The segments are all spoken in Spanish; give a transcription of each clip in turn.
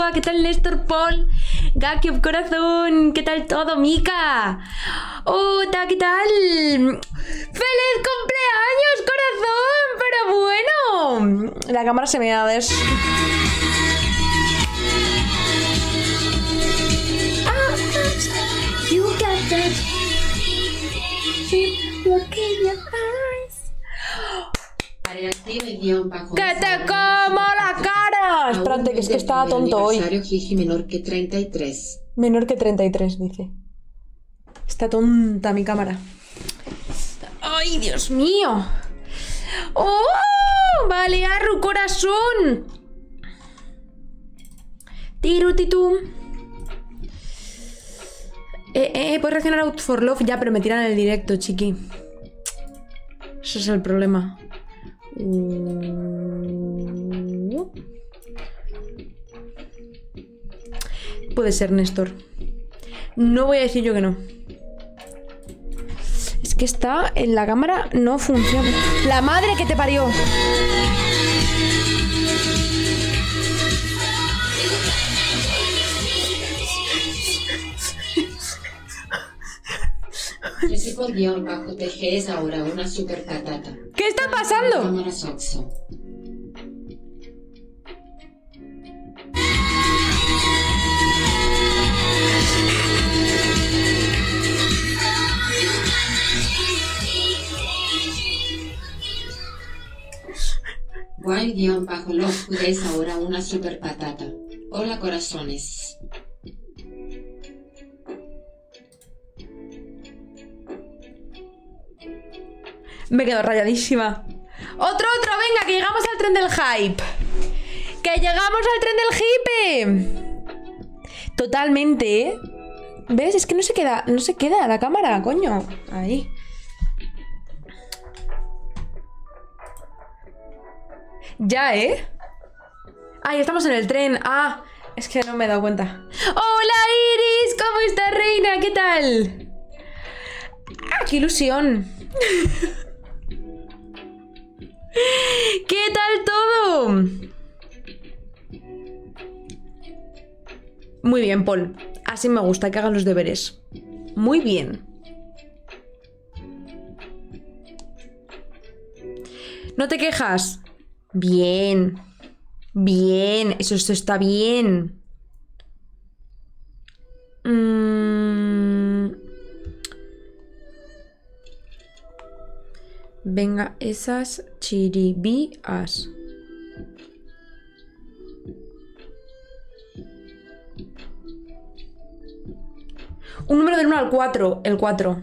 Alba, ¿qué tal Néstor, Paul? Gakiop, corazón, ¿qué tal todo? Mika. Ota, ¿qué tal? ¡Feliz cumpleaños, corazón! Pero bueno, la cámara se me ha des... You got that. Look in your eyes. ¡Que te como la cara! Espérate, que es que estaba tonto hoy. Gigi menor que 33. Menor que 33, dice. Está tonta mi cámara. ¡Ay, Dios mío! ¡Oh! Vale, arru, corazón. Tirutitum. Puedes reaccionar a Out for Love ya, pero me tiran en el directo, chiqui. Ese es el problema. Puede ser, Néstor. No voy a decir yo que no. Es que está en la cámara, no funciona. ¡La madre que te parió! Jessica-TG es ahora una super patata. ¿Qué está pasando? Cámara Soxo. Wild-Love es ahora una super patata. Hola, corazones. Me quedo rayadísima. ¡Otro! ¡Venga! ¡Que llegamos al tren del hype! ¡Que llegamos al tren del hype! Totalmente, ¿eh? ¿Ves? Es que no se queda la cámara, coño. Ahí. Ya, ¿eh? Ay, estamos en el tren. Ah, es que no me he dado cuenta. ¡Hola, Iris! ¿Cómo estás, reina? ¿Qué tal? ¡Ah, qué ilusión! ¿Qué tal todo? Muy bien, Paul. Así me gusta que hagan los deberes. Muy bien. ¿No te quejas? Bien. Bien. Eso está bien. Venga, esas chiribías. Un número del 1 al 4. El 4.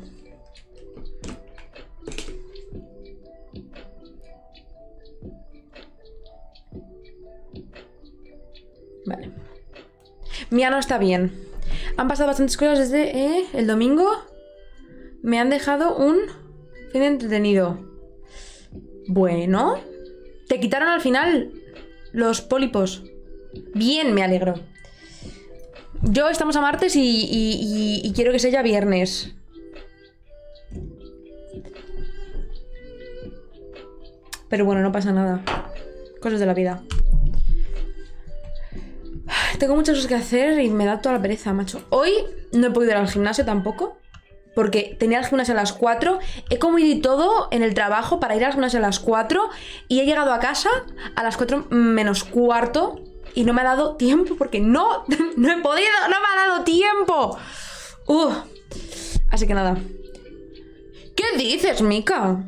Vale. Mía no está bien. Han pasado bastantes cosas desde el domingo. Me han dejado un fin entretenido. Bueno. Te quitaron al final los pólipos. Bien, me alegro. Yo estamos a martes y quiero que sea ya viernes. Pero bueno, no pasa nada. Cosas de la vida. Tengo muchas cosas que hacer y me da toda la pereza, macho. Hoy no he podido ir al gimnasio tampoco. Porque tenía el gimnasio a las 4. He comido y todo en el trabajo para ir al gimnasio a las 4. Y he llegado a casa a las 4 menos cuarto. Y no me ha dado tiempo porque no he podido, no me ha dado tiempo. Así que nada. ¿Qué dices, Mika?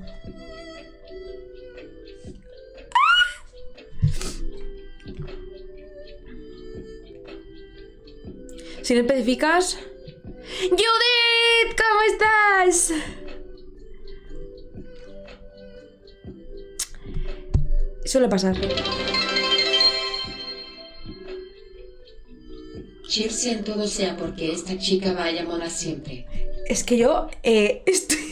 Si no especificas... ¡Judith! ¿Cómo estás? Suele pasar. Chirsi en todo sea porque esta chica vaya mona siempre. Es que yo estoy...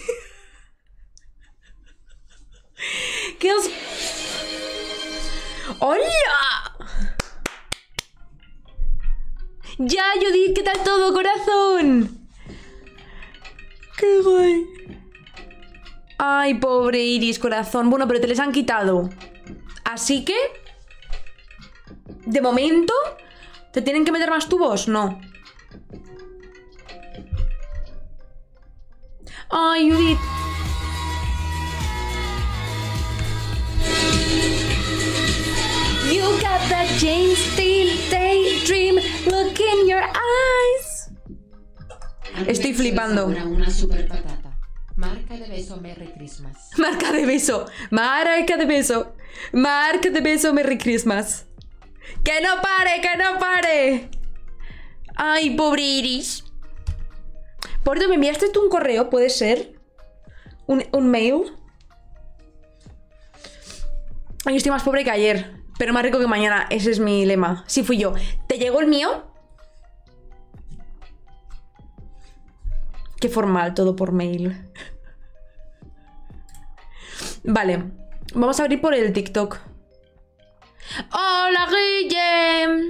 ¿Qué os...? ¡Hola! Ya, Judith, ¿qué tal todo, corazón? ¡Qué guay! Ay, pobre Iris, corazón. Bueno, pero te les han quitado. Así que... de momento... ¿Te tienen que meter más tubos? No. Ay, Judith. You got that James Dean daydream look in your eyes. Estoy flipando. Ahora una super patata. Marca de beso Merry Christmas. Marca de beso. Marca de beso. Marca de beso Merry Christmas. ¡Que no pare! ¡Que no pare! Ay, pobre Iris. Por cierto, ¿me enviaste tú un correo? ¿Puede ser? ¿Un mail? Ay, estoy más pobre que ayer, pero más rico que mañana. Ese es mi lema. Sí, fui yo. ¿Te llegó el mío? Qué formal, todo por mail. Vale. Vamos a abrir por el TikTok. ¡Hola, Guille!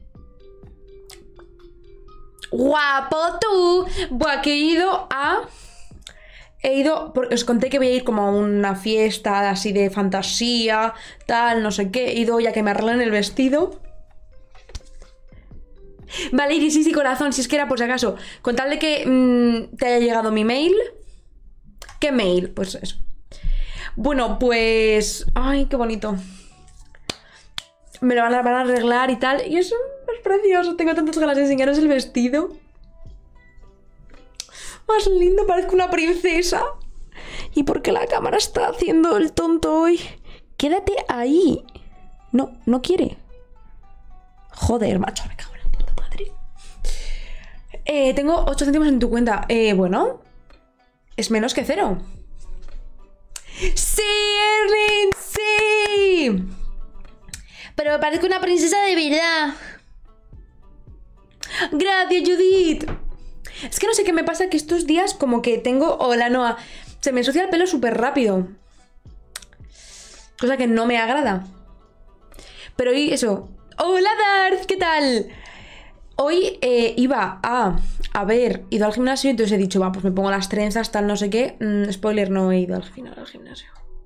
¡Guapo tú! Buah, que he ido, porque os conté que voy a ir como a una fiesta así de fantasía, tal, no sé qué. He ido ya que me arreglen el vestido. Vale, Iris, sí, corazón, si es que era por si acaso. Con tal de que te haya llegado mi mail. ¿Qué mail? Pues eso. Bueno, pues... Ay, qué bonito. Me lo van a arreglar y tal. Y eso es precioso. Tengo tantas ganas de enseñaros el vestido. Más lindo, parezco una princesa. ¿Y por qué la cámara está haciendo el tonto hoy? Quédate ahí. No, no quiere. Joder, macho, me cago en la puta madre. Tengo 8 céntimos en tu cuenta. Bueno, es menos que 0. ¡Sí, Erlin! ¡Sí! Pero me parezco una princesa de verdad. Gracias, Judith. Es que no sé qué me pasa, que estos días como que tengo... Hola, Noah. Se me ensucia el pelo súper rápido. Cosa que no me agrada. Pero hoy eso... Hola, Darth, ¿qué tal? Hoy iba a haber ido al gimnasio y entonces he dicho, va, pues me pongo las trenzas, tal, no sé qué. Spoiler, no he ido al gimnasio.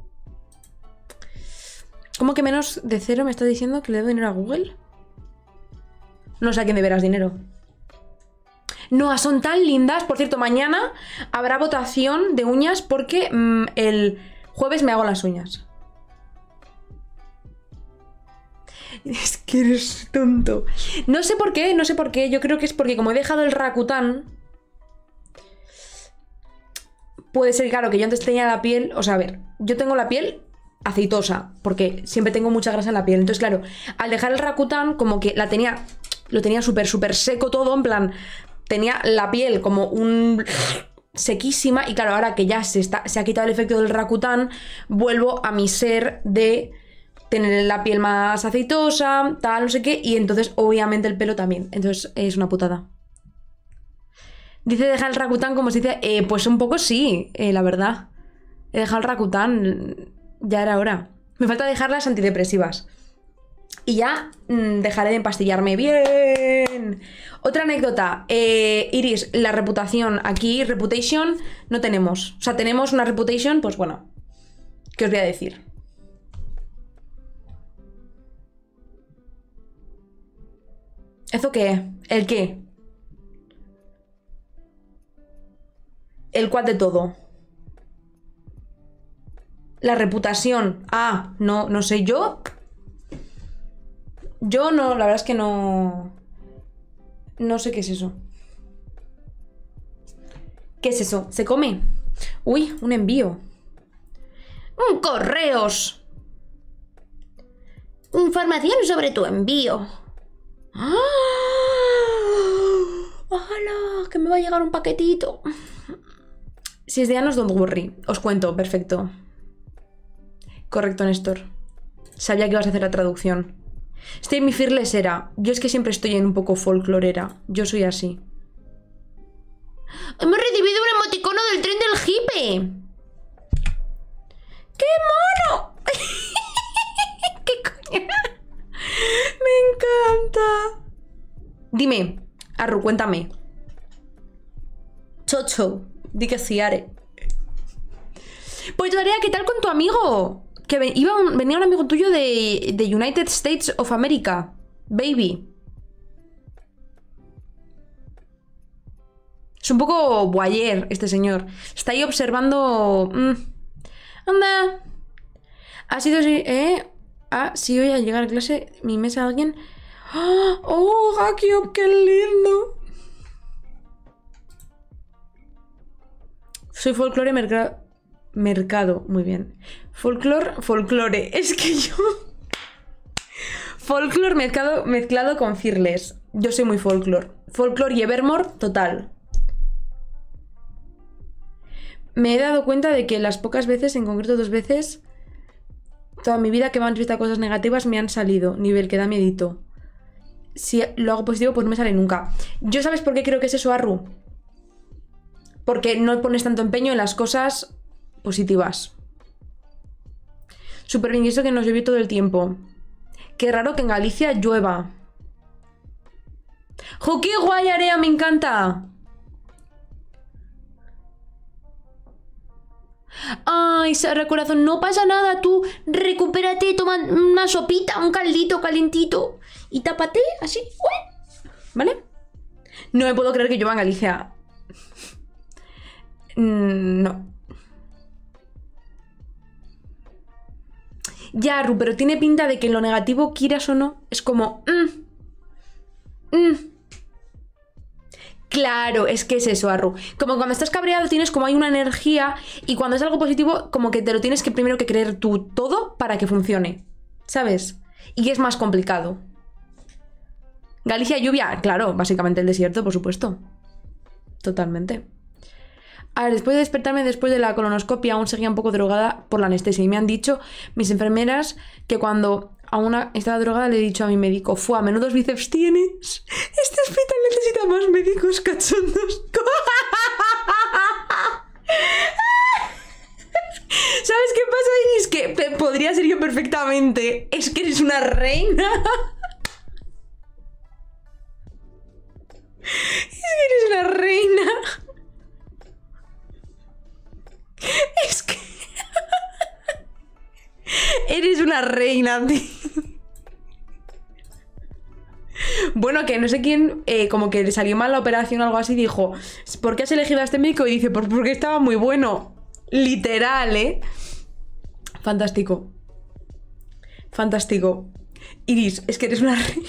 ¿Cómo que menos de 0 me estás diciendo que le doy dinero a Google? No sé a quién deberás dinero. No, son tan lindas. Por cierto, mañana habrá votación de uñas porque el jueves me hago las uñas. Es que eres tonto. No sé por qué, no sé por qué. Yo creo que es porque como he dejado el Rakuten, puede ser, claro, que yo antes tenía la piel... O sea, a ver, yo tengo la piel aceitosa porque siempre tengo mucha grasa en la piel. Entonces, claro, al dejar el Rakuten, como que lo tenía súper seco todo, en plan... Tenía la piel como sequísima y claro, ahora que ya se ha quitado el efecto del Rakuten, vuelvo a mi ser de tener la piel más aceitosa, tal, no sé qué, y entonces obviamente el pelo también. Entonces es una putada. Dice dejar el Rakuten como se dice, pues un poco sí, la verdad. He dejado el Rakuten, ya era hora. Me falta dejar las antidepresivas. Y ya dejaré de empastillarme bien. Otra anécdota. Iris, la reputación. Aquí, reputation, no tenemos. O sea, tenemos una reputation, pues bueno. ¿Qué os voy a decir? ¿Eso qué? ¿El qué? ¿El cuál de todo? La reputación. Ah, no sé yo... Yo no, la verdad es que no... No sé qué es eso. ¿Qué es eso? ¿Se come? Uy, un envío. ¡Un correos! Información sobre tu envío. ¡Ah! ¡Hala! Que me va a llegar un paquetito. Si es de Anos, don't worry. Os cuento, perfecto. Correcto, Néstor. Sabía que ibas a hacer la traducción. Este mi fearless era. Yo es que siempre estoy en un poco folclorera. Yo soy así. Hemos recibido un emoticono del tren del hippie. ¡Qué mono! ¡Qué coño! Me encanta. Dime, Arru, cuéntame. Chocho, di que sí, Are. Pues Daria, ¿qué tal con tu amigo? Que venía un amigo tuyo de United States of America. Baby. Es un poco voyeur este señor. Está ahí observando... Anda. Ha sido... si hoy al llegar a clase mi mesa alguien... ¡Oh, Hakio, qué lindo! Soy folclore mercado. Muy bien. Folclore. Es que yo... Folclore mezclado con Fearless. Yo soy muy folclore. Folclore y Evermore, total. Me he dado cuenta de que las pocas veces, en concreto 2 veces, toda mi vida que me han visto cosas negativas me han salido. Nivel que da miedito. Si lo hago positivo, pues no me sale nunca. ¿Yo sabes por qué creo que es eso, Arru? Porque no pones tanto empeño en las cosas positivas. Súper bien, y eso que nos llovió todo el tiempo. Qué raro que en Galicia llueva. ¡Jo, qué guay, Area! ¡Me encanta! Ay, Sara, corazón, no pasa nada. Tú recupérate, toma una sopita, un caldito calentito y tápate así. ¿Vale? No me puedo creer que llueva en Galicia. No. Ya, Ru, pero tiene pinta de que en lo negativo, quieras o no, es como... Claro, es que es eso, Arru. Como cuando estás cabreado tienes como hay una energía y cuando es algo positivo como que te lo tienes que primero que creer tú todo para que funcione, ¿sabes? Y es más complicado. Galicia, lluvia, claro, básicamente el desierto, por supuesto. Totalmente. A ver, después de despertarme después de la colonoscopia aún seguía un poco drogada por la anestesia y me han dicho mis enfermeras que cuando aún estaba drogada le he dicho a mi médico, ¡fua, menudos bíceps tienes! Este hospital necesita más médicos cachondos. ¿Sabes qué pasa, Iris? Que podría ser yo perfectamente. Es que eres una reina. Es que eres una reina. Es que... Eres una reina, tío. Bueno, que no sé quién, como que le salió mal la operación o algo así, dijo, ¿por qué has elegido a este médico? Y dice, pues porque estaba muy bueno. Literal, ¿eh? Fantástico. Fantástico. Iris, es que eres una reina.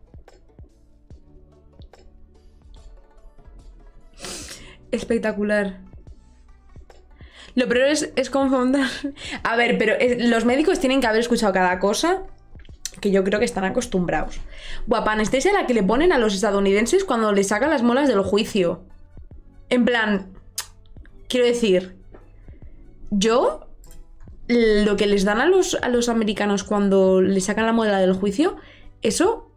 Espectacular. Lo peor es confundar. A ver, pero los médicos tienen que haber escuchado cada cosa, que yo creo que están acostumbrados. Guapa, anestesia la que le ponen a los estadounidenses cuando les sacan las muelas del juicio. En plan, quiero decir, yo lo que les dan a los americanos cuando les sacan la muela del juicio, eso...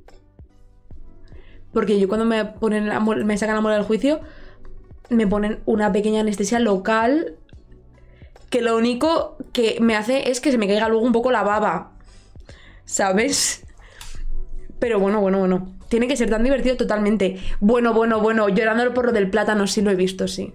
Porque yo cuando me sacan la muela del juicio, me ponen una pequeña anestesia local que lo único que me hace es que se me caiga luego un poco la baba, ¿sabes? Pero bueno. Tiene que ser tan divertido totalmente. Bueno. Llorando por lo del plátano, sí lo he visto, sí.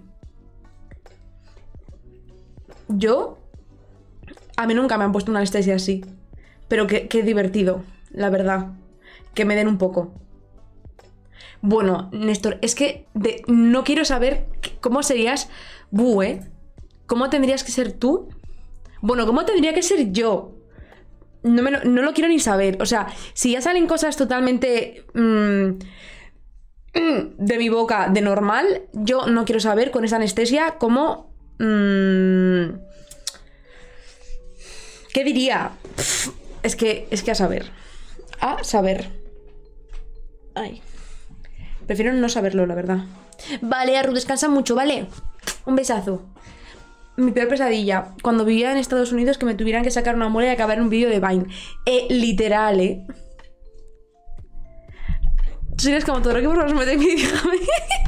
A mí nunca me han puesto una anestesia así. Pero qué divertido, la verdad. Que me den un poco. Bueno, Néstor, es que no quiero saber cómo serías ¿Cómo tendrías que ser tú? Bueno, ¿cómo tendría que ser yo? No lo quiero ni saber. O sea, si ya salen cosas totalmente de mi boca de normal, yo no quiero saber con esa anestesia cómo... ¿Qué diría? Es que a saber. A saber. Ay. Prefiero no saberlo, la verdad. Vale, Arru, descansa mucho, ¿vale? Un besazo. Mi peor pesadilla, cuando vivía en Estados Unidos, que me tuvieran que sacar una muela y acabar en un vídeo de Vine. Literal, ¿eh? Tú eres como todo lo que por favor me tengo que déjame.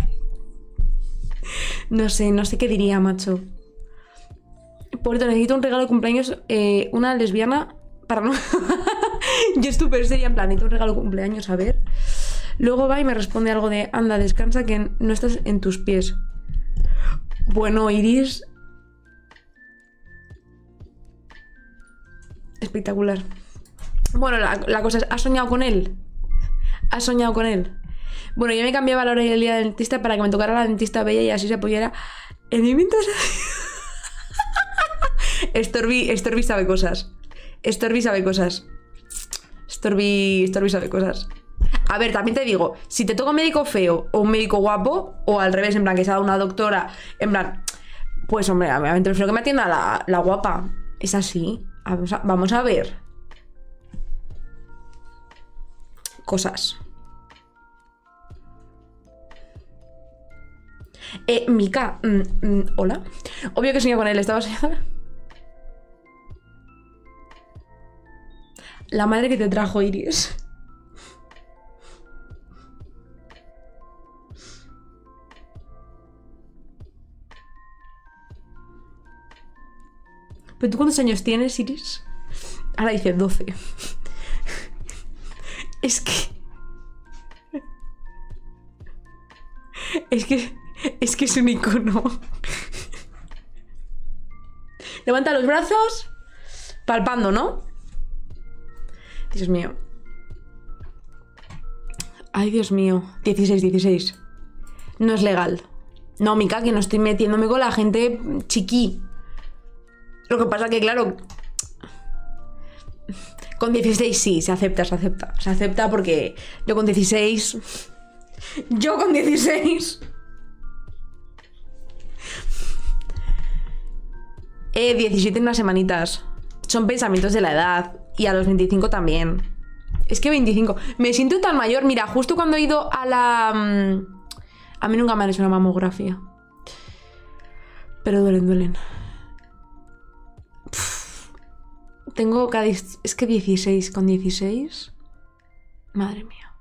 No sé qué diría, macho. Por cierto, necesito un regalo de cumpleaños, una lesbiana para no... Yo súper seria, en plan, necesito un regalo de cumpleaños, a ver... Luego va y me responde algo de, anda, descansa que no estás en tus pies. Bueno, Iris. Espectacular. Bueno, la cosa es, ¿has soñado con él? ¿Has soñado con él? Bueno, yo me cambiaba la hora y el día del dentista para que me tocara la dentista bella y así se pudiera... En mi mientras... Storby sabe cosas. Storby sabe cosas. Storby sabe cosas. A ver, también te digo, si te toca un médico feo o un médico guapo, o al revés, en plan, que sea una doctora, en plan, pues hombre, obviamente prefiero que me atienda la guapa. Es así. Vamos a ver. Cosas. Mika, hola. Obvio que soñé con él, ¿estabas soñando? La madre que te trajo, Iris. ¿Pero tú cuántos años tienes, Iris? Ahora dice 12. Es que... Es que es un icono. Levanta los brazos. Palpando, ¿no? Dios mío. Ay, Dios mío. 16. No es legal. No, Mika, que no estoy metiéndome con la gente chiqui. Lo que pasa que, claro... Con 16 sí, se acepta. Se acepta porque yo con 16... 17 en unas semanitas. Son pensamientos de la edad. Y a los 25 también. Es que 25... Me siento tan mayor. Mira, justo cuando he ido a la... A mí nunca me han hecho una mamografía. Pero duelen. Tengo cada... Es que 16. Con 16... Madre mía.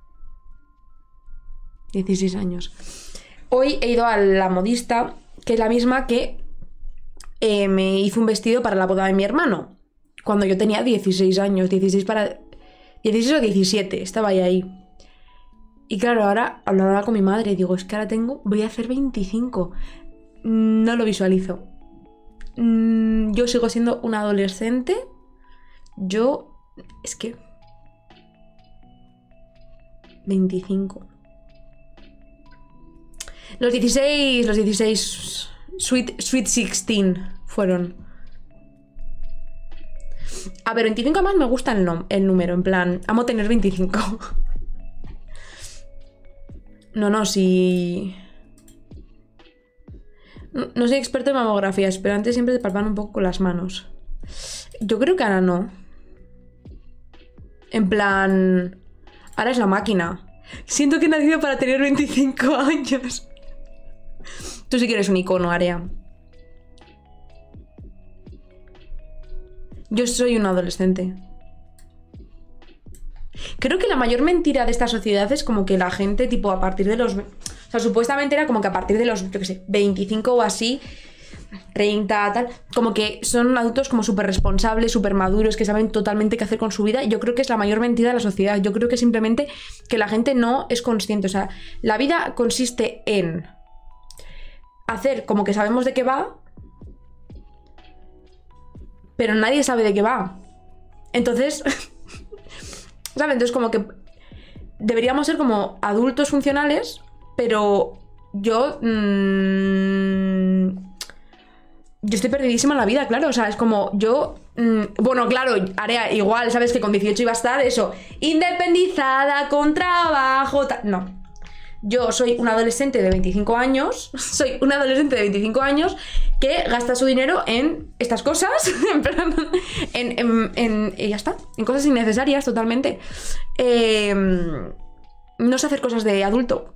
16 años. Hoy he ido a la modista, que es la misma que me hizo un vestido para la boda de mi hermano. Cuando yo tenía 16 años. 16 o 17. Estaba ahí. Y claro, ahora hablaba con mi madre. Digo, es que ahora voy a hacer 25. No lo visualizo. Yo sigo siendo una adolescente. Es que... 25. Los 16... Sweet 16 fueron. A ver, 25 más me gusta el número. En plan, amo tener 25. No, sí... No soy experto en mamografías, pero antes siempre te palpan un poco con las manos. Yo creo que ahora no. En plan... Ahora es la máquina. Siento que he nacido para tener 25 años. Tú sí que eres un icono, Area. Yo soy un adolescente. Creo que la mayor mentira de esta sociedad es como que la gente, tipo, a partir de los... O sea, supuestamente era como que a partir de los, yo qué sé, 25 o así... 30, tal, como que son adultos como súper responsables, súper maduros, que saben totalmente qué hacer con su vida. Yo creo que es la mayor mentira de la sociedad. Yo creo que simplemente que la gente no es consciente. O sea, la vida consiste en hacer como que sabemos de qué va, pero nadie sabe de qué va. Entonces, ¿sabes? Entonces como que deberíamos ser como adultos funcionales, pero yo... Yo estoy perdidísima en la vida, claro. O sea, es como yo... bueno, claro, Area, igual, ¿sabes? Que con 18 iba a estar eso. Independizada, con trabajo... No. Yo soy una adolescente de 25 años. Soy una adolescente de 25 años que gasta su dinero en estas cosas. En plan... y ya está. En cosas innecesarias, totalmente. No sé hacer cosas de adulto.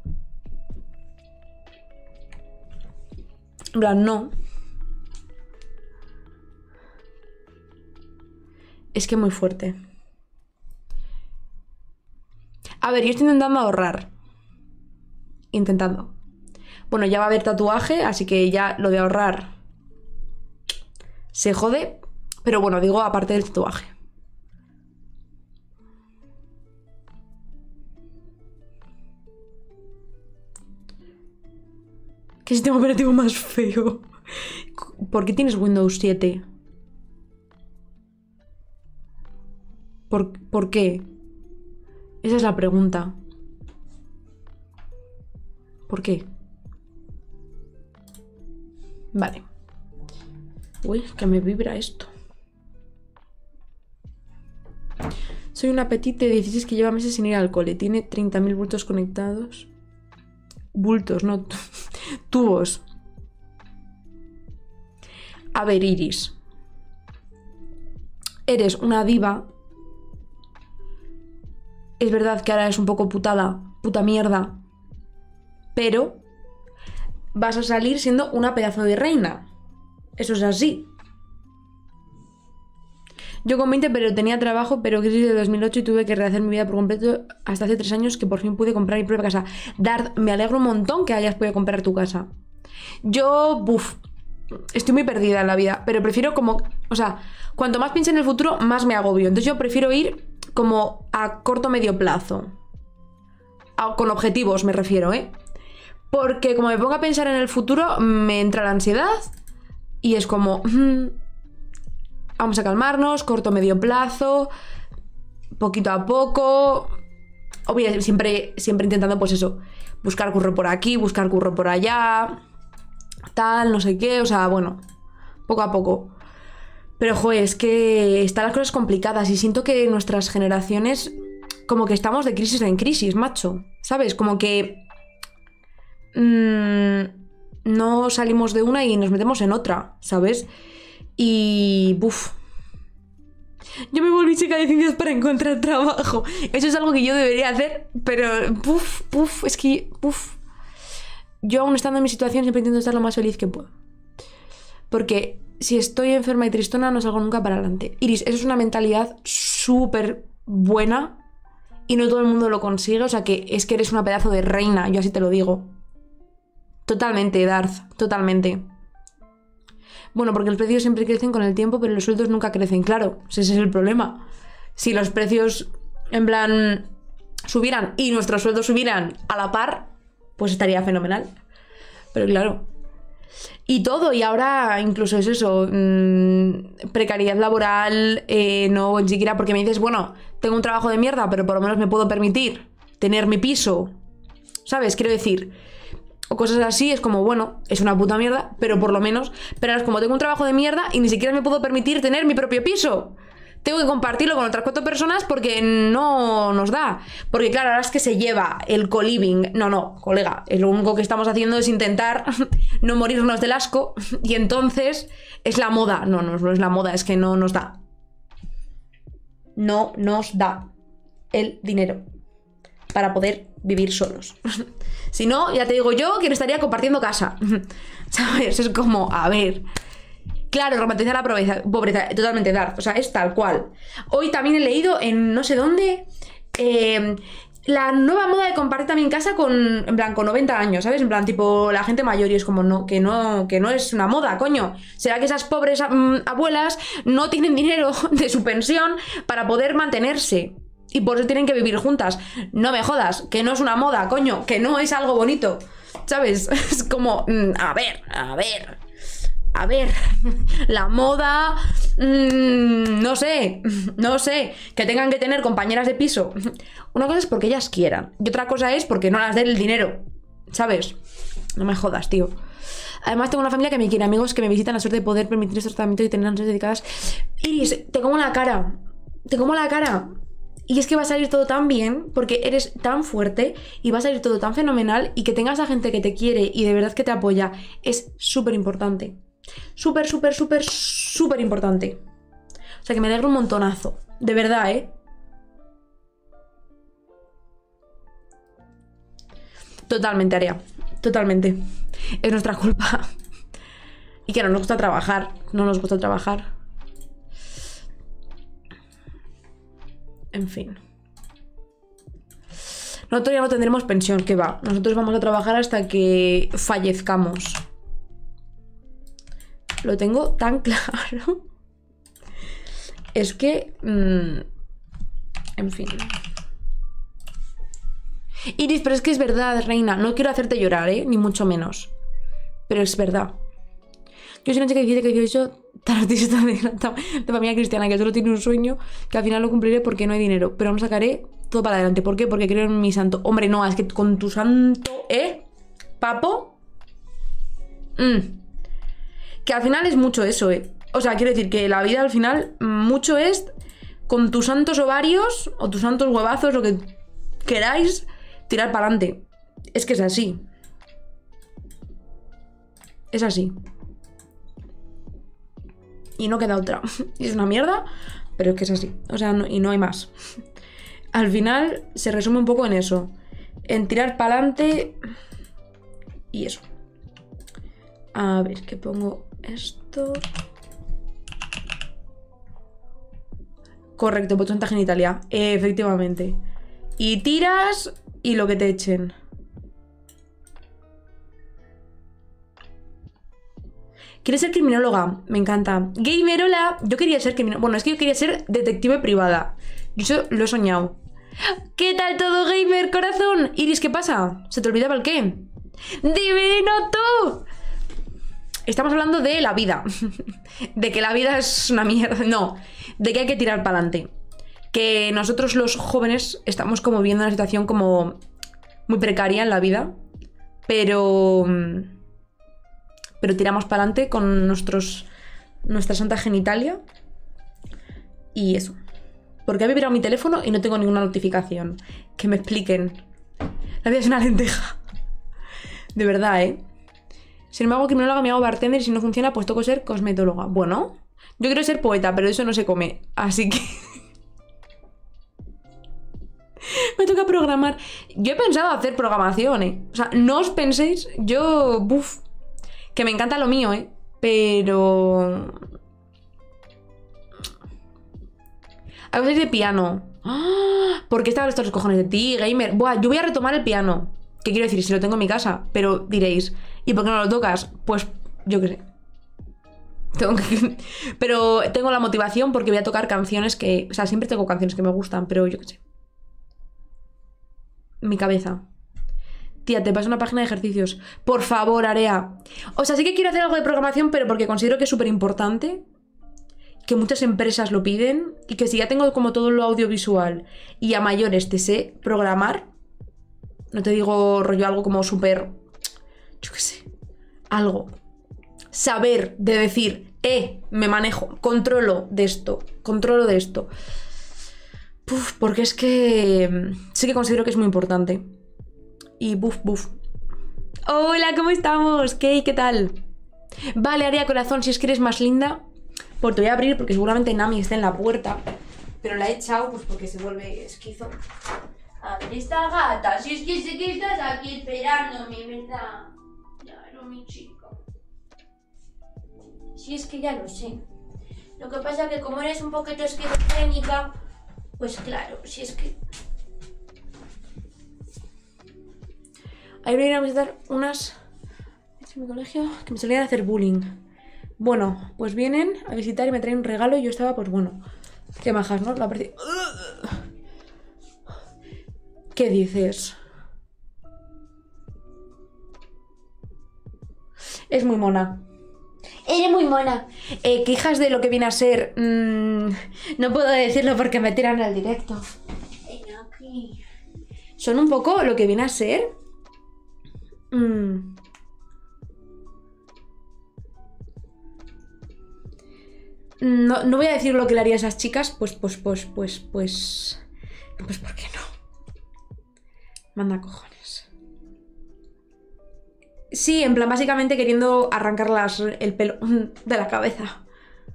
En plan, no. Es que muy fuerte. A ver, yo estoy intentando ahorrar. Intentando. Bueno, ya va a haber tatuaje, así que ya lo de ahorrar se jode. Pero bueno, digo aparte del tatuaje. ¿Qué sistema operativo más feo? ¿Por qué tienes Windows 7? ¿Por qué? Esa es la pregunta. ¿Por qué? Vale. Uy, que me vibra esto. Soy una petite de 16 que lleva meses sin ir al cole. Tiene 30.000 bultos conectados. Bultos, no tubos. A ver, Iris. Eres una diva. Es verdad que ahora es un poco puta mierda. Pero vas a salir siendo una pedazo de reina. Eso es así. Yo con 20 pero tenía trabajo, pero crisis de 2008 y tuve que rehacer mi vida por completo hasta hace 3 años que por fin pude comprar mi propia casa. Darth, me alegro un montón que hayas podido comprar tu casa. Yo, estoy muy perdida en la vida, pero prefiero como... O sea, cuanto más piense en el futuro, más me agobio. Entonces yo prefiero ir como a corto medio plazo. Con objetivos me refiero, ¿eh? Porque como me pongo a pensar en el futuro, me entra la ansiedad y es como... vamos a calmarnos, corto medio plazo, poquito a poco. Obviamente, siempre intentando, pues eso, buscar curro por aquí, buscar curro por allá, tal, no sé qué, o sea, bueno, poco a poco. Pero, joder, es que están las cosas complicadas y siento que nuestras generaciones como que estamos de crisis en crisis, macho, ¿sabes? Como que no salimos de una y nos metemos en otra, ¿sabes? Y... Yo me volví chica de ciencias para encontrar trabajo. Eso es algo que yo debería hacer, pero... es que... Yo aún estando en mi situación siempre intento estar lo más feliz que puedo. Porque si estoy enferma y tristona no salgo nunca para adelante. Iris, eso es una mentalidad súper buena y no todo el mundo lo consigue. O sea que es que eres una pedazo de reina, yo así te lo digo. Totalmente, Darth, totalmente. Bueno, porque los precios siempre crecen con el tiempo, pero los sueldos nunca crecen. Claro, ese es el problema. Si los precios, en plan, subieran y nuestros sueldos subieran a la par, pues estaría fenomenal. Pero claro. Y todo, y ahora incluso es eso, precariedad laboral, no ni siquiera porque me dices, bueno, tengo un trabajo de mierda, pero por lo menos me puedo permitir tener mi piso. ¿Sabes? Quiero decir... O cosas así, es como, bueno, es una puta mierda, pero por lo menos... Pero ahora es como tengo un trabajo de mierda y ni siquiera me puedo permitir tener mi propio piso. Tengo que compartirlo con otras 4 personas porque no nos da. Porque claro, ahora es que se lleva el co-living. No, colega, lo único que estamos haciendo es intentar no morirnos del asco y entonces es la moda. No es la moda, es que no nos da. No nos da el dinero para poder vivir solos. Si no, ya te digo yo que no estaría compartiendo casa. ¿Sabes? Es como, a ver... Claro, romantizar la pobreza, totalmente Darth. O sea, es tal cual. Hoy también he leído en no sé dónde... la nueva moda de compartir también casa con... En plan, con 90 años, ¿sabes? En plan, tipo, la gente mayor y es como, no, que no es una moda, coño. ¿Será que esas pobres abuelas no tienen dinero de su pensión para poder mantenerse? Y por eso tienen que vivir juntas. No me jodas, que no es una moda, coño, que no es algo bonito, ¿sabes? Es como, a ver, la moda, no sé, que tengan que tener compañeras de piso. Una cosa es porque ellas quieran y otra cosa es porque no las den el dinero, ¿sabes? No me jodas, tío. Además tengo una familia que me quiere, amigos que me visitan, la suerte de poder permitir estos tratamientos y tener noches dedicadas. Iris, te como la cara. Y es que va a salir todo tan bien porque eres tan fuerte y va a salir todo tan fenomenal y que tengas a gente que te quiere y de verdad que te apoya es súper importante. Súper importante. O sea que me alegro un montonazo. De verdad, ¿eh? Totalmente, Area. Totalmente. Es nuestra culpa. Y que no nos gusta trabajar. En fin. Nosotros ya no tendremos pensión, que va. Nosotros vamos a trabajar hasta que fallezcamos. Lo tengo tan claro. Es que... en fin. Iris, pero es que es verdad, reina. No quiero hacerte llorar, ni mucho menos. Pero es verdad. Yo soy una chica que dice que yo tan artista de familia cristiana que solo tiene un sueño que al final lo cumpliré porque no hay dinero, pero aún sacaré todo para adelante. ¿Por qué? Porque creo en mi santo. Hombre, no, es que con tu santo, papo. Que al final es mucho eso, O sea, quiero decir que la vida al final mucho es con tus santos ovarios o tus santos huevazos, lo que queráis, tirar para adelante. Es que es así. Es así. Y no queda otra. Y es una mierda, pero es que es así. O sea, y no hay más. Al final se resume un poco en eso. En tirar para adelante. Y eso. A ver, ¿qué pongo? Esto. Correcto, pues chantaje en Italia. Efectivamente. Y tiras y lo que te echen. ¿Quieres ser criminóloga? Me encanta. Gamerola. Yo quería ser criminóloga. Bueno, es que yo quería ser detective privada. Yo eso lo he soñado. ¿Qué tal todo, gamer, corazón? Iris, ¿qué pasa? ¿Se te olvidaba el qué? ¡Divino tú! Estamos hablando de la vida. De que la vida es una mierda. No, de que hay que tirar para adelante. Que nosotros los jóvenes estamos como viendo una situación como muy precaria en la vida. Pero tiramos para adelante con nuestra santa genitalia. Y eso. Porque ha vibrado mi teléfono y no tengo ninguna notificación. Que me expliquen. La vida es una lenteja. De verdad, Si no me hago criminóloga, me hago bartender. Y si no funciona, pues toco ser cosmetóloga. Bueno, yo quiero ser poeta, pero eso no se come. Así que me toca programar. Yo he pensado hacer programación, O sea, no os penséis. Yo, que me encanta lo mío, pero a veces de piano. ¿Por qué estaban estos cojones de ti, gamer? Buah, yo voy a retomar el piano. ¿Qué quiero decir? Si lo tengo en mi casa. Pero diréis, ¿y por qué no lo tocas? Pues yo qué sé. Pero tengo la motivación porque voy a tocar canciones que... O sea, siempre tengo canciones que me gustan, pero yo qué sé. Mi cabeza. Tía, te paso una página de ejercicios. Por favor, Area. O sea, sí que quiero hacer algo de programación, pero porque considero que es súper importante. Que muchas empresas lo piden. Y que si ya tengo como todo lo audiovisual y a mayores te sé programar. No te digo rollo algo como súper... Yo qué sé. Algo. Saber de decir, me manejo, controlo de esto. Porque es que sí que considero que es muy importante. Y Hola, ¿cómo estamos? ¿Qué tal? Vale, Aria, corazón, si es que eres más linda. Pues te voy a abrir porque seguramente Nami está en la puerta. Pero la he echado pues porque se vuelve esquizo. A ver, esta gata, si es que sé que estás aquí esperándome, ¿verdad? Claro, mi chica. Si es que ya lo sé. Lo que pasa es que como eres un poquito esquizofrénica, pues claro, si es que... Ahí voy a ir a visitar unas... en mi colegio que me solían hacer bullying. Bueno, pues vienen a visitar y me traen un regalo y yo estaba, pues bueno... Qué majas, ¿no? La aprecio. ¿Qué dices? Es muy mona. Eres muy mona. Quejas de lo que viene a ser... no puedo decirlo porque me tiran al directo. Son un poco lo que viene a ser... No voy a decir lo que le haría a esas chicas, pues ¿por qué no? Manda cojones. Sí, en plan, básicamente queriendo arrancarlas el pelo de la cabeza.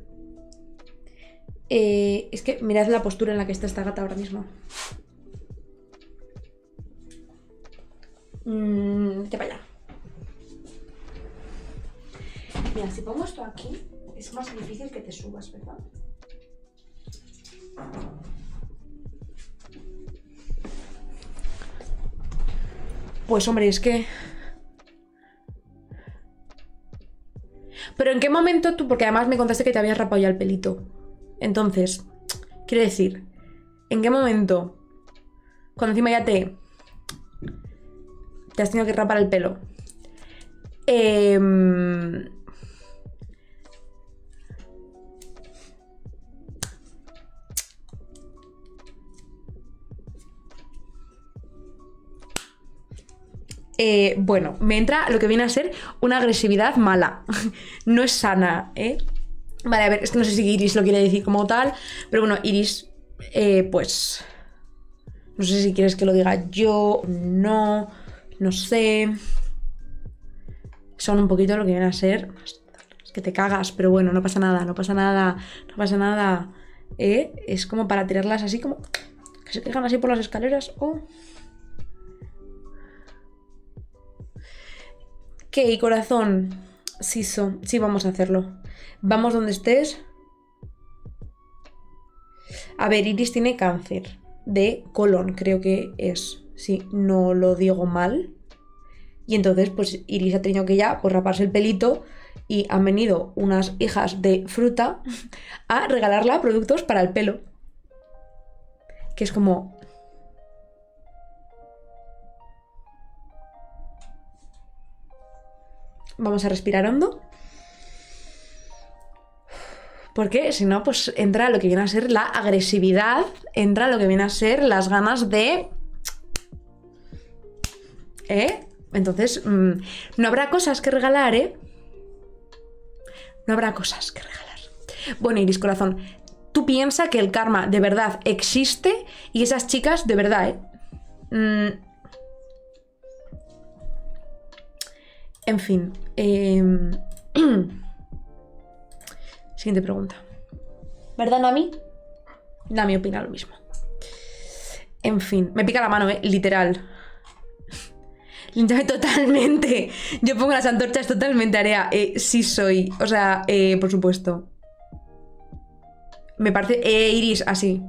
Es que mirad la postura en la que está esta gata ahora mismo. Vete para allá. Mira, si pongo esto aquí, es más difícil que te subas, ¿verdad? Pues hombre, es que... Pero ¿en qué momento tú? Porque además me contaste que te habías rapado ya el pelito. Entonces, quiero decir, ¿en qué momento? Cuando encima ya te has tenido que rapar el pelo. Bueno, me entra lo que viene a ser una agresividad mala. No es sana, ¿eh? Vale, a ver, es que no sé si Iris lo quiere decir como tal, pero bueno, Iris, pues... No sé si quieres que lo diga yo, no sé. Son un poquito lo que viene a ser... Es que te cagas, pero bueno, no pasa nada, no pasa nada, no pasa nada. Es como para tirarlas así como... Que se quejan así por las escaleras. Oh. ¿Qué, corazón? Sí, sí, vamos a hacerlo. Vamos donde estés. A ver, Iris tiene cáncer de colon, creo que es. Sí, no lo digo mal. Y entonces, pues Iris ha tenido que ya pues, raparse el pelito y han venido unas hijas de fruta a regalarla productos para el pelo. Que es como... Vamos a respirar hondo. Porque si no, pues entra lo que viene a ser la agresividad, entra lo que viene a ser las ganas de... Entonces, no habrá cosas que regalar, No habrá cosas que regalar. Bueno, Iris, corazón, tú piensas que el karma de verdad existe y esas chicas de verdad, En fin. Siguiente pregunta. ¿Verdad, Nami? Nami opina lo mismo. En fin. Me pica la mano, literal. Límpiame totalmente. Yo pongo las antorchas totalmente, Area. Sí soy. O sea, por supuesto. Me parece... Iris, así.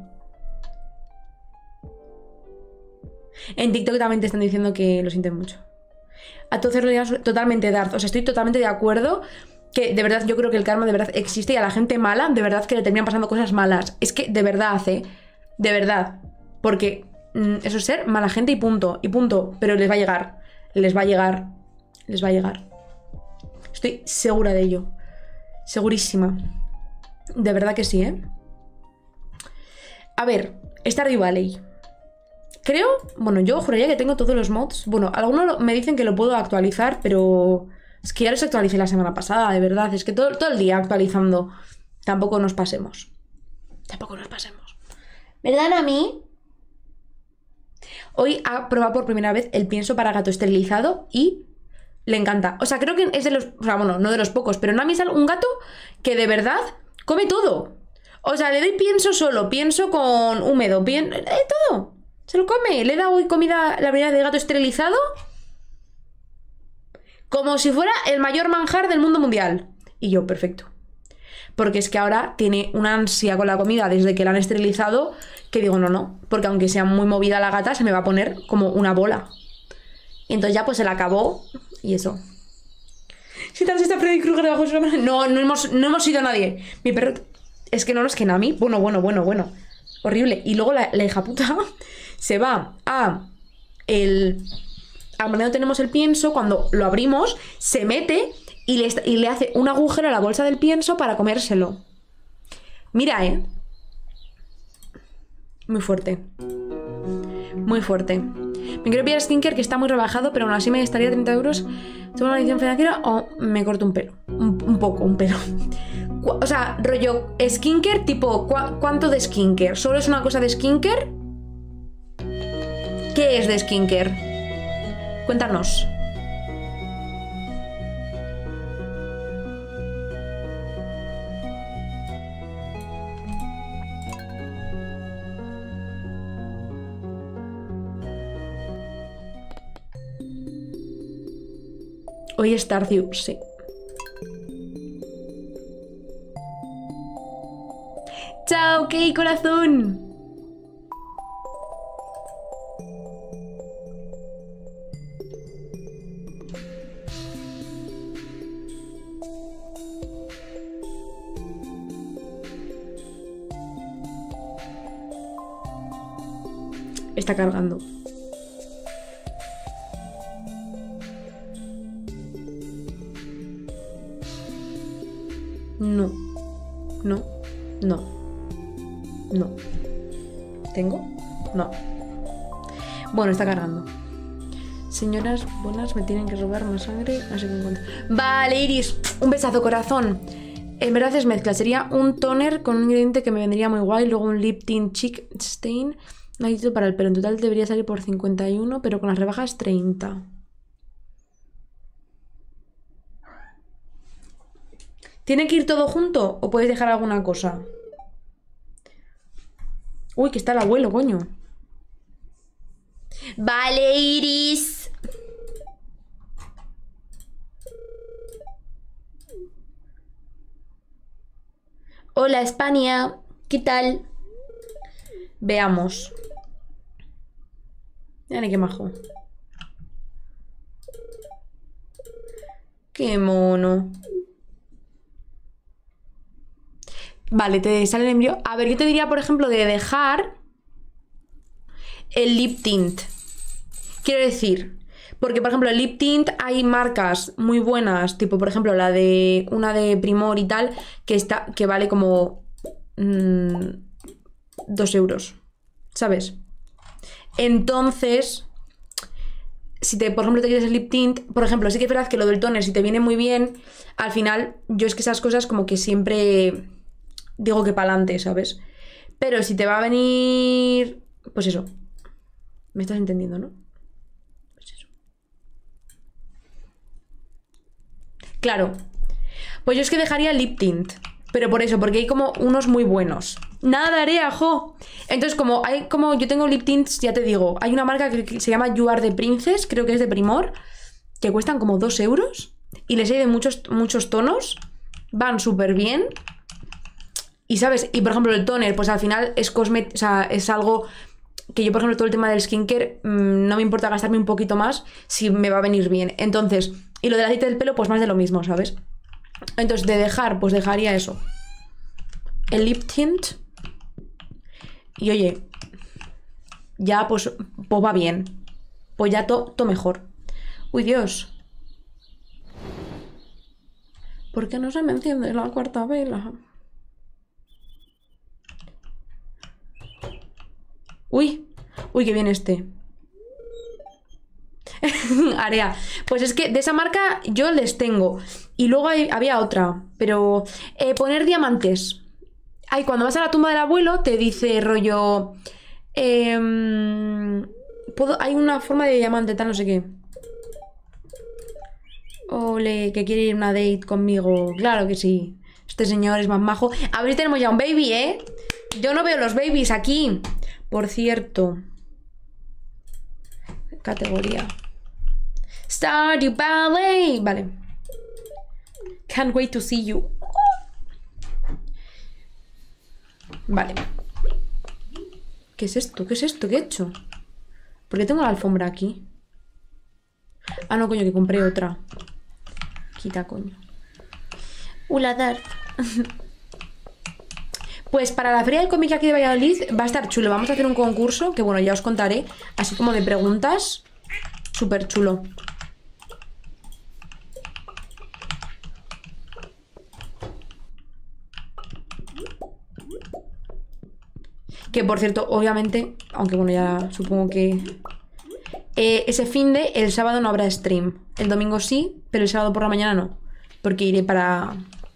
En TikTok también te están diciendo que lo sienten mucho. A todos los totalmente Darth. O sea, estoy totalmente de acuerdo que de verdad yo creo que el karma de verdad existe y a la gente mala de verdad que le terminan pasando cosas malas. Es que de verdad, de verdad. Porque eso es ser mala gente y punto. Y punto. Pero les va a llegar. Les va a llegar. Les va a llegar. Estoy segura de ello. Segurísima. De verdad que sí, A ver, Stardew Valley. Creo, bueno, yo juraría que tengo todos los mods. Bueno, algunos me dicen que lo puedo actualizar, pero es que ya los actualicé la semana pasada, de verdad. Es que todo el día actualizando. Tampoco nos pasemos. Tampoco nos pasemos. ¿Verdad, Nami? Hoy ha probado por primera vez el pienso para gato esterilizado y le encanta. O sea, creo que es de los... O sea, bueno, no de los pocos, pero Nami es un gato que de verdad come todo. O sea, le doy pienso solo, pienso con húmedo, todo. Se lo come. Le he dado hoy comida, la verdad, de gato esterilizado. Como si fuera el mayor manjar del mundo mundial. Y yo, perfecto. Porque es que ahora tiene una ansia con la comida desde que la han esterilizado que digo, no. Porque aunque sea muy movida la gata, se me va a poner como una bola. Y entonces ya pues se la acabó. Y eso. Si tal está Freddy Krueger debajo de su cámara. No hemos ido a nadie. Mi perro... Es que no es que Nami. Bueno. Horrible. Y luego la hija puta... Se va a al donde tenemos el pienso, cuando lo abrimos, se mete y le hace un agujero a la bolsa del pienso para comérselo. Mira, Muy fuerte. Muy fuerte. Me quiero pillar skincare que está muy rebajado, pero aún así me estaría 30 euros. ¿Tengo una edición financiera o me corto un pelo? Un pelo. O sea, rollo skincare, tipo, ¿cuánto de skincare? ¿Solo es una cosa de skincare? ¿Qué es de skincare? Cuéntanos. Hoy es Stardew, sí. ¡Chao, ok, corazón! Está cargando. No. ¿Tengo? No. Bueno, está cargando. Señoras buenas me tienen que robar más sangre, así que encuentro. Vale, Iris, un besazo, corazón. En verdad es mezcla, sería un toner con un ingrediente que me vendría muy guay, luego un lip tint chic stain, un para el pelo. En total debería salir por 51, pero con las rebajas 30. ¿Tiene que ir todo junto o puedes dejar alguna cosa? Uy, que está el abuelo, coño. Vale, Iris. Hola, España. ¿Qué tal? Veamos. Mira qué majo. Qué mono. Vale, te sale el envío. A ver, yo te diría, por ejemplo, de dejar el lip tint. Quiero decir, porque, por ejemplo, el lip tint hay marcas muy buenas, tipo, por ejemplo, una de Primor y tal, que vale como 2 euros, ¿sabes? Entonces, si por ejemplo, te quieres el lip tint, por ejemplo, sí que es verdad que lo del toner, si te viene muy bien, al final, yo es que esas cosas como que siempre digo que para adelante, ¿sabes? Pero si te va a venir, pues eso. ¿Me estás entendiendo, no? Pues eso. Claro. Pues yo es que dejaría el lip tint. Pero por eso, porque hay como unos muy buenos. Nada haré, ajo. Entonces, como yo tengo lip tints, ya te digo, hay una marca que se llama You Are the Princess, creo que es de Primor, que cuestan como 2 euros. Y les hay de muchos tonos. Van súper bien. Y sabes, y por ejemplo el toner, pues al final es o sea, es algo que yo, por ejemplo, todo el tema del skincare, no me importa gastarme un poquito más si me va a venir bien. Entonces, y lo del aceite del pelo, pues más de lo mismo, ¿sabes? Entonces, de dejar, pues dejaría eso. El lip tint. Y oye, ya pues va bien. Pues ya todo mejor. Uy, Dios. ¿Por qué no se me enciende la cuarta vela? Uy, que viene este. Area. Pues es que de esa marca yo les tengo. Y luego había otra. Pero poner diamantes. Ay, cuando vas a la tumba del abuelo te dice rollo... hay una forma de diamante, tal no sé qué. Ole, que quiere ir a una date conmigo. Claro que sí. Este señor es más majo. A ver si tenemos ya un baby, ¿eh? Yo no veo los babies aquí. Por cierto. Categoría. Stardew Valley. Vale. Can't wait to see you. Vale. ¿Qué es esto? ¿Qué es esto? ¿Qué he hecho? ¿Por qué tengo la alfombra aquí? Ah, no, coño, que compré otra. Quita, coño. Dar. Pues para la feria del cómic aquí de Valladolid va a estar chulo. Vamos a hacer un concurso que, bueno, ya os contaré. Así como de preguntas. Súper chulo. Que, por cierto, obviamente, aunque bueno, ya supongo que... ese finde, el sábado no habrá stream. El domingo sí, pero el sábado por la mañana no. Porque iré para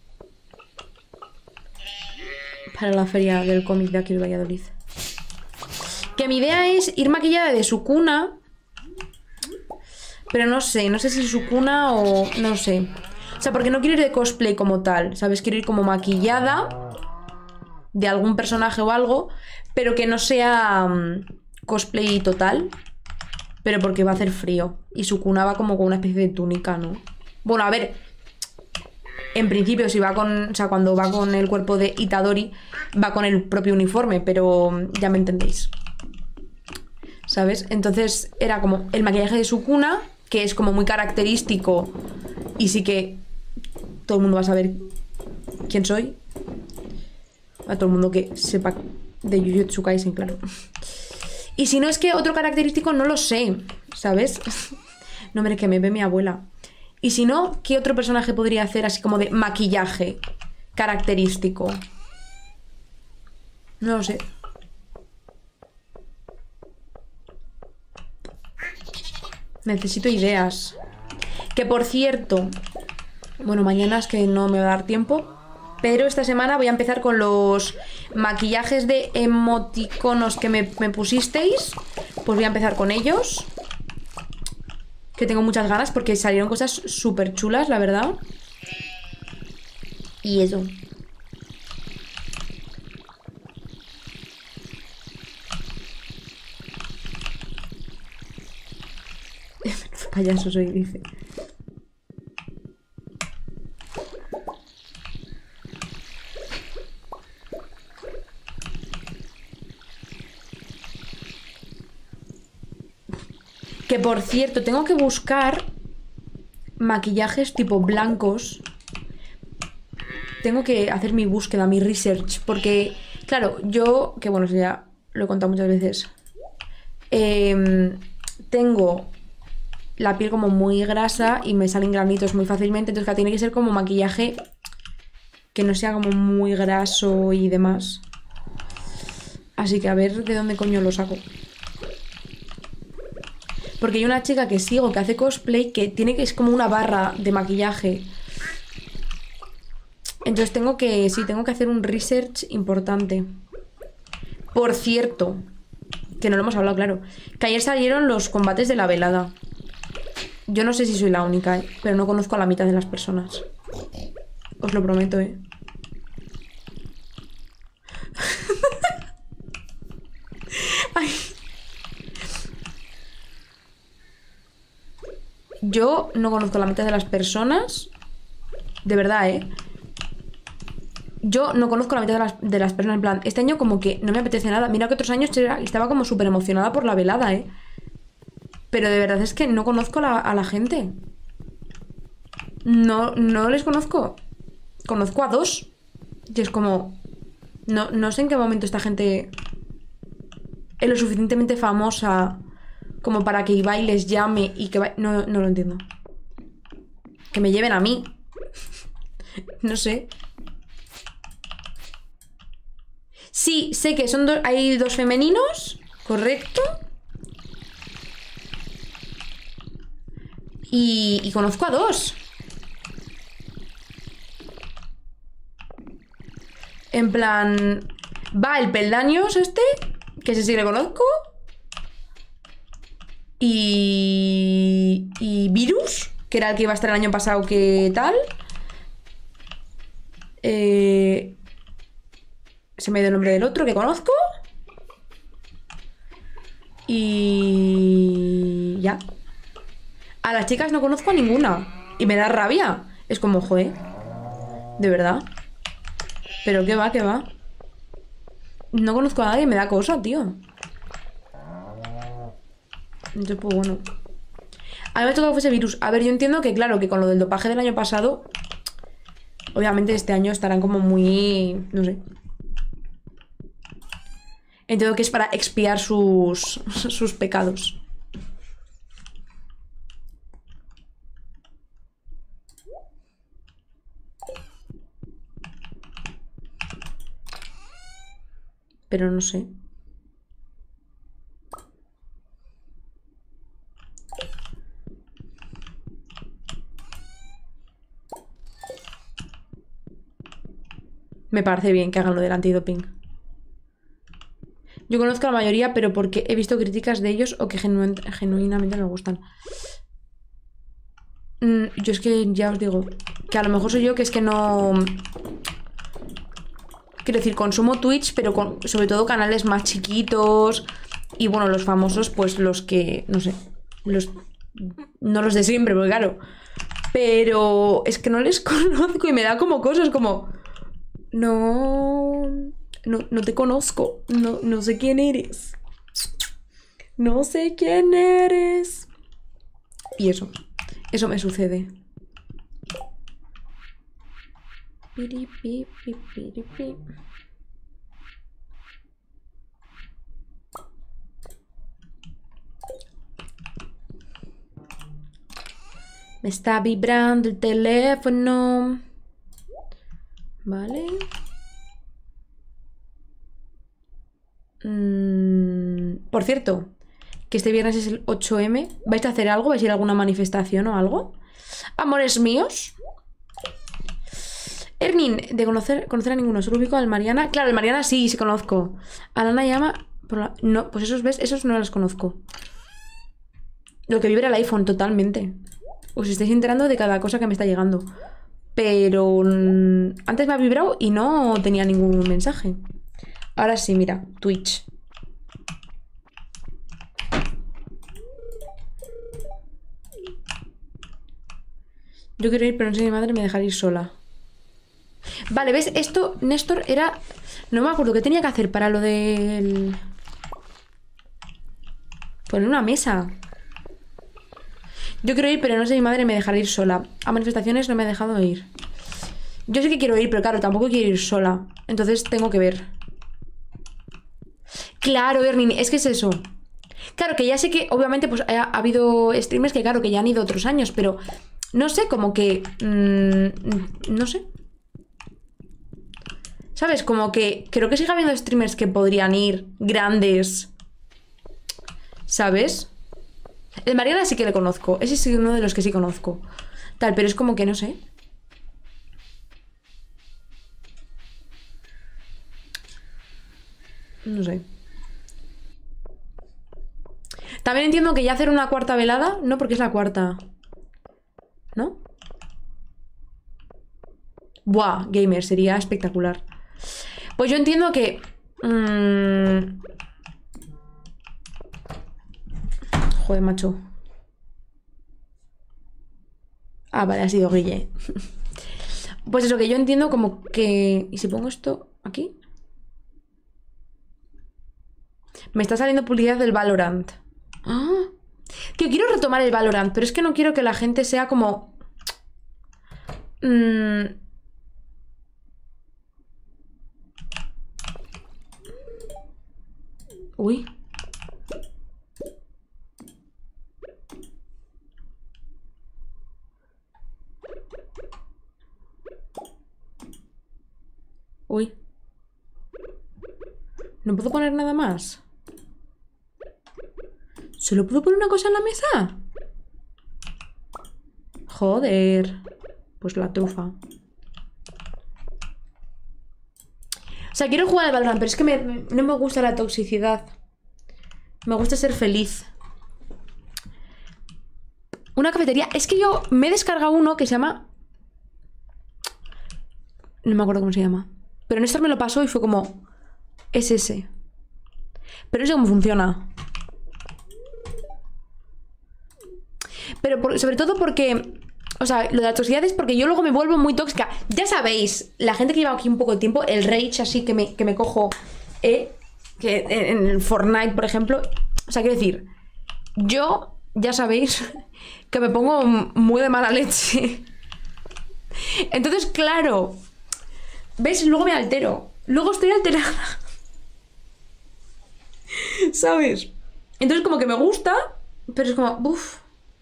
la feria del cómic de aquí de Valladolid. Que mi idea es ir maquillada de Sukuna. Pero no sé si Sukuna o... no sé. O sea, porque no quiero ir de cosplay como tal, ¿sabes? Quiero ir como maquillada de algún personaje o algo, pero que no sea cosplay total. Pero porque va a hacer frío. Y Sukuna va como con una especie de túnica, ¿no? Bueno, a ver. En principio, si va con... o sea, cuando va con el cuerpo de Itadori, va con el propio uniforme, pero ya me entendéis. ¿Sabes? Entonces era como el maquillaje de Sukuna, que es como muy característico. Y sí que todo el mundo va a saber quién soy. A todo el mundo que sepa de Jujutsu Kaisen, claro. Y si no, es que otro característico no lo sé, ¿sabes? No, hombre, que me ve mi abuela. Y si no, ¿qué otro personaje podría hacer así como de maquillaje característico? No lo sé. Necesito ideas. Que por cierto, bueno, mañana es que no me va a dar tiempo, pero esta semana voy a empezar con los maquillajes de emoticonos que me pusisteis. Pues voy a empezar con ellos, que tengo muchas ganas porque salieron cosas súper chulas, la verdad. Y eso. Payaso soy, dice. Que por cierto, tengo que buscar maquillajes tipo blancos. Tengo que hacer mi búsqueda, mi research. Porque, claro, yo, que bueno, ya lo he contado muchas veces, tengo la piel como muy grasa y me salen granitos muy fácilmente. Entonces, claro, tiene que ser como maquillaje que no sea como muy graso y demás. Así que a ver de dónde coño lo saco. Porque hay una chica que sigo que hace cosplay que tiene que es como una barra de maquillaje. Entonces tengo que hacer un research importante. Por cierto, que no lo hemos hablado, claro, que ayer salieron los combates de la velada. Yo no sé si soy la única, pero no conozco a la mitad de las personas. Os lo prometo, Ay. Yo no conozco a la mitad de las personas. De verdad, Yo no conozco a la mitad de las personas. En plan, este año como que no me apetece nada. Mira que otros años estaba como súper emocionada por la velada, Pero de verdad es que no conozco a la gente. No les conozco. Conozco a dos. Y es como... No sé en qué momento esta gente es lo suficientemente famosa como para que Ibai les llame y que... No lo entiendo. Que me lleven a mí. No sé. Sí, sé que son hay dos femeninos. Correcto. Y conozco a dos. En plan... Va el Peldaños que ese sí le conozco. Y Virus, que era el que iba a estar el año pasado, que tal. Se me dio el nombre del otro que conozco. Y... ya. A las chicas no conozco a ninguna. Y me da rabia. Es como, joder. De verdad. Pero qué va, qué va. No conozco a nadie, me da cosa, tío. Entonces, pues bueno. A mí me ha tocado que fuese Virus. A ver, yo entiendo que, claro, que con lo del dopaje del año pasado, obviamente este año estarán como muy... no sé. Entiendo que es para expiar sus pecados. Pero no sé. Me parece bien que hagan lo del antidoping. Yo conozco a la mayoría, pero porque he visto críticas de ellos o que genuinamente me gustan. Yo es que ya os digo que a lo mejor soy yo que es que no... Quiero decir, consumo Twitch, pero sobre todo canales más chiquitos. Y bueno, los famosos, pues los que, no sé, no los de siempre, porque claro. Pero es que no les conozco y me da como cosas como... No te conozco. No sé quién eres. No sé quién eres. Y eso me sucede. Me está vibrando el teléfono. Vale. Por cierto, que este viernes es el 8M. ¿Vais a hacer algo? ¿Vais a ir a alguna manifestación o algo? Amores míos. Ernin, de conocer a ninguno. Solo ubico al Mariana. Claro, el Mariana sí conozco. A Lana llama... No, pues esos, ¿ves? Esos no los conozco. Lo que vibra el iPhone, totalmente. Os estáis enterando de cada cosa que me está llegando. Pero... antes me ha vibrado y no tenía ningún mensaje. Ahora sí, mira. Twitch. Yo quiero ir, pero no sé si mi madre me dejará ir sola. Vale, ¿ves? Esto, Néstor, era... No me acuerdo qué tenía que hacer para lo del... Poner una mesa. Yo quiero ir, pero no sé si mi madre me dejará ir sola. A manifestaciones no me ha dejado ir. Yo sé que quiero ir, pero claro, tampoco quiero ir sola. Entonces tengo que ver. Claro, Ernin, es que es eso. Claro, que ya sé que obviamente pues ha habido streamers que claro, que ya han ido otros años, pero... No sé, como que... no sé. ¿Sabes? Como que creo que sigue habiendo streamers que podrían ir grandes. ¿Sabes? El Mariana sí que le conozco. Ese es uno de los que sí conozco. Tal, pero es como que no sé. No sé. También entiendo que ya hacer una cuarta velada, no porque es la cuarta. ¿No? Buah, gamer, sería espectacular. Pues yo entiendo que... Joder, macho. Ah, vale, ha sido Guille. Pues eso, que yo entiendo como que... ¿Y si pongo esto aquí? Me está saliendo publicidad del Valorant. ¡Ah! Tío, quiero retomar el Valorant, pero es que no quiero que la gente sea como... Uy. Uy. ¿No puedo poner nada más? ¿Solo puedo poner una cosa en la mesa? Joder. Pues la trufa. O sea, quiero jugar al Valorant, pero es que no me gusta la toxicidad. Me gusta ser feliz. Una cafetería. Es que yo me he descargado uno que se llama... No me acuerdo cómo se llama. Pero Néstor me lo pasó y fue como... Es ese. Pero no sé cómo funciona. Pero sobre todo porque... O sea, lo de la toxicidad es porque yo luego me vuelvo muy tóxica. Ya sabéis, la gente que lleva aquí un poco de tiempo, el rage así que me cojo... que en el Fortnite, por ejemplo... O sea, quiero decir... Yo, ya sabéis... Que me pongo muy de mala leche. Entonces, claro... ¿Ves? Luego me altero. Luego estoy alterada. ¿Sabes? Entonces como que me gusta, pero es como... Uff.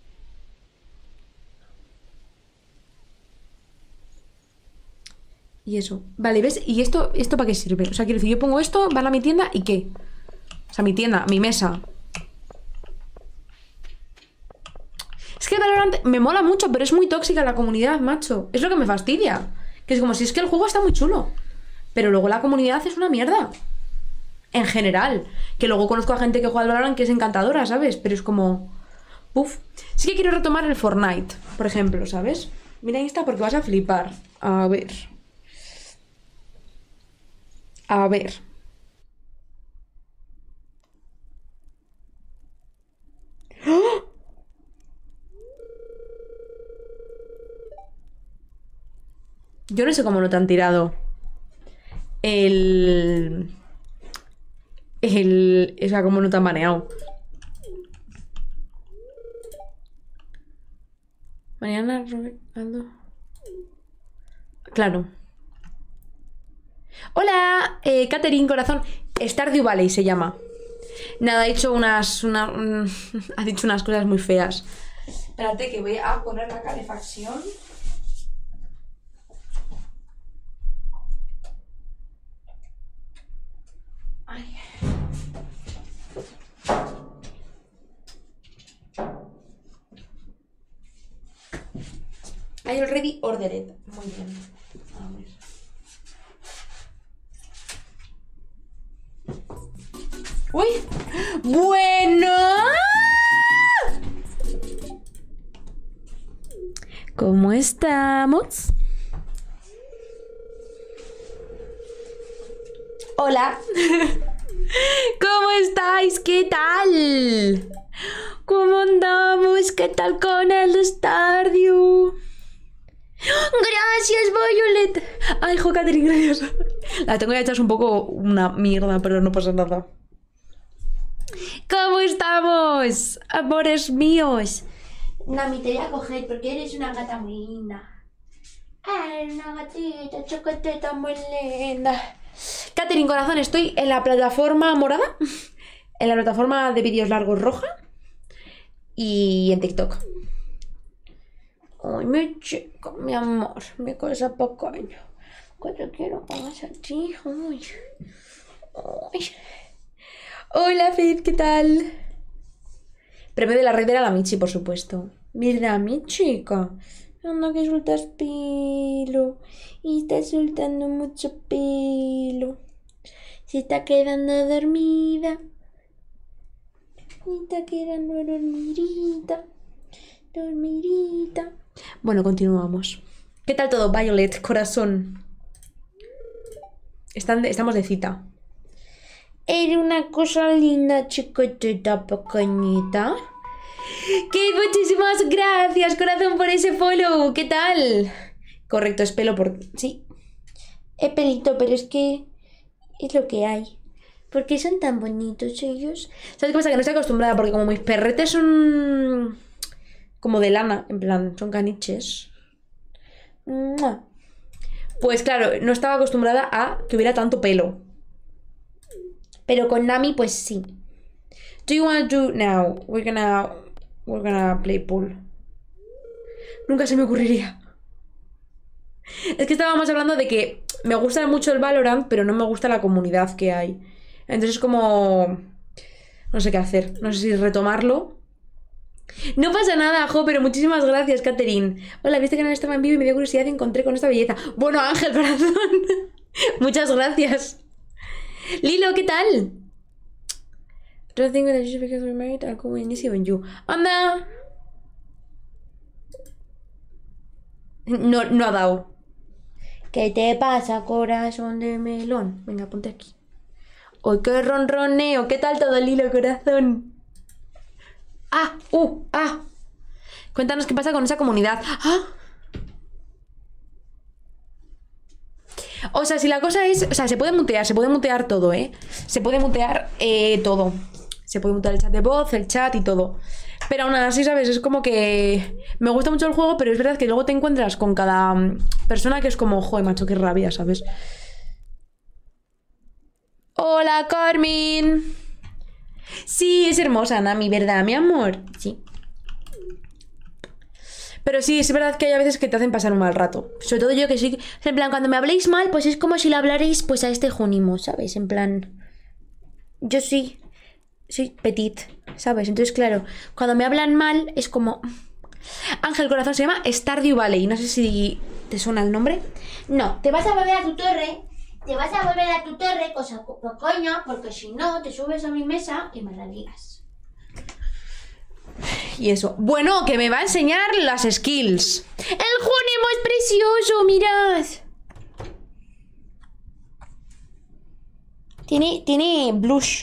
Y eso. Vale, ¿ves? ¿Y esto para qué sirve? O sea, quiero decir, yo pongo esto, van a mi tienda y ¿qué? O sea, mi tienda, mi mesa. Es que Valorant me mola mucho, pero es muy tóxica la comunidad, macho. Es lo que me fastidia. Que es como si es que el juego está muy chulo, pero luego la comunidad es una mierda. En general. Que luego conozco a gente que juega al Valorant que es encantadora, ¿sabes? Pero es como... Puf. Sí que quiero retomar el Fortnite, por ejemplo, ¿sabes? Mira Insta porque vas a flipar. A ver. A ver. ¡Oh! Yo no sé cómo no te han tirado o sea, cómo no te han baneado. Mañana, Robert, Aldo. Claro. Hola, Catherine, corazón. Stardew Valley se llama. Nada, ha dicho ha dicho unas cosas muy feas. Espérate que voy a poner la calefacción. Ay. I already ordered it. Muy bien. A ver. ¡Uy! ¡Bueno! ¿Cómo estamos? Hola. ¿Cómo estáis? ¿Qué tal? ¿Cómo andamos? ¿Qué tal con el Stardew? Gracias, Violet. Ay, jo, Catherine, gracias. La tengo ya hechas un poco una mierda, pero no pasa nada. ¿Cómo estamos, amores míos? Nami, te voy a coger porque eres una gata muy linda. Ay, una gatita, chocolate muy linda. Catherine, corazón, estoy en la plataforma morada, en la plataforma de vídeos largos roja y en TikTok. Ay, mi chica, mi amor, mi cosa pequeña, que te quiero más a ti. Ay. Ay. Hola, Faith, ¿qué tal? Premio de la red era la Michi, por supuesto. ¿Verdad, mi chica? Anda que sueltas pelo. Y está soltando mucho pelo. Se está quedando dormida. Y está quedando dormidita. Dormidita. Bueno, continuamos. ¿Qué tal todo, Violet, corazón? Estamos de cita. Era una cosa linda, chiquitita, pequeñita. ¡Qué muchísimas gracias, corazón, por ese follow! ¿Qué tal? Correcto, es pelo por... Sí. Es pelito, pero es que... es lo que hay. ¿Por qué son tan bonitos ellos? ¿Sabes qué pasa? Que no estoy acostumbrada, porque como mis perretes son... como de lana, en plan, son caniches. ¡Mua! Pues claro, no estaba acostumbrada a que hubiera tanto pelo. Pero con Nami, pues sí. Do you want to do now? We're gonna play pool. Nunca se me ocurriría. Es que estábamos hablando de que me gusta mucho el Valorant, pero no me gusta la comunidad que hay. Entonces como... no sé qué hacer. No sé si retomarlo. No pasa nada, jo, pero muchísimas gracias, Catherine. Hola, viste que no estaba en vivo y me dio curiosidad y encontré con esta belleza. Bueno, Ángel, corazón. Muchas gracias. Lilo, ¿qué tal? Don't think that you should because we're married. I'll go in easy on you. ¡Anda! No ha dado. ¿Qué te pasa, corazón de melón? Venga, ponte aquí. ¡Ay, qué ronroneo! ¿Qué tal todo, Lilo, corazón? ¡Ah! ¡Ah! Cuéntanos qué pasa con esa comunidad. ¡Ah! O sea, si la cosa es... o sea, se puede mutear todo, ¿eh? Se puede mutear todo. Se puede mutear el chat de voz, el chat y todo. Pero aún así, ¿sabes? Es como que... me gusta mucho el juego, pero es verdad que luego te encuentras con cada persona que es como... joder, macho, qué rabia, ¿sabes? ¡Hola, Carmen! Sí, es hermosa, Nami, ¿verdad, mi amor? Sí. Pero sí, es verdad que hay a veces que te hacen pasar un mal rato. Sobre todo yo que sí... en plan, cuando me habléis mal, pues es como si le hablarais pues a este Jónimo, ¿sabes? En plan... yo sí... soy petit, ¿sabes? Entonces, claro, cuando me hablan mal es como... Ángel, corazón, se llama Stardew Valley. No sé si te suena el nombre. No, te vas a volver a tu torre. Te vas a volver a tu torre, cosa coño, porque si no, te subes a mi mesa y me la lías. Y eso. Bueno, que me va a enseñar las skills. ¡El Jónimo es precioso! ¡Mirad! Tiene blush.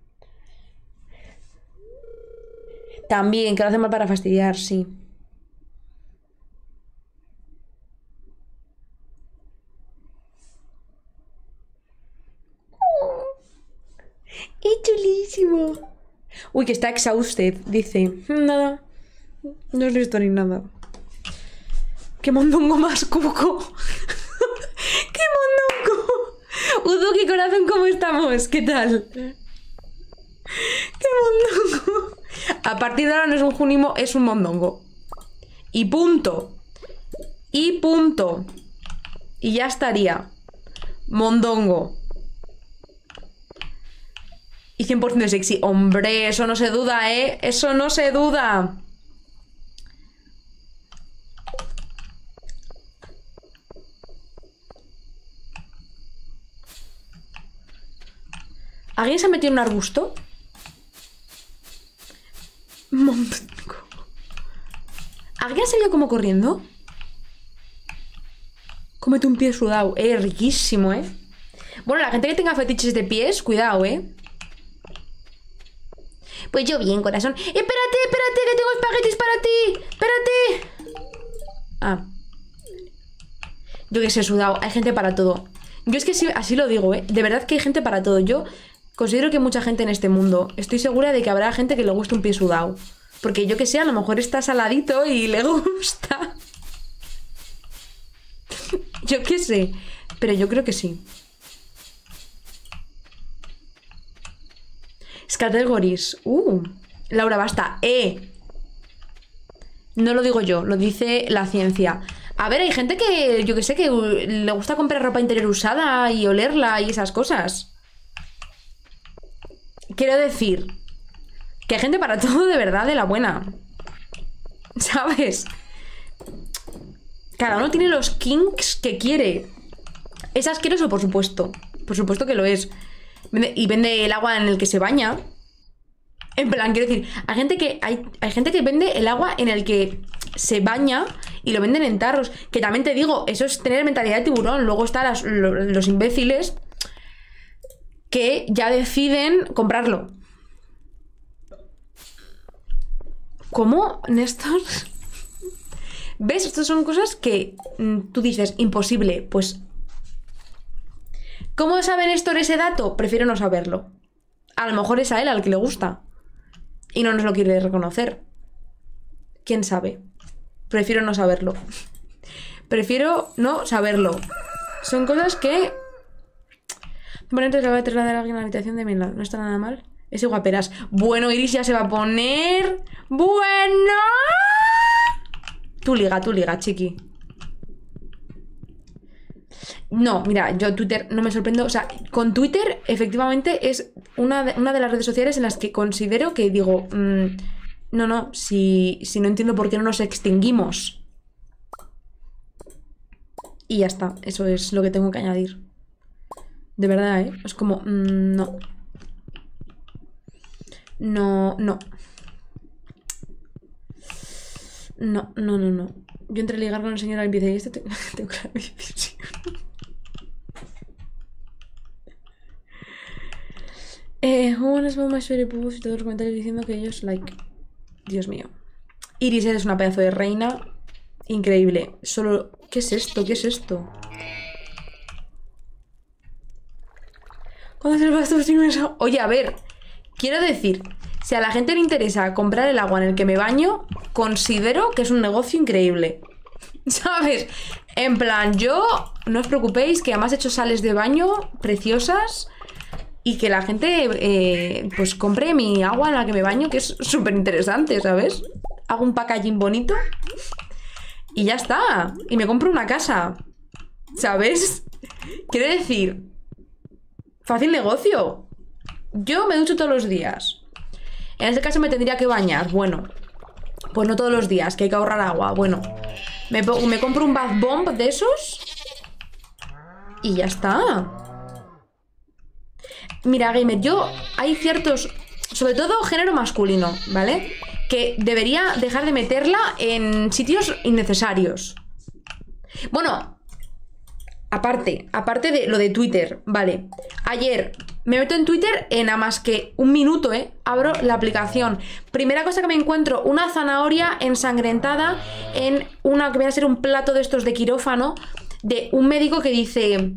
También, que lo hace mal para fastidiar, sí. ¡Es chulísimo! Uy, que está exhausted, dice. Nada. No es listo ni nada. ¡Qué mondongo más cuco! ¡Qué mondongo! Uduki, corazón, ¿cómo estamos? ¿Qué tal? ¡Qué mondongo! A partir de ahora no es un Jónimo, es un mondongo. Y punto. Y punto. Y ya estaría. Mondongo. Y 100% sexy. Hombre, eso no se duda, ¿eh? Eso no se duda. ¿Alguien se ha metido en un arbusto? ¿Alguien ha salido como corriendo? Cómete un pie sudado. Riquísimo, Bueno, la gente que tenga fetiches de pies, cuidado, Pues yo bien, corazón. Espérate, que tengo espaguetis para ti. Espérate. Ah. Yo que sé, sudado. Hay gente para todo. Yo es que sí, así lo digo, De verdad que hay gente para todo. Yo considero que hay mucha gente en este mundo. Estoy segura de que habrá gente que le guste un pie sudado. Porque yo que sé, a lo mejor está saladito y le gusta. Yo qué sé. Pero yo creo que sí. Categories. Laura, basta. No lo digo yo, lo dice la ciencia. A ver, hay gente que, yo que sé, que le gusta comprar ropa interior usada y olerla y esas cosas. Quiero decir que hay gente para todo de verdad, de la buena. ¿Sabes? Cada uno tiene los kinks que quiere. ¿Es asqueroso? Por supuesto. Por supuesto que lo es. Y vende el agua en el que se baña. En plan, quiero decir, hay gente que vende el agua en el que se baña y lo venden en tarros. Que también te digo, eso es tener mentalidad de tiburón. Luego están los imbéciles que ya deciden comprarlo. ¿Cómo, Néstor? ¿Ves? Estas son cosas que tú dices, imposible. Pues, ¿cómo sabe Néstor ese dato? Prefiero no saberlo. A lo mejor es a él al que le gusta y no nos lo quiere reconocer. ¿Quién sabe? Prefiero no saberlo. Prefiero no saberlo. Son cosas que... Ponente que acaba de trasladar a alguien a la habitación de Mila. No está nada mal. Ese guaperas. Bueno, Iris ya se va a poner... ¡Bueno! Tú liga, chiqui. No, mira, yo Twitter no me sorprendo. O sea, con Twitter efectivamente es una de las redes sociales en las que considero que digo... no, si no entiendo por qué no nos extinguimos. Y ya está, eso es lo que tengo que añadir. De verdad, es como... no. No. Yo entré a ligar con el señor al y este tengo que decisión. Una bomba y todos los comentarios diciendo que ellos like. Dios mío. Iris, eres una pedazo de reina. Increíble. Solo... ¿Qué es esto? ¿Qué es esto? ¿Cuándo se va a estar eso? Oye, a ver. Quiero decir, si a la gente le interesa comprar el agua en el que me baño, considero que es un negocio increíble. ¿Sabes? En plan, yo... No os preocupéis, que además he hecho sales de baño preciosas... Y que la gente, pues, compre mi agua en la que me baño, que es súper interesante, ¿sabes? Hago un packaging bonito y ya está. Y me compro una casa, ¿sabes? Quiero decir, fácil negocio. Yo me ducho todos los días. En este caso me tendría que bañar. Bueno, pues no todos los días, que hay que ahorrar agua. Bueno, me compro un bath bomb de esos y ya está. Mira, gamer, hay ciertos, sobre todo género masculino, ¿vale? Que debería dejar de meterla en sitios innecesarios. Bueno, aparte de lo de Twitter, ¿vale? Ayer me meto en Twitter en nada más que un minuto, abro la aplicación. Primera cosa que me encuentro, una zanahoria ensangrentada en una que viene a ser un plato de estos de quirófano de un médico que dice...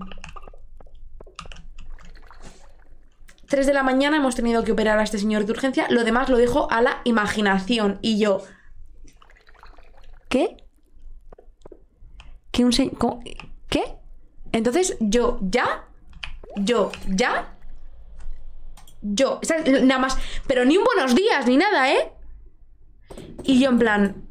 3 de la mañana hemos tenido que operar a este señor de urgencia. Lo demás lo dejo a la imaginación. Y yo... ¿Qué? ¿Qué? Entonces yo o sea, nada más... Pero ni un buenos días, ni nada, Y yo en plan...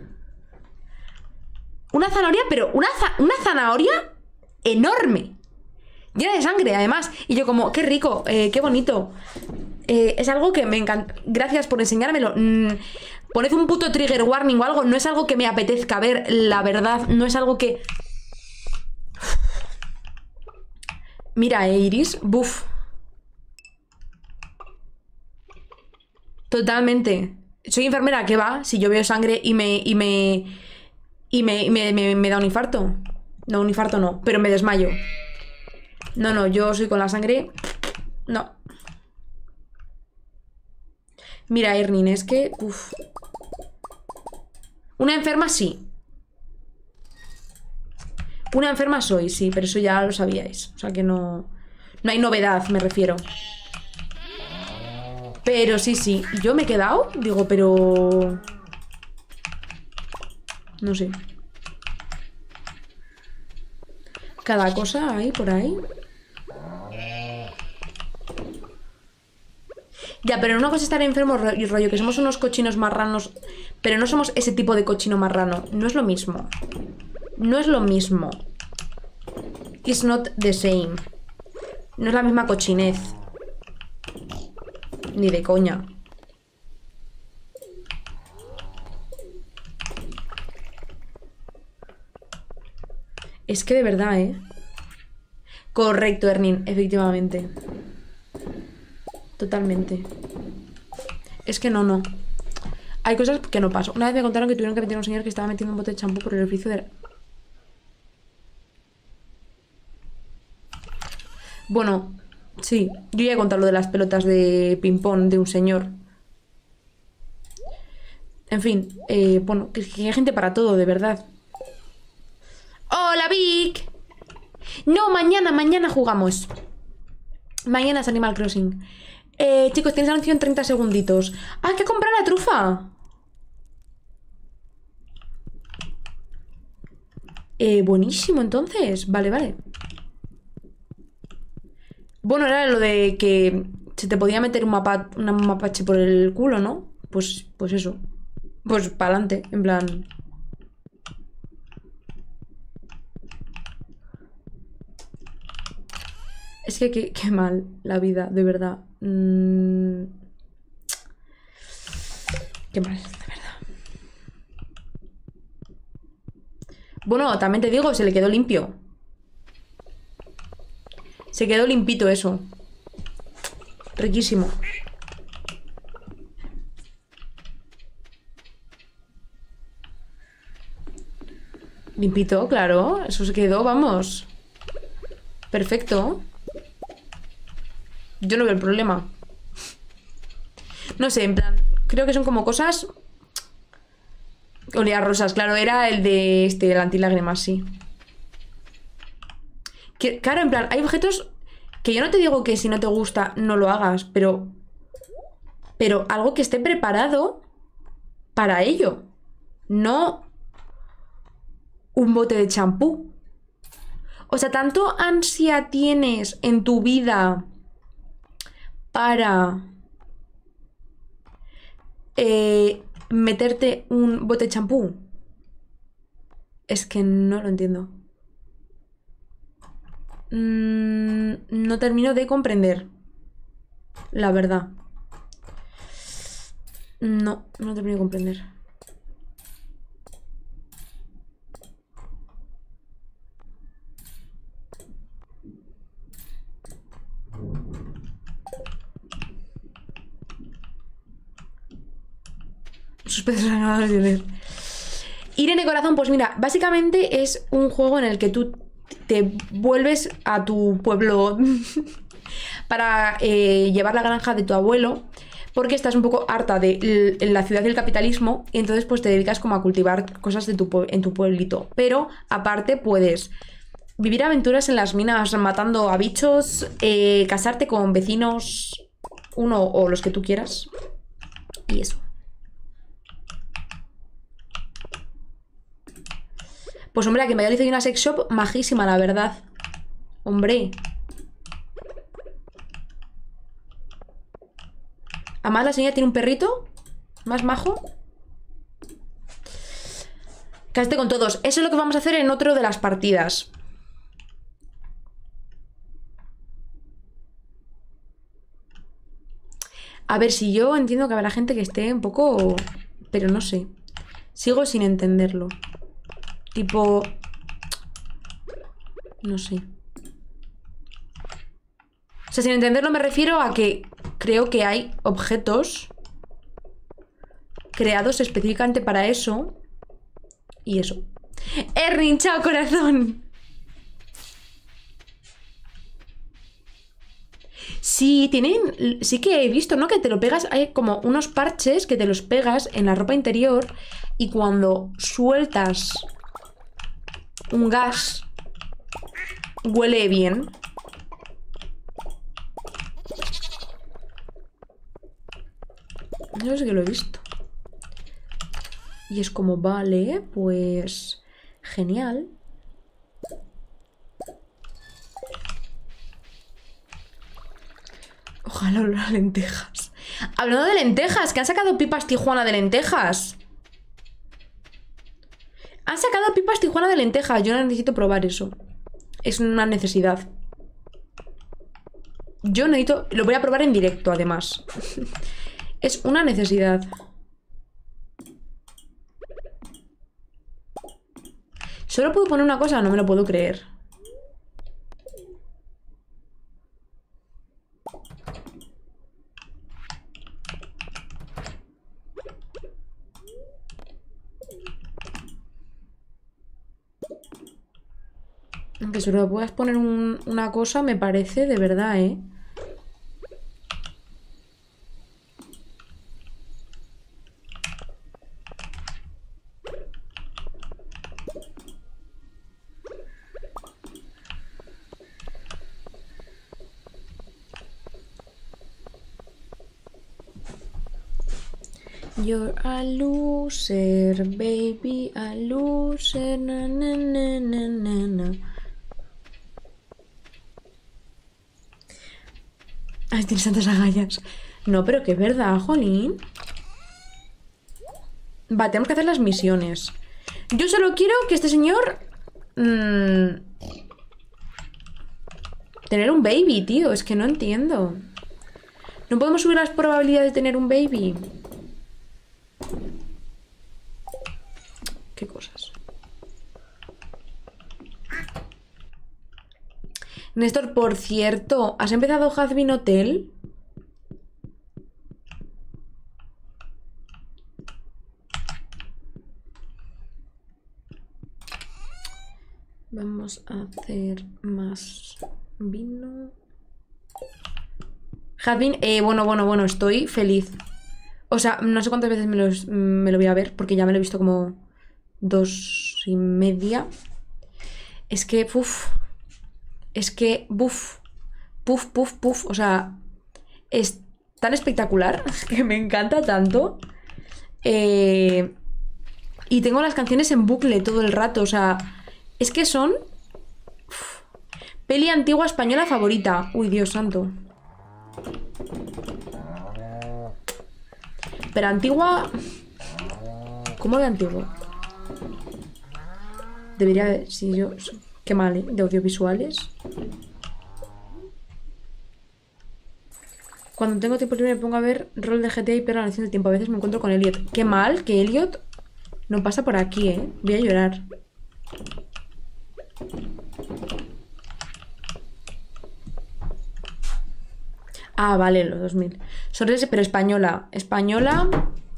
Una zanahoria, pero una zanahoria enorme. Llena de sangre, además. Y yo como, qué rico, qué bonito. Es algo que me encanta. Gracias por enseñármelo. Poned un puto trigger warning o algo. No es algo que me apetezca ver, la verdad. No es algo que... Mira, Iris, buf. Totalmente. Soy enfermera, ¿qué va? Si yo veo sangre me da un infarto. No, un infarto no, pero me desmayo. No, no, yo soy con la sangre. No. Mira, Ernin, es que... Uf. Una enferma sí. Una enferma soy, sí, pero eso ya lo sabíais. O sea que no... No hay novedad, me refiero. Pero sí, sí. Yo me he quedado, digo, pero... No sé. Cada cosa hay por ahí. Ya, pero una cosa es estar enfermo y rollo, que somos unos cochinos marranos, pero no somos ese tipo de cochino marrano. No es lo mismo. No es lo mismo. It's not the same. No es la misma cochinez. Ni de coña. Es que de verdad, ¿eh? Correcto, Ernin, efectivamente. Totalmente. Es que no. Hay cosas que no paso. Una vez me contaron que tuvieron que meter a un señor que estaba metiendo un bote de champú por el orificio de... Bueno, sí. Yo ya he contado lo de las pelotas de ping-pong de un señor. En fin, bueno, que hay gente para todo, de verdad. ¡Hola, Vic! No, mañana jugamos. Mañana es Animal Crossing. Chicos, tienes anuncio en 30 segunditos. ¡Ah, hay que comprar la trufa! Buenísimo, entonces. Vale. Bueno, era lo de que se te podía meter un mapache por el culo, ¿no? Pues eso. Pues para adelante, en plan... Es que qué mal la vida, de verdad. Qué mal, de verdad. Bueno, también te digo, se le quedó limpio. Se quedó limpito eso. Riquísimo. Limpito, claro. Eso se quedó, vamos. Perfecto. Yo no veo el problema. No sé, en plan, creo que son como cosas... Olía rosas, claro, era el de el antilágrimas, sí. Claro, en plan, hay objetos que yo no te digo que si no te gusta no lo hagas, pero algo que esté preparado para ello. No un bote de champú. O sea, tanto ansia tienes en tu vida para meterte un bote de champú. Es que no lo entiendo. No termino de comprender. La verdad. No termino de comprender. Sus peces acaban de oler. Irene Corazón, pues mira, básicamente es un juego en el que tú te vuelves a tu pueblo para llevar la granja de tu abuelo, porque estás un poco harta de la ciudad y el capitalismo, y entonces pues te dedicas como a cultivar cosas en tu pueblito. Pero aparte puedes vivir aventuras en las minas matando a bichos, casarte con vecinos, uno o los que tú quieras, y eso. Pues hombre, aquí en Valladolid hay una sex shop majísima, la verdad. Hombre. Además la señora tiene un perrito más majo. Casate con todos. Eso es lo que vamos a hacer en otro de las partidas. A ver, si yo entiendo que habrá gente que esté un poco... Pero no sé. Sigo sin entenderlo. Tipo... No sé. O sea, sin entenderlo me refiero a que creo que hay objetos creados específicamente para eso. Y eso. Errin, chao, corazón. Sí, tienen... Sí que he visto, ¿no? Que te lo pegas... Hay como unos parches que te los pegas en la ropa interior y cuando sueltas un gas huele bien. No sé que lo he visto. Y es como, vale, pues... Genial. Ojalá las lentejas. Hablando de lentejas, que han sacado pipas Tijuana de lentejas. Han sacado pipas Tijuana de lentejas. Yo necesito probar eso. Es una necesidad. Yo necesito... Lo voy a probar en directo, además. Es una necesidad. ¿Solo puedo poner una cosa? No me lo puedo creer. Aunque solo puedas poner una cosa, me parece de verdad, ¿eh? You're a loser, baby, a loser, na na na na na na. Ay, tienes tantas agallas. No, pero que es verdad, jolín. Va, tenemos que hacer las misiones. Yo solo quiero que este señor... tener un baby, tío. Es que no entiendo. ¿No podemos subir las probabilidades de tener un baby? ¿Qué cosas? Néstor, por cierto, ¿has empezado Hazbin Hotel? Vamos a hacer más vino. Hazbin, bueno, estoy feliz. O sea, no sé cuántas veces me lo voy a ver, porque ya me lo he visto como 2,5. Es que, uff. Es que, buf. Puf. O sea, es tan espectacular que me encanta tanto. Y tengo las canciones en bucle todo el rato. O sea, es que son... Uf. Peli antigua española favorita. Uy, Dios santo. Pero antigua... ¿Cómo de antigua? Debería haber... Si yo... Qué mal, ¿eh? De audiovisuales. Cuando tengo tiempo libre me pongo a ver rol de GTA y pierdo la noción del tiempo. A veces me encuentro con Elliot. Qué mal que Elliot no pasa por aquí, ¿eh? Voy a llorar. Ah, vale, los 2000. Sorpresa, pero española. Española.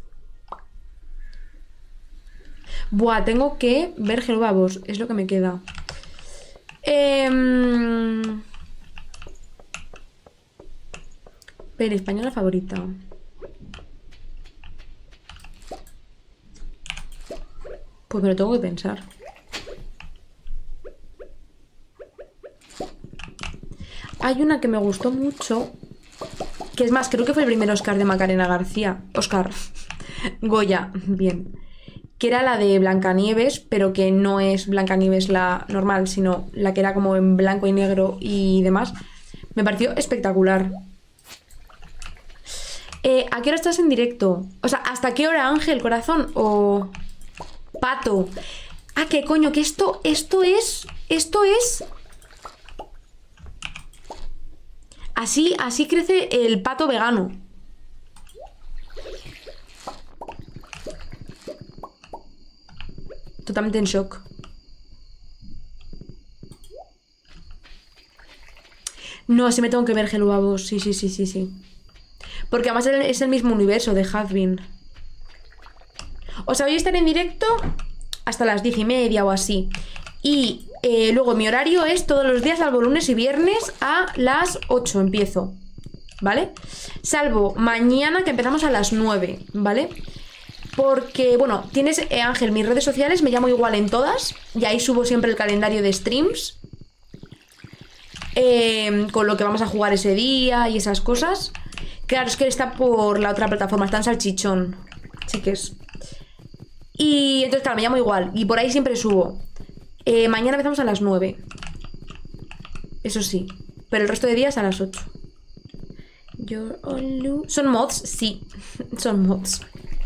Buah, tengo que ver Genovavos. Es lo que me queda. Peli española favorita. Pues me lo tengo que pensar. Hay una que me gustó mucho, que es más, creo que fue el primer Oscar de Macarena García. Oscar. Goya, bien. Que era la de Blancanieves, pero que no es Blancanieves la normal, sino la que era como en blanco y negro y demás. Me pareció espectacular. ¿A qué hora estás en directo? O sea, ¿hasta qué hora, Ángel, corazón? O... Pato. Ah, ¿qué coño? Que esto es... Así crece el pato vegano. Totalmente en shock. No, sí me tengo que ver Genovavos. Sí. Porque además es el mismo universo de Hazbin. O sea, voy a estar en directo hasta las 10:30 o así. Y luego mi horario es todos los días, salvo lunes y viernes, a las 8 empiezo, ¿vale? Salvo mañana, que empezamos a las 9, ¿vale? Porque, bueno, tienes, Ángel, mis redes sociales, me llamo igual en todas. Y ahí subo siempre el calendario de streams. Con lo que vamos a jugar ese día y esas cosas. Claro, es que está por la otra plataforma, está en Salchichón, chiques. Y entonces, claro, me llamo igual. Y por ahí siempre subo. Mañana empezamos a las 9. Eso sí. Pero el resto de días a las 8. ¿Son mods? Sí. Son mods.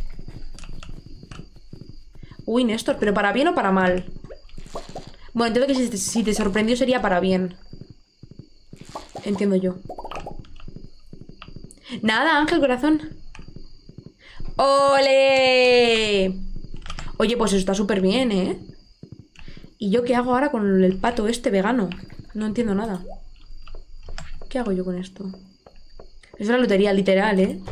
Uy, Néstor, ¿pero para bien o para mal? Bueno, entiendo que si te sorprendió sería para bien. Entiendo yo. Nada, Ángel, corazón. ¡Ole! Oye, pues eso está súper bien, ¿eh? ¿Y yo qué hago ahora con el pato este vegano? No entiendo nada. ¿Qué hago yo con esto? Es una lotería, literal, ¿eh?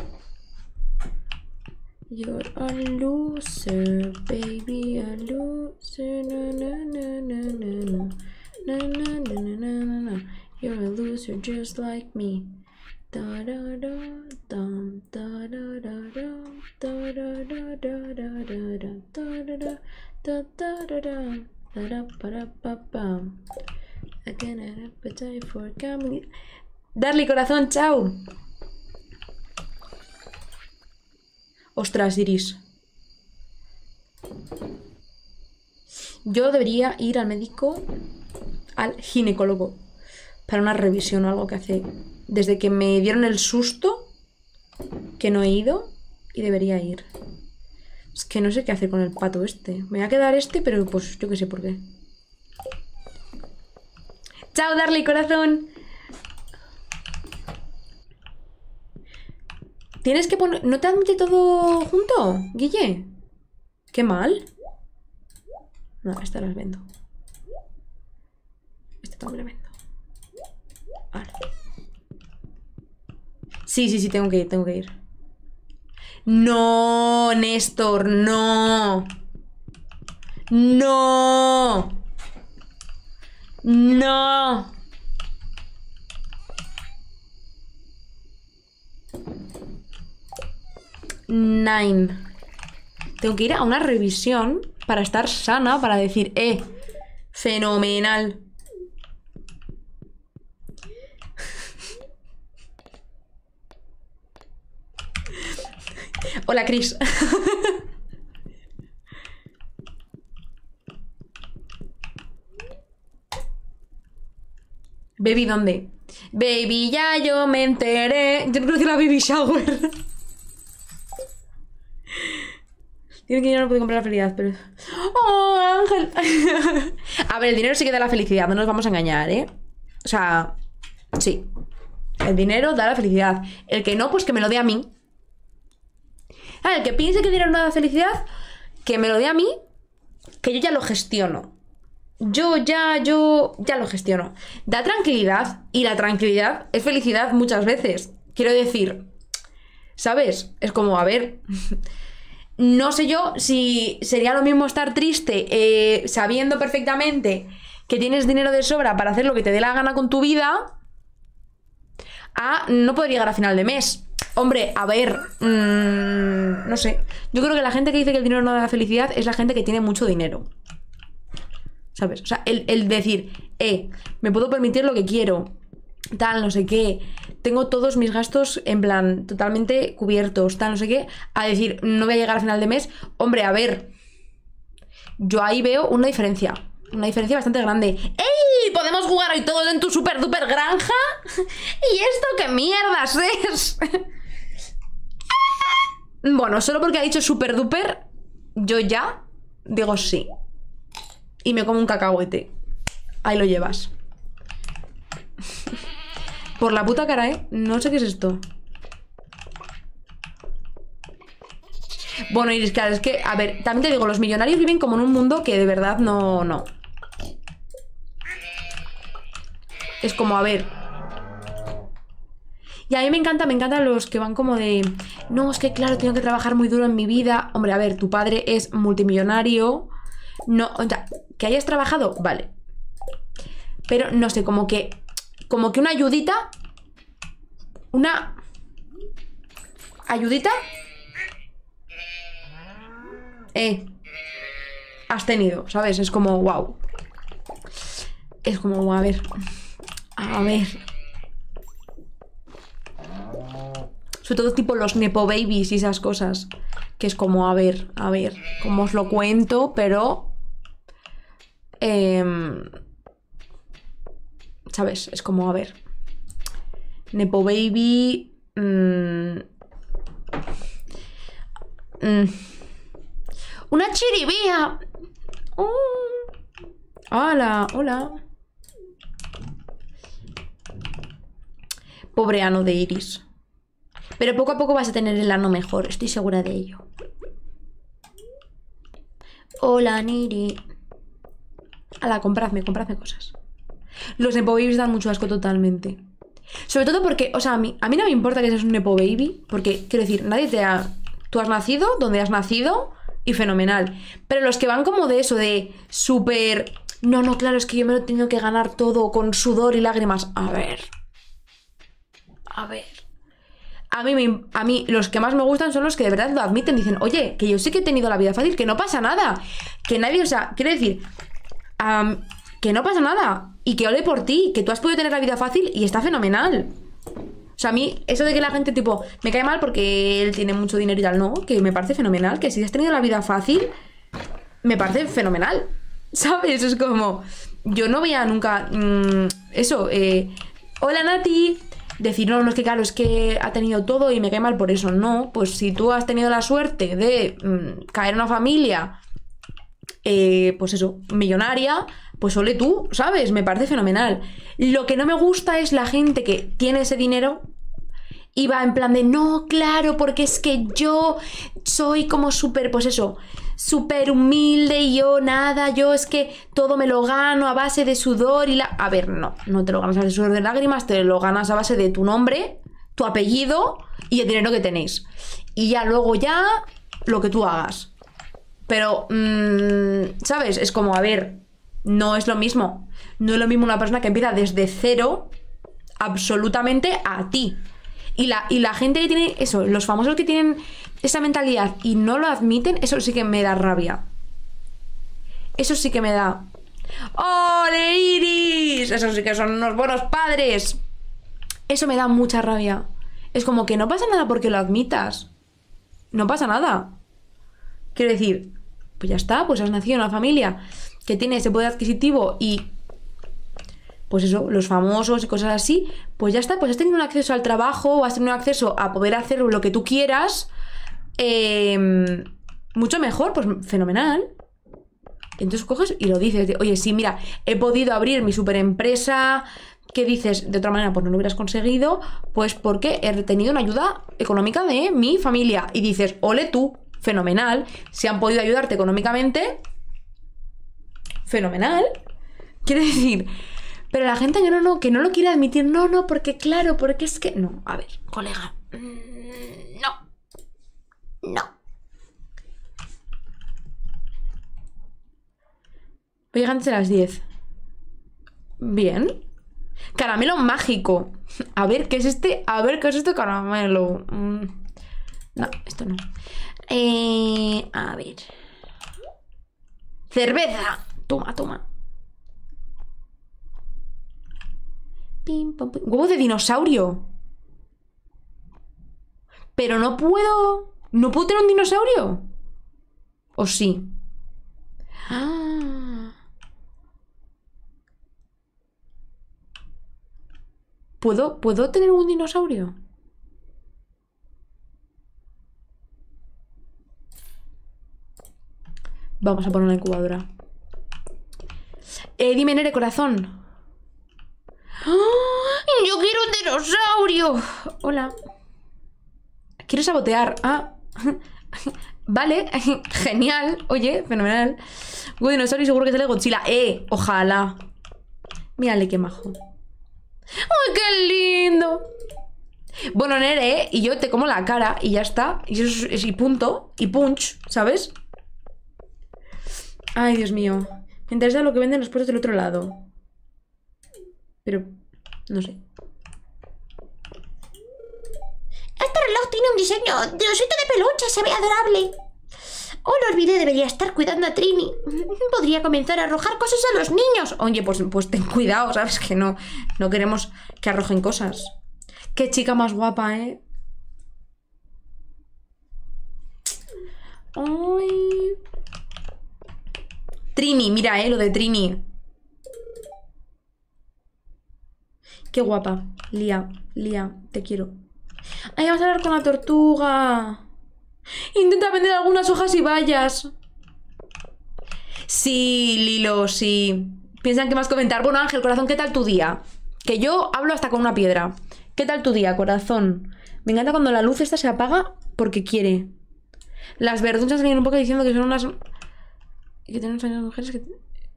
You're a loser, baby, a loser, na na na na na na na na na na na. You're a loser just like me. Da da da dum da da da dum da da da da da da da da da da da da da da para pa pam. Again an appetite for comedy. Darly, corazón, chao. Ostras, Iris. Yo debería ir al médico, al ginecólogo, para una revisión o algo que hace. Desde que me dieron el susto, que no he ido, y debería ir. Es que no sé qué hacer con el pato este. Me voy a quedar este, pero pues yo qué sé por qué. Chao, Darly, corazón. Tienes que poner... ¿No te admite todo junto, Guille? Qué mal. No, estas las vendo. Este también la vendo. Vale. Sí, tengo que ir. No, Néstor, no. No. No. Nine. Tengo que ir a una revisión para estar sana, para decir, fenomenal. Hola, Chris. Baby, ¿dónde? Baby, ya yo me enteré. Yo no creo que la baby shower. Tiene que yo no puedo comprar la felicidad, pero... ¡Oh, Ángel! A ver, el dinero sí que da la felicidad, no nos vamos a engañar, ¿eh? O sea, sí. El dinero da la felicidad. El que no, pues que me lo dé a mí. El que piense que el dinero no da felicidad, que me lo dé a mí, que yo ya lo gestiono. Yo ya lo gestiono. Da tranquilidad, y la tranquilidad es felicidad muchas veces. Quiero decir, ¿sabes? Es como, a ver... No sé yo si sería lo mismo estar triste sabiendo perfectamente que tienes dinero de sobra para hacer lo que te dé la gana con tu vida, a no poder llegar a final de mes. Hombre, a ver, no sé. Yo creo que la gente que dice que el dinero no da felicidad es la gente que tiene mucho dinero. ¿Sabes? O sea, el decir, me puedo permitir lo que quiero, tal, no sé qué, tengo todos mis gastos en plan totalmente cubiertos, tal, no sé qué, a decir, no voy a llegar a final de mes. Hombre, a ver, yo ahí veo una diferencia bastante grande. ¡Ey! ¿Podemos jugar hoy todos en tu super duper granja? ¿Y esto qué mierdas es? Bueno, solo porque ha dicho super duper, yo ya digo sí. Y me como un cacahuete. Ahí lo llevas. Por la puta cara, ¿eh? No sé qué es esto. Bueno, Iris, claro, es que, a ver, también te digo, los millonarios viven como en un mundo que de verdad no. Es como, a ver. Y a mí me encantan los que van como de... No, es que claro, tengo que trabajar muy duro en mi vida. Hombre, a ver, tu padre es multimillonario. No, o sea, que hayas trabajado, vale. Pero no sé, como que una ayudita. Una ayudita. Has tenido, ¿sabes? Es como, wow. Es como, a ver. A ver. Sobre todo tipo los nepo babies y esas cosas. Que es como, a ver, cómo os lo cuento, pero... ¿sabes? Es como, a ver. Nepo baby... ¡una chiribía! ¡Hola! ¡Hola! Pobre ano de Iris. Pero poco a poco vas a tener el ano mejor, estoy segura de ello. Hola, Niri. Ala, compradme cosas. Los nepo babies dan mucho asco totalmente. Sobre todo porque, o sea, a mí no me importa que seas un nepo baby, porque, quiero decir, nadie te ha... Tú has nacido donde has nacido y fenomenal. Pero los que van como de eso, de súper... No, claro, es que yo me lo he tenido que ganar todo con sudor y lágrimas. A ver. A mí los que más me gustan son los que de verdad lo admiten. Dicen, oye, que yo sí que he tenido la vida fácil, que no pasa nada. Que nadie, o sea, quiero decir... que no pasa nada. Y que ole por ti, que tú has podido tener la vida fácil y está fenomenal. O sea, a mí, eso de que la gente, tipo, me cae mal porque él tiene mucho dinero y tal, no, que me parece fenomenal. Que si has tenido la vida fácil, me parece fenomenal. ¿Sabes? Es como... Yo no voy a nunca... hola, Nati. Decir, no, es que claro, es que ha tenido todo y me cae mal por eso. No, pues si tú has tenido la suerte de caer en una familia, pues eso, millonaria, pues ole tú, ¿sabes? Me parece fenomenal. Lo que no me gusta es la gente que tiene ese dinero y va en plan de, no, claro, porque es que yo soy como súper, pues eso, súper humilde y yo es que todo me lo gano a base de sudor y la... A ver, no te lo ganas a base de sudor de lágrimas, te lo ganas a base de tu nombre, tu apellido y el dinero que tenéis. Y ya luego ya lo que tú hagas. Pero, ¿sabes? Es como, a ver, no es lo mismo. No es lo mismo una persona que empieza desde cero absolutamente a ti. Y la gente que tiene eso, los famosos que tienen esa mentalidad y no lo admiten, eso sí que me da rabia. Eso sí que me da... ¡Ole, Iris! Eso sí que son unos buenos padres. Eso me da mucha rabia. Es como que no pasa nada porque lo admitas. No pasa nada. Quiero decir, pues ya está, pues has nacido en una familia que tiene ese poder adquisitivo y... Pues eso, los famosos y cosas así, pues ya está, pues has tenido un acceso al trabajo o has tenido un acceso a poder hacer lo que tú quieras, mucho mejor, pues fenomenal. Entonces coges y lo dices, oye, sí, mira, he podido abrir mi super empresa, ¿qué dices? De otra manera, pues no lo hubieras conseguido, pues porque he tenido una ayuda económica de mi familia. Y dices, ole tú, fenomenal, si han podido ayudarte económicamente, fenomenal. Quiero decir... Pero la gente que no lo quiere admitir, no, porque claro, porque es que... No, a ver, colega, no. Voy llegando a las 10. Bien. Caramelo mágico. A ver, ¿qué es este? A ver, ¿qué es este caramelo? No, esto no. A ver. Cerveza. Toma. Pim, pam, pim. Huevo de dinosaurio. Pero no puedo... ¿No puedo tener un dinosaurio? ¿O sí? ¿Puedo tener un dinosaurio? Vamos a poner una incubadora. Dime, Nere, corazón. ¡Oh! ¡Yo quiero un dinosaurio! Hola. Quiero sabotear. Vale. Genial. Oye, fenomenal. Un dinosaurio seguro que sale Godzilla. Ojalá. Mírale qué majo. ¡Ay, qué lindo! Bueno, Nere, y yo te como la cara y ya está. Y eso es y punto. Y punch, ¿sabes? Ay, Dios mío. Me interesa lo que venden los puestos del otro lado. Pero, no sé. Este reloj tiene un diseño de osito de peluche, se ve adorable. Oh, lo olvidé, debería estar cuidando a Trini. Podría comenzar a arrojar cosas a los niños. Oye, pues ten cuidado, ¿sabes? Que no queremos que arrojen cosas. Qué chica más guapa, ¿eh? Ay. Trini, mira, lo de Trini. Qué guapa. Lía, te quiero. Ay, vamos a hablar con la tortuga. Intenta vender algunas hojas y vallas. Sí, Lilo, sí. Piensan que más comentar. Bueno, Ángel, corazón, ¿qué tal tu día? Que yo hablo hasta con una piedra. ¿Qué tal tu día, corazón? Me encanta cuando la luz esta se apaga porque quiere. Las verduzas salían un poco diciendo que son unas... Y que tienen unas mujeres que...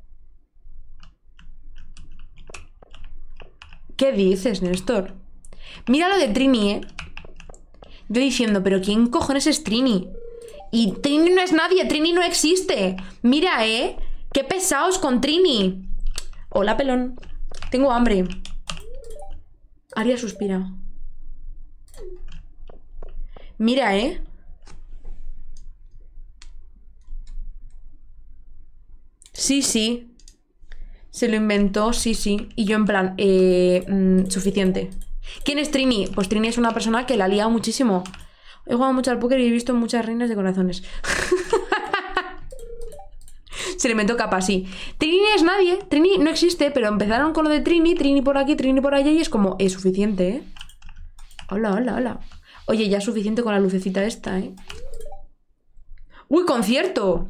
¿Qué dices, Néstor? Mira lo de Trini, ¿eh? Yo diciendo, pero ¿quién cojones es Trini? Y Trini no es nadie, Trini no existe. Mira, ¿eh? Qué pesados con Trini. Hola, pelón. Tengo hambre. Aria suspira. Mira, ¿eh? Sí. Se lo inventó, sí. Y yo en plan, suficiente. ¿Quién es Trini? Pues Trini es una persona que la ha liado muchísimo. He jugado mucho al póker y he visto muchas reinas de corazones. Se le inventó capa, sí. Trini es nadie, Trini no existe, pero empezaron con lo de Trini por aquí, Trini por allá y es como, es suficiente, ¿eh? Hola. Oye, ya es suficiente con la lucecita esta, ¿eh? ¡Uy, concierto!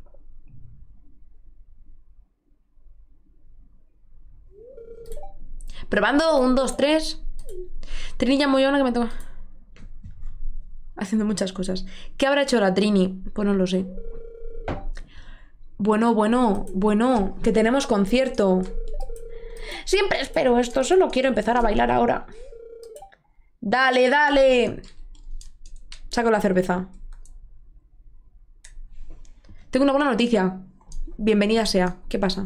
Probando, 1, 2, 3. Trini ya muy buena que me toca. Haciendo muchas cosas. ¿Qué habrá hecho la Trini? Pues no lo sé. Bueno, que tenemos concierto. Siempre espero esto, solo quiero empezar a bailar ahora. Dale. Saco la cerveza. Tengo una buena noticia. Bienvenida sea. ¿Qué pasa?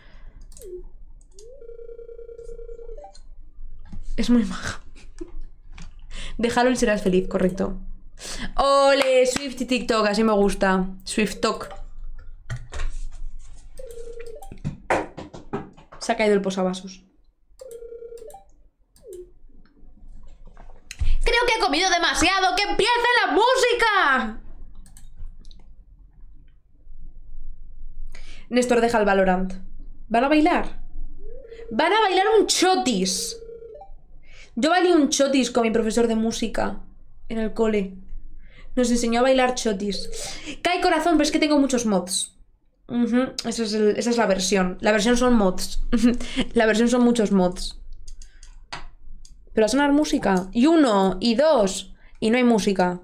Es muy maja. Déjalo y serás feliz, correcto. ¡Ole! Swift y TikTok, así me gusta. Swift Talk. Se ha caído el posavasos. Creo que he comido demasiado. ¡Que empiece la música! Néstor, deja el Valorant. ¿Van a bailar? Van a bailar un chotis. Yo bailé un chotis con mi profesor de música en el cole. Nos enseñó a bailar chotis. Cae corazón, pero es que tengo muchos mods. Esa es la versión. La versión son mods. La versión son muchos mods. Pero va a sonar música. Y 1, y 2. Y no hay música.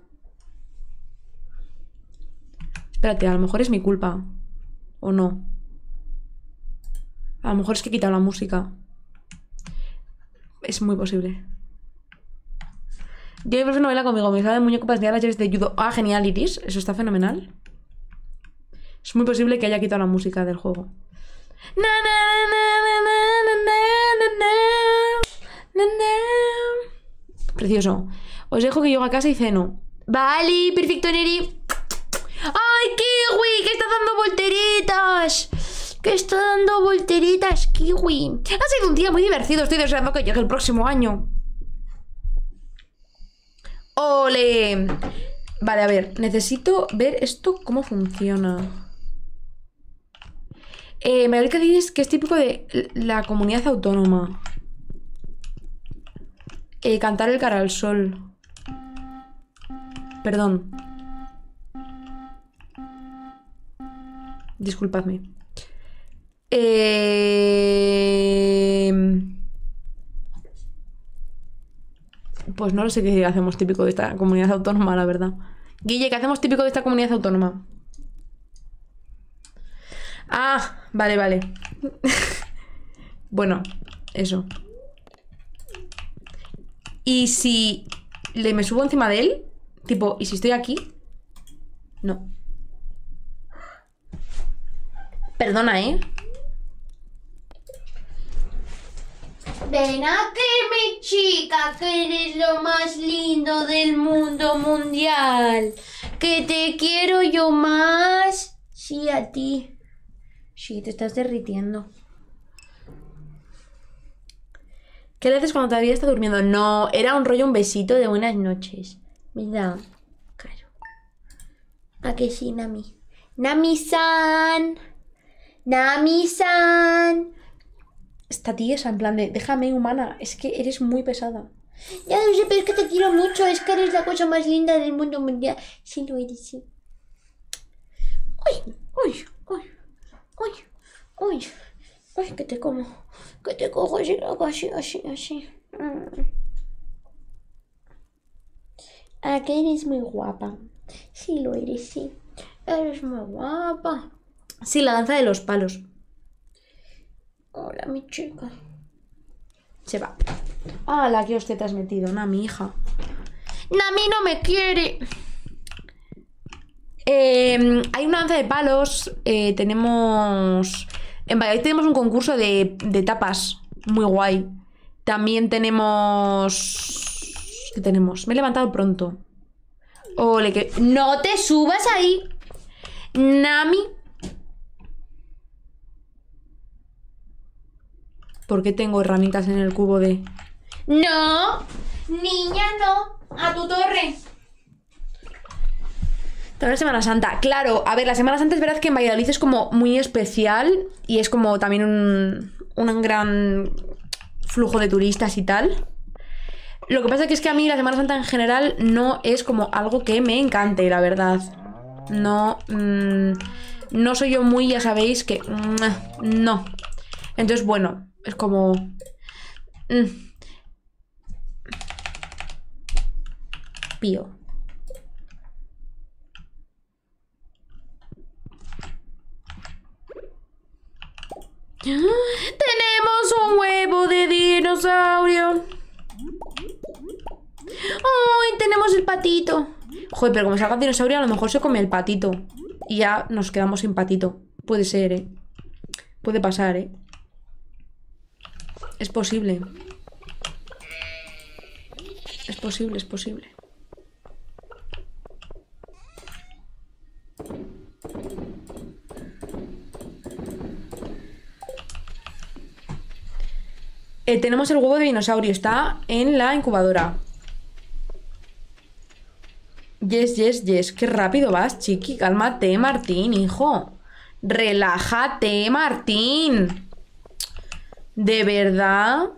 Espérate, a lo mejor es mi culpa. ¿O no? A lo mejor es que he quitado la música. Es muy posible. Yo mi profe no baila conmigo. Me sale de muñeco para enseñar las llaves de judo. Ah, genial, Iris. Eso está fenomenal. Es muy posible que haya quitado la música del juego. Precioso. Os dejo que llego a casa y ceno. Vale, perfecto, Neri. ¡Ay, Kiwi! ¡Que está dando volteritas! ¡Que está dando volteritas, Kiwi! Ha sido un día muy divertido. Estoy deseando que llegue el próximo año. ¡Ole! Vale, a ver. Necesito ver esto cómo funciona. Me parece que dices que es típico de la comunidad autónoma. Cantar el cara al sol. Perdón. Disculpadme. Pues no lo sé qué hacemos típico de esta comunidad autónoma, la verdad. Guille, ¿qué hacemos típico de esta comunidad autónoma? Ah, vale. Bueno, eso. Y si me subo encima de él, tipo, ¿y si estoy aquí? No. Perdona, ¿eh? Ven aquí, mi chica, que eres lo más lindo del mundo mundial. Que te quiero yo más. Sí, a ti. Sí, te estás derritiendo. ¿Qué le haces cuando todavía está durmiendo? No, era un rollo, un besito de buenas noches. ¿Verdad? Claro. ¿A que sí, Nami? Nami-san. Nami-san. Esta tía es en plan de, déjame, humana, es que eres muy pesada. Ya lo sé, pero es que te quiero mucho. Es que eres la cosa más linda del mundo mundial. Sí, lo eres, sí. Uy, uy, uy, uy, uy. Uy, que te como. Que te cojo así, así. Ah, que eres muy guapa. Sí, lo eres, sí. Eres muy guapa. Sí, la danza de los palos. Hola, mi chica. Se va. Ah, la que usted te has metido, mi hija. Nami no me quiere. Hay una danza de palos. Tenemos... En Valladolid tenemos un concurso de tapas. Muy guay. También tenemos... ¿Qué tenemos? Me he levantado pronto. Ole, que... ¡No te subas ahí! Nami... ¿Por qué tengo herramientas en el cubo de...? No, niña, no. A tu torre. Toda la Semana Santa. Claro, a ver, la Semana Santa es verdad que en Valladolid es como muy especial y es como también un gran flujo de turistas y tal. Lo que pasa es que a mí la Semana Santa en general no es como algo que me encante, la verdad. No, no soy yo muy, ya sabéis que... no. Entonces, bueno, es como... Pío. Tenemos un huevo de dinosaurio. ¡Ay! Tenemos el patito. Joder, pero como salga el dinosaurio, a lo mejor se come el patito. Y ya nos quedamos sin patito. Puede ser, ¿eh? Puede pasar, ¿eh? Es posible. Es posible, es posible. Tenemos el huevo de dinosaurio. Está en la incubadora. Yes, yes, yes. Qué rápido vas, chiqui. Cálmate, Martín, hijo. Relájate, Martín. ¿De verdad?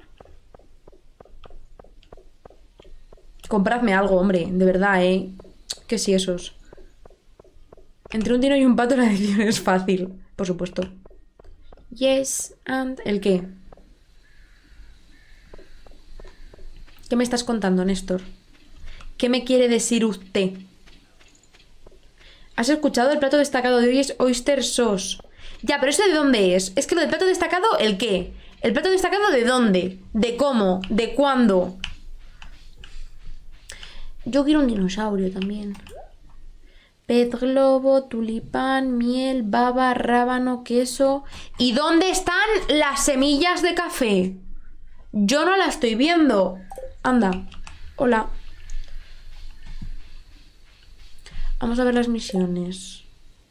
Compradme algo, hombre. De verdad, ¿eh? ¿Qué si esos? Entre un dino y un pato la decisión es fácil. Por supuesto. Yes, and... ¿El qué? ¿Qué me estás contando, Néstor? ¿Qué me quiere decir usted? ¿Has escuchado? El plato destacado de hoy es oyster sauce. Ya, pero ¿eso de dónde es? Es que lo del plato destacado, ¿el qué? ¿El plato destacado de dónde? ¿De cómo? ¿De cuándo? Yo quiero un dinosaurio también. Pez globo, tulipán, miel, baba, rábano, queso... ¿Y dónde están las semillas de café? Yo no la estoy viendo. Anda. Hola. Vamos a ver las misiones.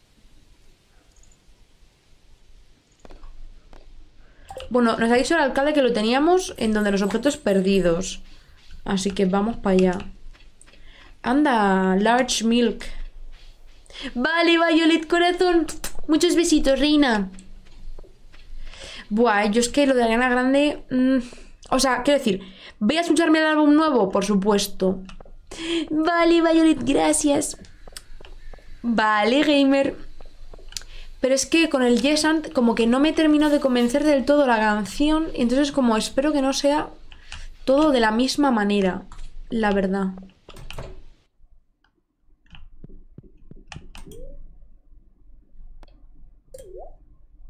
Bueno, nos ha dicho el alcalde que lo teníamos en donde los objetos perdidos. Así que vamos para allá. Anda, large milk. Vale, Violet, corazón. Muchos besitos, reina. Buah, yo es que lo de Ariana Grande... O sea, quiero decir, ¿voy a escucharme el álbum nuevo? Por supuesto. Vale, Violet, gracias. Vale, gamer. Pero es que con el Yes and como que no me terminó de convencer del todo la canción. Y entonces como espero que no sea todo de la misma manera. La verdad.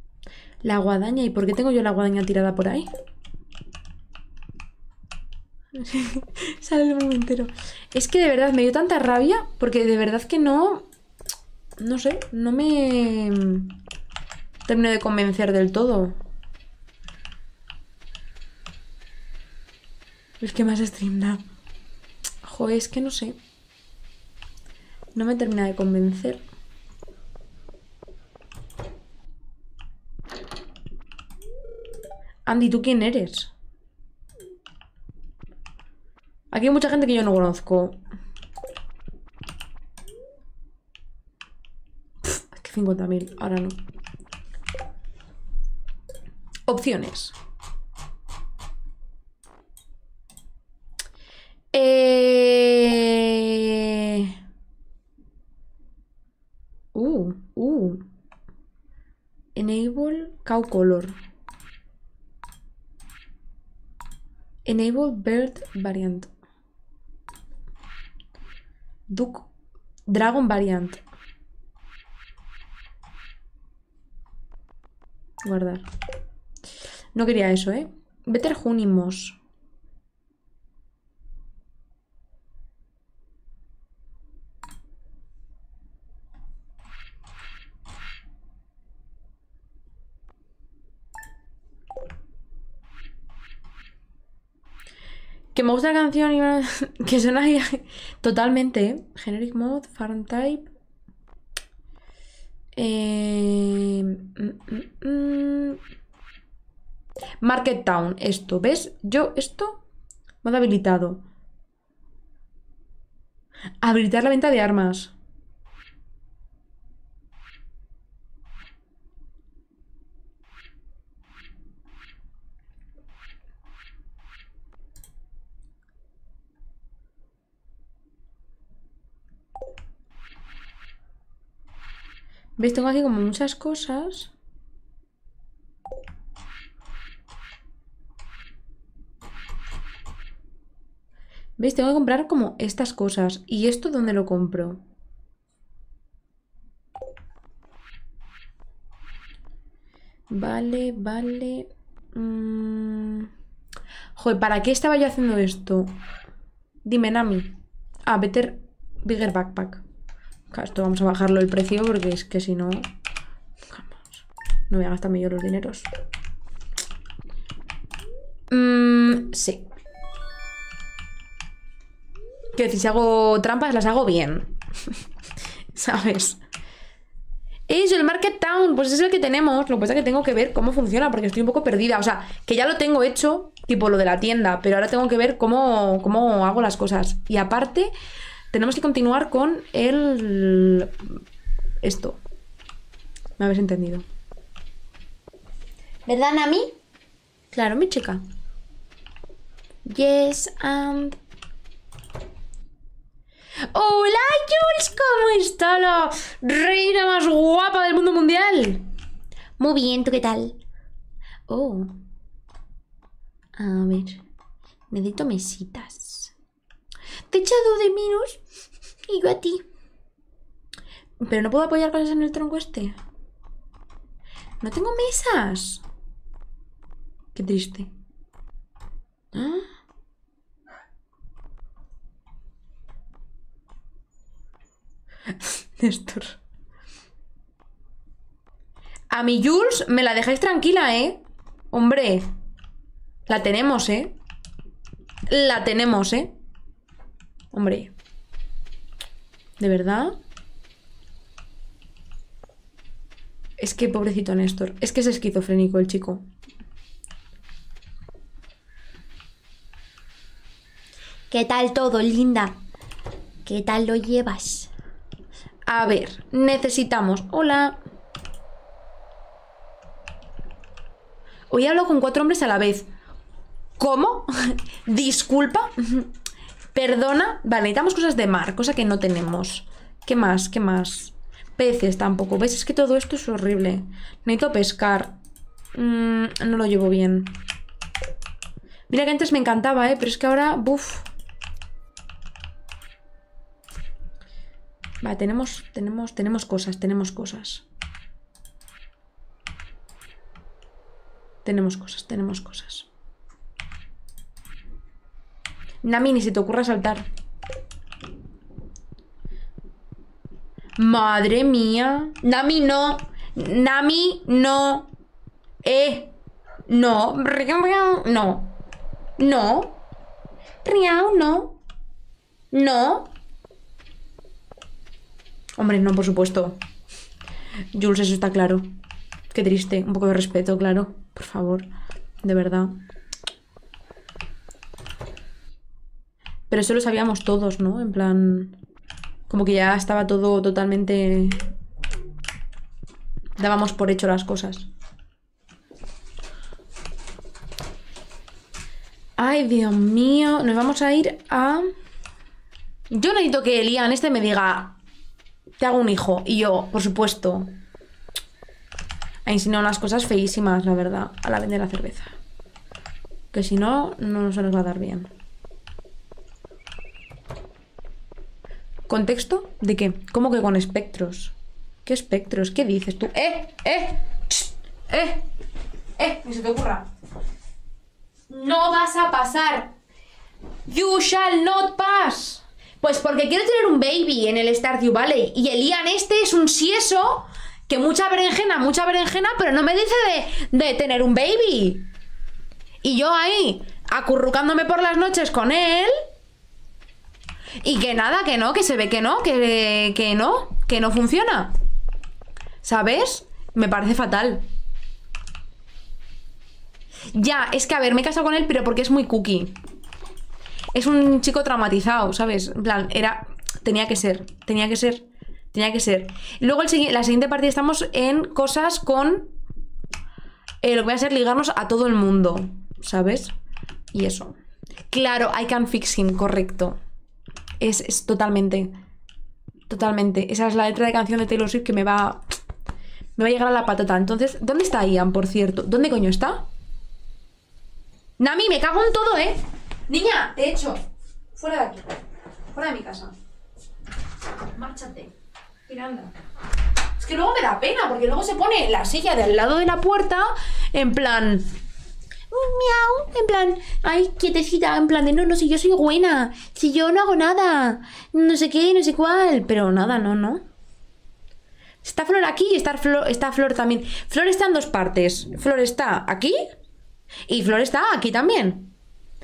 La guadaña. ¿Y por qué tengo yo la guadaña tirada por ahí? Sale el momentero. Es que de verdad me dio tanta rabia porque de verdad que no... No sé, no me termino de convencer del todo. Es que más streamlab. Joder, es que no sé. No me termina de convencer. Andy, ¿tú quién eres? Aquí hay mucha gente que yo no conozco. Es que 50.000, ahora no. Opciones. Enable cow color. Enable bird variant. Duck dragon variant. Guardar. No quería eso, ¿eh? Better Junimos. Que me gusta la canción y que suena ahí totalmente, ¿eh? Generic mode, farm type. Market Town, esto, ¿ves? Yo esto, modo habilitado. Habilitar la venta de armas. ¿Ves? Tengo aquí como muchas cosas. ¿Veis? Tengo que comprar como estas cosas. ¿Y esto dónde lo compro? Vale, vale. Joder, ¿para qué estaba yo haciendo esto? Dime, Nami. Ah, better bigger backpack. Claro, esto vamos a bajarlo el precio porque es que si no... Vamos. No voy a gastarme yo los dineros. Sí. Quiero decir, si hago trampas, las hago bien. ¿Sabes? Eso, el Market Town, pues es el que tenemos. Lo que pasa es que tengo que ver cómo funciona porque estoy un poco perdida. O sea, que ya lo tengo hecho, tipo lo de la tienda, pero ahora tengo que ver cómo hago las cosas. Y aparte, tenemos que continuar con el... Esto. ¿Me habéis entendido? ¿Verdad, Nami? Claro, mi chica. Yes, and... ¡Hola, Jules! ¿Cómo está la reina más guapa del mundo mundial? Muy bien, ¿tú qué tal? Oh. A ver. Necesito mesitas. Te he echado de menos. Y yo a ti. Pero no puedo apoyar cosas en el tronco este. No tengo mesas. Qué triste. ¿Ah? Néstor. A mi Jules me la dejáis tranquila, ¿eh? Hombre. La tenemos, ¿eh? La tenemos, ¿eh? Hombre. ¿De verdad? Es que pobrecito Néstor. Es que es esquizofrénico el chico. ¿Qué tal todo, linda? ¿Qué tal lo llevas? A ver, necesitamos... Hola. Hoy hablo con 4 hombres a la vez. ¿Cómo? Disculpa. Perdona. Vale, necesitamos cosas de mar, cosa que no tenemos. ¿Qué más? ¿Qué más? Peces tampoco. ¿Ves? Es que todo esto es horrible. Necesito pescar. No lo llevo bien. Mira que antes me encantaba, ¿eh? Pero es que ahora... Buf. Vale, tenemos cosas, tenemos cosas. Tenemos cosas. Nami, ni se te ocurra saltar. Madre mía. Nami, no. Nami, no. No. No. No. Riau, no. No. Hombre, no, por supuesto. Jules, eso está claro. Qué triste. Un poco de respeto, claro. Por favor. De verdad. Pero eso lo sabíamos todos, ¿no? En plan... Como que ya estaba todo totalmente... Dábamos por hecho las cosas. Ay, Dios mío. Nos vamos a ir a... Yo necesito que Liam me diga... Te hago un hijo. Y yo, por supuesto. Ahí si no, unas cosas feísimas, la verdad. A la vez de la cerveza. Que si no, no se nos va a dar bien. ¿Contexto? ¿De qué? ¿Cómo que con espectros? ¿Qué espectros? ¿Qué dices tú? Ni se te ocurra. No vas a pasar. You shall not pass. Pues porque quiero tener un baby en el Stardew Valley. Y el Ian es un sieso que mucha berenjena, pero no me dice de tener un baby. Y yo ahí, acurrucándome por las noches con él... Y que nada, que no, que se ve que no, que no funciona. ¿Sabes? Me parece fatal. Ya, es que a ver, me he casado con él, pero porque es muy cookie. Es un chico traumatizado, ¿sabes? En plan, tenía que ser. Luego la siguiente partida estamos en cosas con... lo que voy a hacer, ligarnos a todo el mundo, ¿sabes? Y eso. Claro, I can fix him, correcto. Es totalmente. Esa es la letra de canción de Taylor Swift que me va a llegar a la patata. Entonces, ¿dónde está Ian, por cierto? ¿Dónde coño está? Nami, me cago en todo, ¿eh? Niña, te echo. Fuera de aquí. Fuera de mi casa. Márchate. Mira, anda. Es que luego me da pena, porque luego se pone en la silla de al lado de la puerta, en plan... Miau, en plan, ay, quietecita, en plan de no, si yo soy buena, si yo no hago nada, no sé qué, no sé cuál, pero nada, no. Está Flor aquí y está Flor también. Flor está en dos partes. Flor está aquí y Flor está aquí también.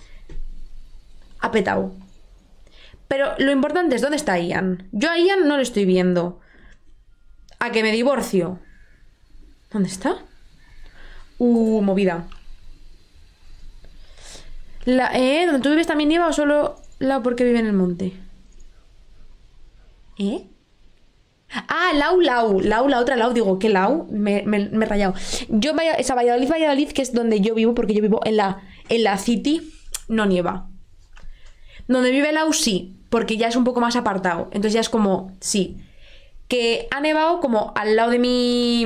Ha petado. Pero lo importante es, ¿dónde está Ian? Yo a Ian no lo estoy viendo. ¿A que me divorcio? ¿Dónde está? Movida. ¿Donde tú vives también nieva o solo Lau porque vive en el monte? Ah, Lau, la otra Lau, digo, ¿qué Lau? Me he rayado. Yo, esa Valladolid, que es donde yo vivo, porque yo vivo en la City, no nieva. Donde vive Lau, sí, porque ya es un poco más apartado. Entonces ya es como, sí. Que ha nevado como al lado de mi...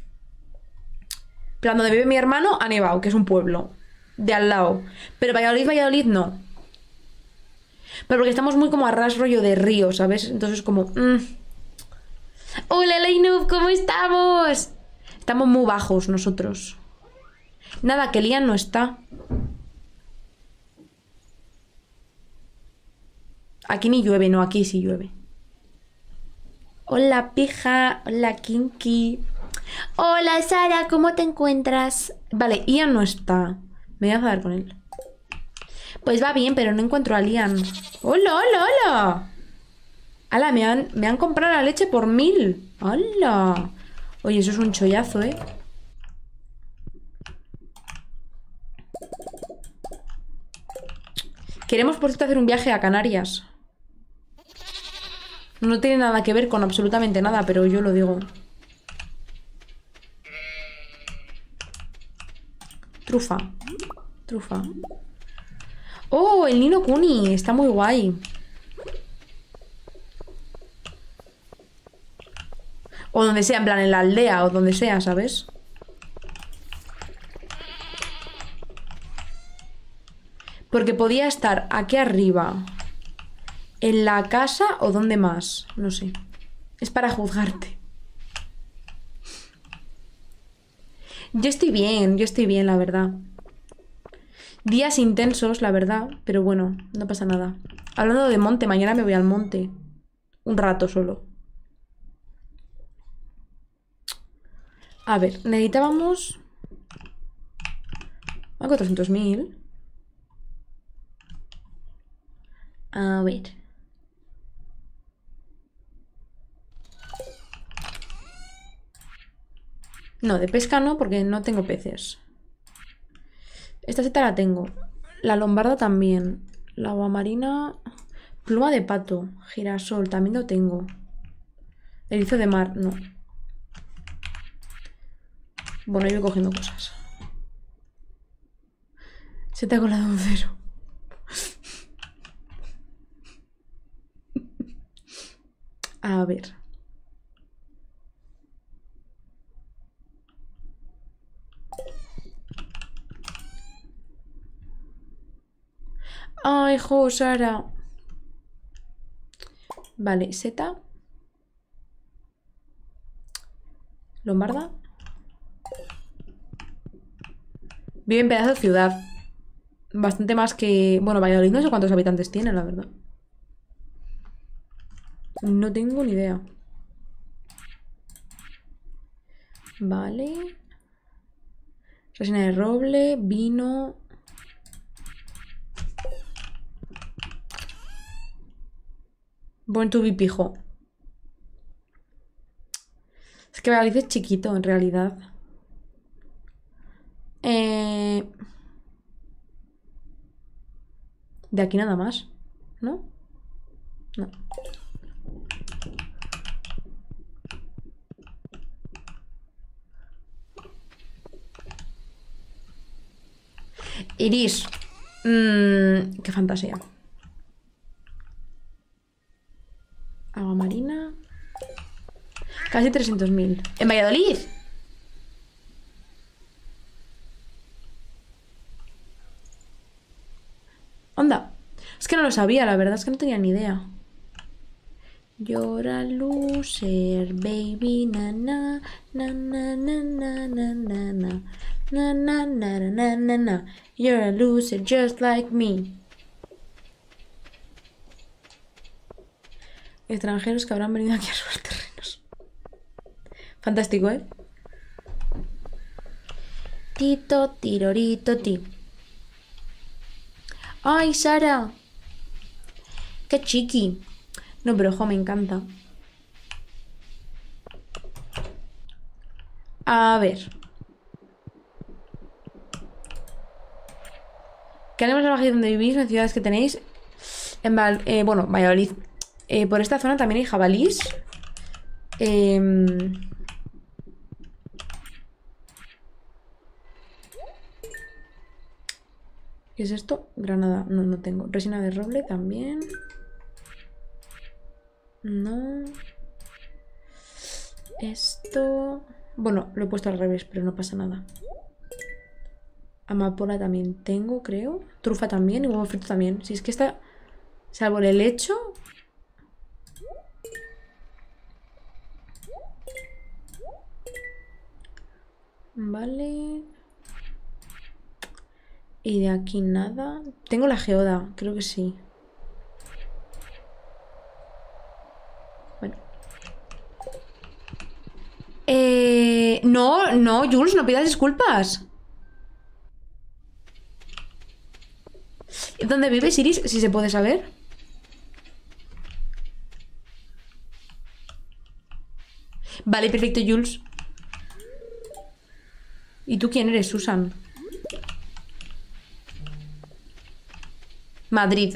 plan, donde vive mi hermano, ha nevado, que es un pueblo. De al lado. Pero Valladolid no. Pero porque estamos muy como a ras rollo de río, ¿sabes? Entonces como... Hola, Lainub, ¿cómo estamos? Estamos muy bajos nosotros. Nada, que Liam no está. Aquí ni llueve, no, aquí sí llueve. Hola, pija. Hola, Kinky. Hola, Sara, ¿cómo te encuentras? Vale, Ian no está. Me voy a enfadar con él. Pues va bien, pero no encuentro a Liam. ¡Hola, hola, hola! ¡Hala! Me han comprado la leche por 1000. ¡Hala! Oye, eso es un chollazo, ¿eh? Queremos, por cierto, hacer un viaje a Canarias. No tiene nada que ver con absolutamente nada, pero yo lo digo. Trufa. Oh, el Nino Kuni. Está muy guay. O donde sea, en plan en la aldea o donde sea, ¿sabes? Porque podía estar aquí arriba, en la casa o donde más. No sé. Es para juzgarte. Yo estoy bien, la verdad. Días intensos, la verdad, pero bueno, no pasa nada. Hablando de monte, mañana me voy al monte. Un rato solo. A ver, necesitábamos... a 400.000. A ver. No, de pesca no, porque no tengo peces. Esta seta la tengo. La lombarda también. La aguamarina... Pluma de pato. Girasol, también lo tengo. Erizo de mar, no. Bueno, yo voy cogiendo cosas. Se te ha colado un cero. A ver. Ay, jo, Sara. Vale, seta. Lombarda. Vive en pedazo de ciudad. Bastante más que... Bueno, Valladolid no sé cuántos habitantes tiene, la verdad. No tengo ni idea. Vale. Resina de roble, vino... Born to be pijo. Es que Valladolid es chiquito, en realidad. De aquí nada más, ¿no? No. Iris. Qué fantasía. Agua marina. Casi 300.000. ¡En Valladolid! Onda. Es que no lo sabía, la verdad es que no tenía ni idea. Llora loser, baby, na na na na na na na na na na na na na na na. You're a loser just like me. Extranjeros que habrán venido aquí a robar terrenos. Fantástico, ¿eh? Tito, tirorito, ti. ¡Ay, Sara! ¡Qué chiqui! No, pero ojo, me encanta. A ver. ¿Qué animales salvajes donde vivís en ciudades que tenéis? En bueno, Valladolid. Por esta zona también hay jabalís. ¿Qué es esto? Granada. No, no tengo. Resina de roble también. No. Esto... Bueno, lo he puesto al revés, pero no pasa nada. Amapola también tengo, creo. Trufa también y huevo frito también. Si es que está... Salvo el helecho... Vale. Y de aquí nada. Tengo la geoda, creo que sí. Bueno. No, no, Jules, no pidas disculpas. ¿Dónde vives, Iris? Si se puede saber. Vale, perfecto, Jules. ¿Y tú quién eres, Susan? Madrid.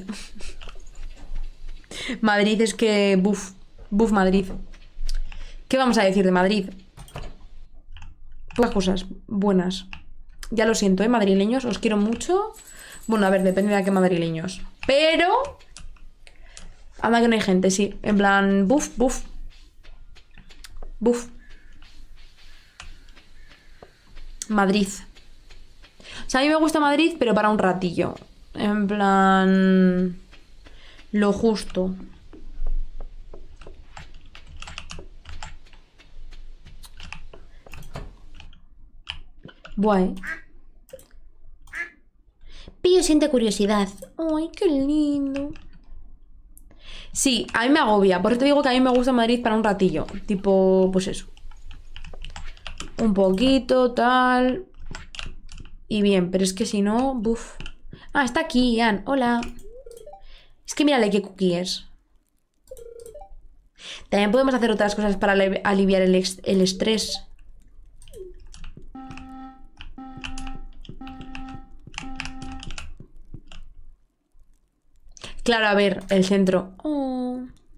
Madrid es que... Buf. Buf Madrid. ¿Qué vamos a decir de Madrid? Pocas cosas buenas. Ya lo siento, madrileños. Os quiero mucho. Bueno, a ver, depende de a qué madrileños. Pero... Anda que no hay gente, sí. En plan... Buf, buf. Buf. Madrid. O sea, a mí me gusta Madrid, pero para un ratillo. En plan... Lo justo. Buah, ¿eh? Pío siente curiosidad. Ay, qué lindo. Sí, a mí me agobia. Por eso te digo que a mí me gusta Madrid para un ratillo. Tipo, pues eso. Un poquito, tal. Y bien, pero es que si no... Buf. Ah, está aquí, Ian. Hola. Es que mírale qué cookie es. También podemos hacer otras cosas para aliviar el estrés. Claro, a ver, el centro. Oh.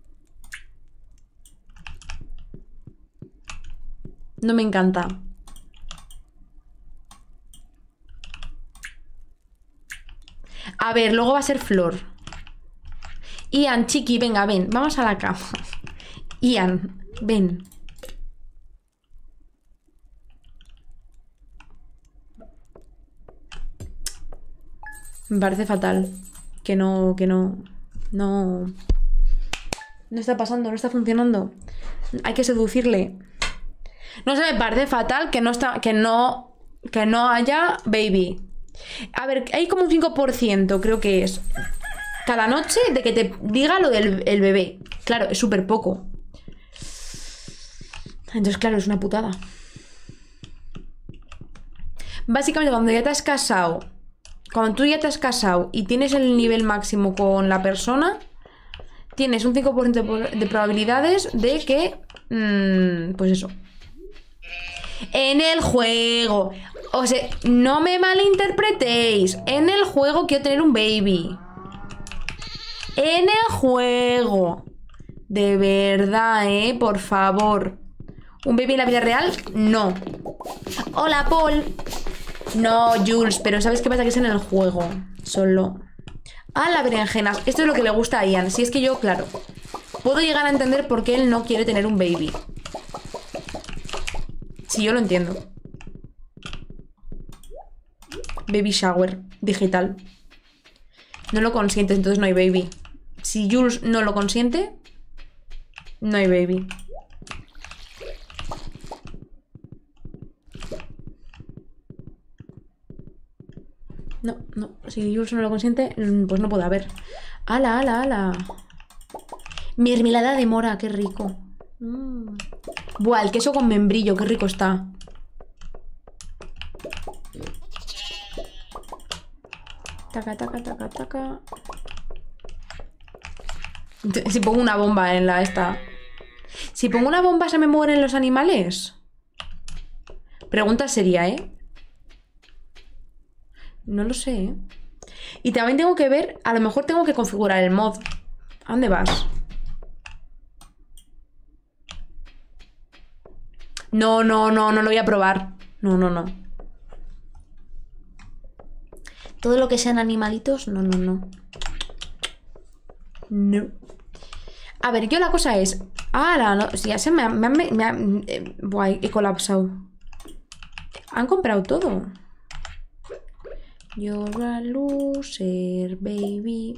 No me encanta. A ver, luego va a ser Flor. Ian, chiqui, venga, ven. Vamos a la cama. Ian, ven. Me parece fatal. Que no está pasando, no está funcionando. Hay que seducirle. No sé, me parece fatal que no haya baby. A ver, hay como un 5%, creo que es, cada noche de que te diga lo del el bebé. Claro, es súper poco. Entonces, claro, es una putada. Básicamente, cuando ya te has casado, cuando tú ya te has casado y tienes el nivel máximo con la persona, tienes un 5% de probabilidades de que... pues eso. En el juego. O sea, no me malinterpretéis. En el juego quiero tener un baby. En el juego. De verdad, por favor. ¿Un baby en la vida real? No. Hola, Paul. No, Jules, pero ¿sabes qué pasa? Que es en el juego. Solo. Ah, la berenjena. Esto es lo que le gusta a Ian. Si es que yo, claro, puedo llegar a entender por qué él no quiere tener un baby. Sí, yo lo entiendo. Baby shower digital. No lo consientes, entonces no hay baby. Si Jules no lo consiente, no hay baby. No, no. Si Jules no lo consiente, pues no puede haber. ¡Hala, hala, hala! Mermelada de mora, qué rico. Buah, el queso con membrillo, qué rico está. Taca, taca, taca, taca. Si pongo una bomba en la esta. Si pongo una bomba, ¿se me mueren los animales? Pregunta seria, ¿eh? No lo sé, ¿eh? Y también tengo que ver, a lo mejor tengo que configurar el mod. ¿A dónde vas? No, no, no, no lo voy a probar. No, no, no. Todo lo que sean animalitos, no, no, no. No. A ver, yo la cosa es... Ah, no, si ya se buah, he colapsado. Han comprado todo. You're a loser, baby.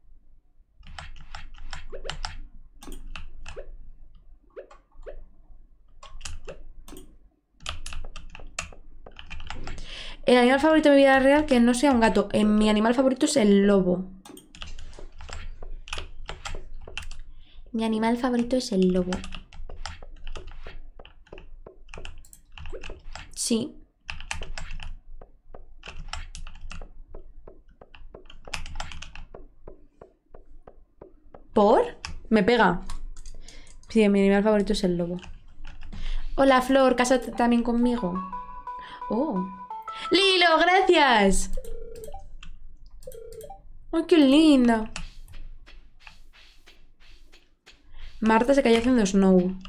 El animal favorito de mi vida real que no sea un gato. Mi animal favorito es el lobo. Mi animal favorito es el lobo. Sí. ¿Por? Me pega. Sí, mi animal favorito es el lobo. Hola, Flor, cásate también conmigo. Oh. ¡Lilo, gracias! ¡Ay, qué linda! Marta se cayó haciendo snow.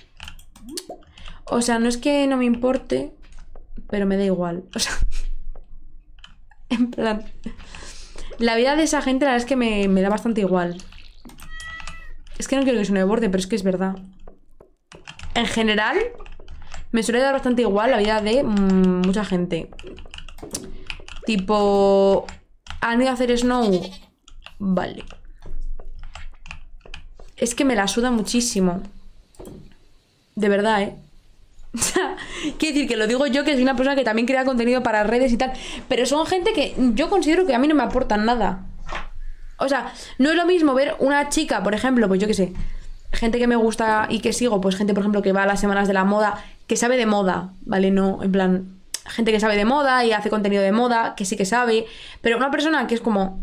O sea, no es que no me importe, pero me da igual. O sea, en plan... La vida de esa gente la verdad es que me da bastante igual. Es que no quiero que se me borde, pero es que es verdad. En general, me suele dar bastante igual la vida de mucha gente. Tipo... ¿Han ido a hacer snow? Vale. Es que me la suda muchísimo. De verdad, ¿eh? O sea, Quiero decir que lo digo yo, que soy una persona que también crea contenido para redes y tal. Pero son gente que yo considero que a mí no me aportan nada. O sea, no es lo mismo ver una chica, por ejemplo, pues yo qué sé, gente que me gusta y que sigo, pues gente, por ejemplo, que va a las semanas de la moda, que sabe de moda, ¿vale? No, en plan, gente que sabe de moda y hace contenido de moda, que sí que sabe. Pero una persona que es como...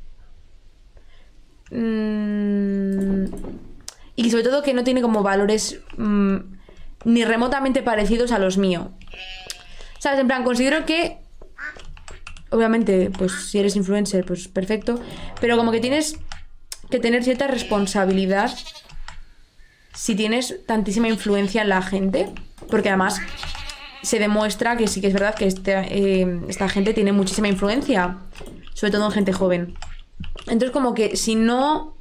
y sobre todo que no tiene como valores ni remotamente parecidos a los míos. ¿Sabes? En plan, considero que... Obviamente, pues si eres influencer, pues perfecto. Pero como que tienes que tener cierta responsabilidad si tienes tantísima influencia en la gente. Porque además se demuestra que sí que es verdad que esta gente tiene muchísima influencia. Sobre todo en gente joven. Entonces como que si no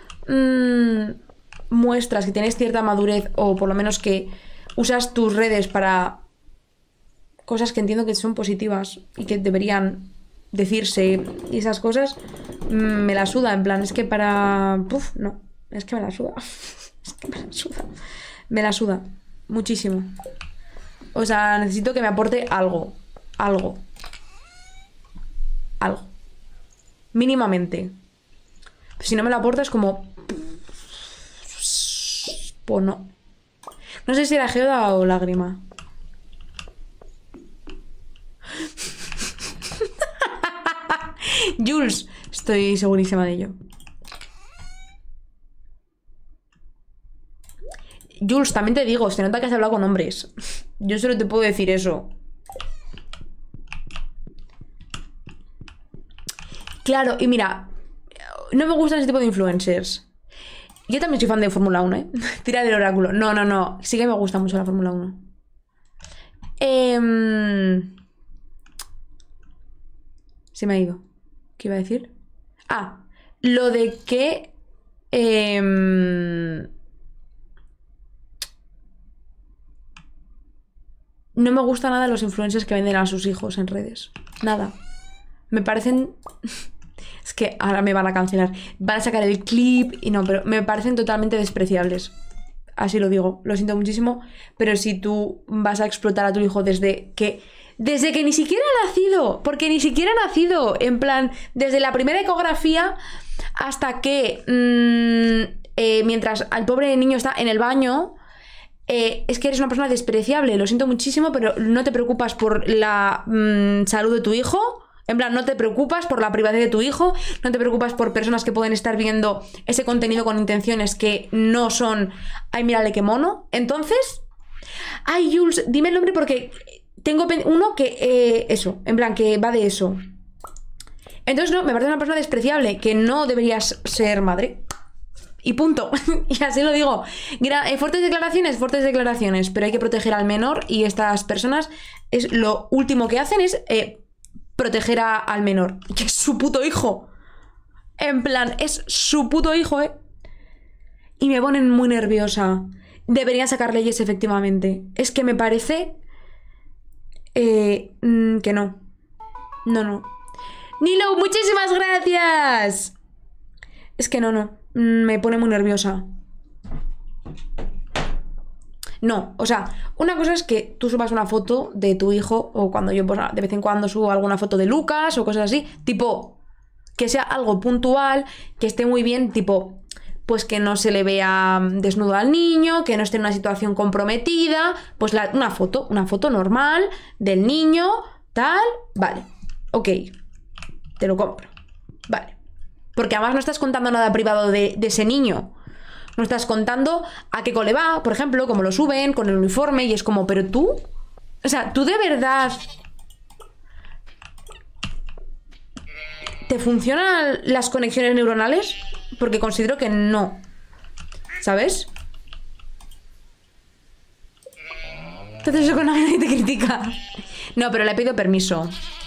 muestras que tienes cierta madurez, o por lo menos que usas tus redes para cosas que entiendo que son positivas y que deberían decirse y esas cosas, me la suda, en plan, es que para... Puf, no, es que me la suda. Es que me la suda. Me la suda. Muchísimo. O sea, necesito que me aporte algo. Algo. Algo. Mínimamente. Si no me lo aporta es como... Pues no. No sé si era geoda o lágrima. Jules, estoy segurísima de ello. Jules, también te digo, se nota que has hablado con hombres. Yo solo te puedo decir eso. Claro, y mira, no me gustan ese tipo de influencers. Yo también soy fan de Fórmula 1, ¿eh? Tira del oráculo. No, no, no. Sí que me gusta mucho la Fórmula 1. Se me ha ido. ¿Qué iba a decir? Ah, lo de que... no me gusta nada los influencers que venden a sus hijos en redes. Nada. Me parecen... Es que ahora me van a cancelar. Van a sacar el clip y no, pero me parecen totalmente despreciables. Así lo digo. Lo siento muchísimo. Pero si tú vas a explotar a tu hijo desde que ni siquiera ha nacido. Porque ni siquiera ha nacido. En plan, desde la primera ecografía hasta que... mientras el pobre niño está en el baño... es que eres una persona despreciable. Lo siento muchísimo, pero no te preocupas por la salud de tu hijo. En plan, no te preocupas por la privacidad de tu hijo, no te preocupas por personas que pueden estar viendo ese contenido con intenciones que no son... Ay, mírale qué mono. Entonces... Ay, Jules, dime el nombre porque tengo uno que... eso, en plan, que va de eso. Entonces, no, me parece una persona despreciable, que no deberías ser madre. Y punto. Y así lo digo. Fuertes declaraciones, pero hay que proteger al menor y estas personas es lo último que hacen es... proteger al menor. Que es su puto hijo. En plan, es su puto hijo, ¿eh? Y me ponen muy nerviosa. Deberían sacar leyes, efectivamente. Es que me parece... que no. No. Nilo, muchísimas gracias. Es que no. Me pone muy nerviosa. No, o sea, una cosa es que tú subas una foto de tu hijo, o cuando yo pues, de vez en cuando subo alguna foto de Lucas o cosas así, tipo, que sea algo puntual, que esté muy bien, tipo, pues que no se le vea desnudo al niño, que no esté en una situación comprometida, pues una foto normal del niño, tal, vale, ok, te lo compro, vale, porque además no estás contando nada privado de ese niño. No estás contando a qué cole va, por ejemplo, cómo lo suben, con el uniforme, y es como, pero tú... O sea, ¿tú de verdad te funcionan las conexiones neuronales? Porque considero que no. ¿Sabes? Entonces eso con nadie te critica. No, pero le he pedido permiso.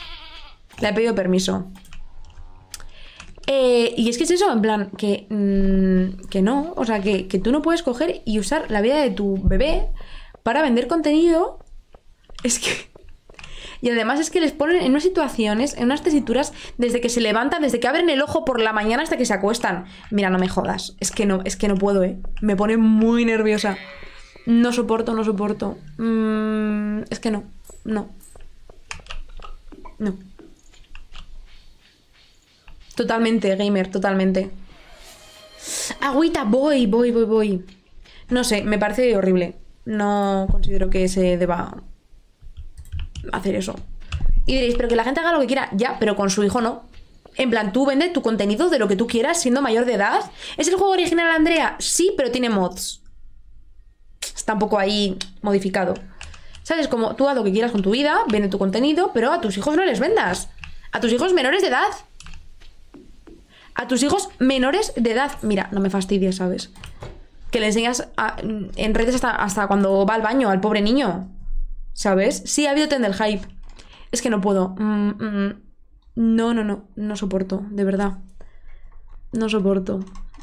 Y es que es eso, en plan, que no, o sea, que tú no puedes coger y usar la vida de tu bebé para vender contenido. Es que... Y además es que les ponen en unas situaciones, en unas tesituras, desde que se levantan, desde que abren el ojo por la mañana hasta que se acuestan. Mira, no me jodas, es que no puedo, me pone muy nerviosa. No soporto, no soporto. Es que no. No. No. Totalmente, gamer, totalmente. Agüita, voy. No sé, me parece horrible. No considero que se deba hacer eso. Y diréis, pero que la gente haga lo que quiera. Ya, pero con su hijo no. En plan, tú vendes tu contenido de lo que tú quieras siendo mayor de edad. ¿Es el juego original, Andrea? Sí, pero tiene mods. Está un poco ahí modificado. ¿Sabes? Como tú haz lo que quieras con tu vida, vende tu contenido, pero a tus hijos no les vendas. A tus hijos menores de edad. A tus hijos menores de edad. Mira, no me fastidies, ¿sabes? Que le enseñas en redes hasta cuando va al baño al pobre niño. ¿Sabes? Sí, ha habido del hype. Es que no puedo. No soporto, de verdad. No soporto.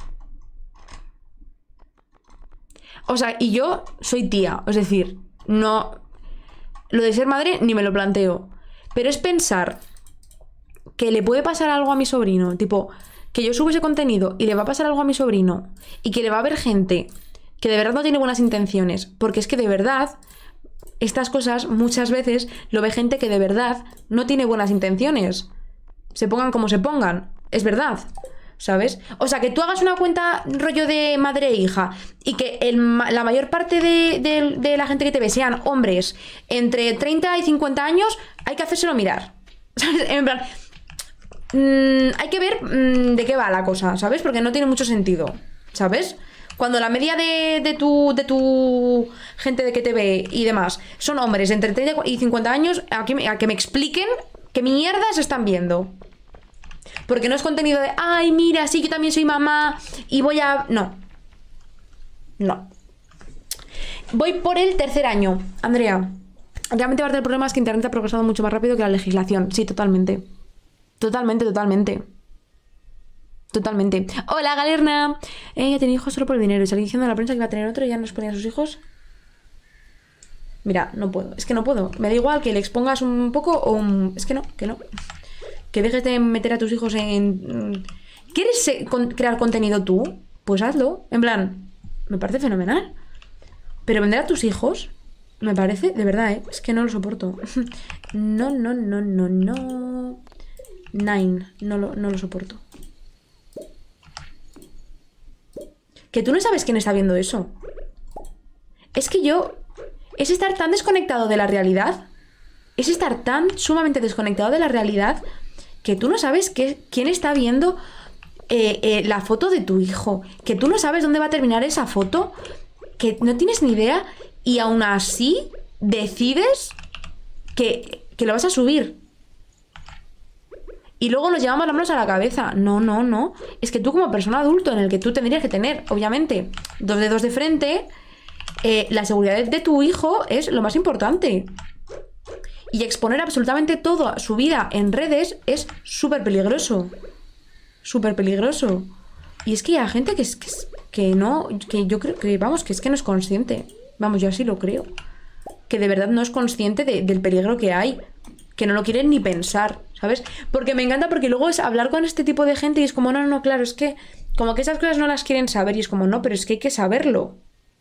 O sea, y yo soy tía. Es decir, no... Lo de ser madre ni me lo planteo. Pero es pensar que le puede pasar algo a mi sobrino. Tipo, que yo subo ese contenido y le va a pasar algo a mi sobrino. Y que le va a haber gente que de verdad no tiene buenas intenciones. Porque es que de verdad... Estas cosas muchas veces lo ve gente que de verdad no tiene buenas intenciones. Se pongan como se pongan. Es verdad. ¿Sabes? O sea, que tú hagas una cuenta rollo de madre e hija y que la mayor parte de la gente que te ve sean hombres entre 30 y 50 años, hay que hacérselo mirar. ¿Sabes? En plan, hay que ver de qué va la cosa, ¿sabes? Porque no tiene mucho sentido, ¿sabes? Cuando la media de tu gente de que te ve y demás son hombres entre 30 y 50 años, a que me expliquen qué mierdas están viendo. Porque no es contenido de, ay, mira, sí, yo también soy mamá y voy a... No. Voy por el tercer año, Andrea. Realmente parte del problema es que Internet ha progresado mucho más rápido que la legislación. Sí, totalmente. Totalmente. Hola, Galerna. Ella tenía hijos solo por el dinero y salí diciendo a la prensa que iba a tener otro y ya nos ponía a sus hijos. Mira, no puedo. Es que no puedo. Me da igual que le expongas un poco o un... Es que no. Que dejes de meter a tus hijos en... ¿Quieres crear contenido tú? Pues hazlo. En plan, me parece fenomenal. Pero vender a tus hijos, me parece, de verdad, es que no lo soporto. No. No lo soporto. Que tú no sabes quién está viendo eso. Es que es estar tan desconectado de la realidad. Es estar tan sumamente desconectado de la realidad que tú no sabes quién está viendo la foto de tu hijo. Que tú no sabes dónde va a terminar esa foto. Que no tienes ni idea. Y aún así decides que lo vas a subir. Y luego nos llevamos las manos a la cabeza. No. Es que tú como persona adulto en el que tú tendrías que tener, obviamente, 2 dedos de frente, la seguridad de tu hijo es lo más importante. Y exponer absolutamente toda su vida en redes es súper peligroso. Súper peligroso. Y es que hay gente que no... Que yo creo que, vamos, que es que no es consciente. Vamos, yo así lo creo. Que de verdad no es consciente del peligro que hay. Que no lo quieren ni pensar, ¿sabes? Porque me encanta porque luego es hablar con este tipo de gente y es como, no, claro, es que como que esas cosas no las quieren saber y es como, no, pero es que hay que saberlo.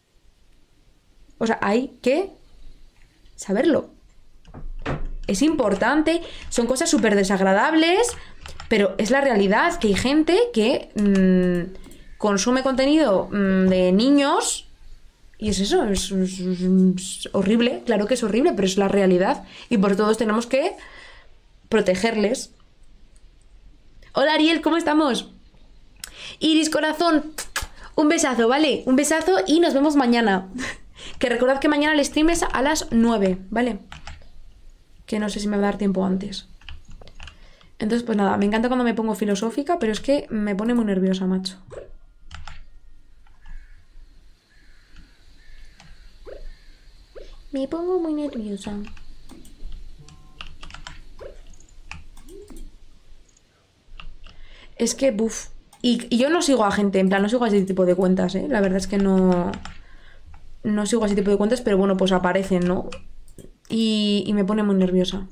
O sea, hay que saberlo. Es importante, son cosas súper desagradables, pero es la realidad que hay gente que consume contenido de niños y es eso, es horrible, claro que es horrible, pero es la realidad y por todos tenemos que protegerles. Hola Ariel, ¿cómo estamos? Iris, corazón, un besazo, ¿vale? Un besazo y nos vemos mañana. Que recordad que mañana el stream es a las 9, ¿vale? Que no sé si me va a dar tiempo antes. Entonces, pues nada, me encanta cuando me pongo filosófica, pero es que me pone muy nerviosa, macho. Me pongo muy nerviosa. Es que, buf. Y yo no sigo a gente, en plan, no sigo a ese tipo de cuentas, ¿eh? La verdad es que no sigo a ese tipo de cuentas, pero bueno, pues aparecen, ¿no? Y me pone muy nerviosa.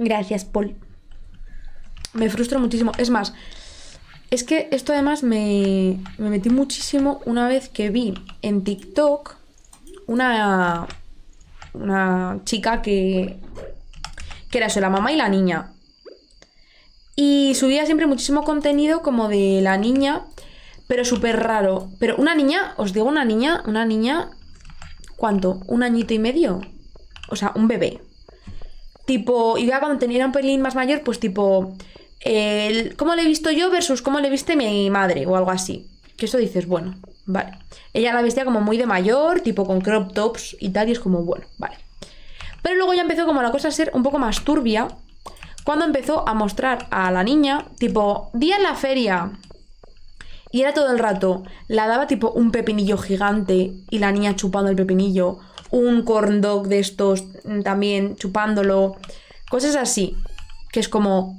Gracias, Paul. Me frustro muchísimo. Es más, es que esto además me metí muchísimo una vez que vi en TikTok una chica que era eso, la mamá y la niña. Y subía siempre muchísimo contenido como de la niña, pero súper raro. Pero una niña, os digo una niña, ¿cuánto? ¿1 añito y medio? O sea, un bebé. Tipo, y ya cuando tenía un pelín más mayor, pues tipo, ¿cómo le he visto yo versus cómo le viste mi madre? O algo así. Que eso dices, bueno, vale. Ella la vestía como muy de mayor, tipo con crop tops y tal, y es como, bueno, vale. Pero luego ya empezó como la cosa a ser un poco más turbia, cuando empezó a mostrar a la niña, tipo, día en la feria. Y era todo el rato, la daba tipo un pepinillo gigante y la niña chupando el pepinillo, un corn dog de estos también chupándolo, cosas así, que es como...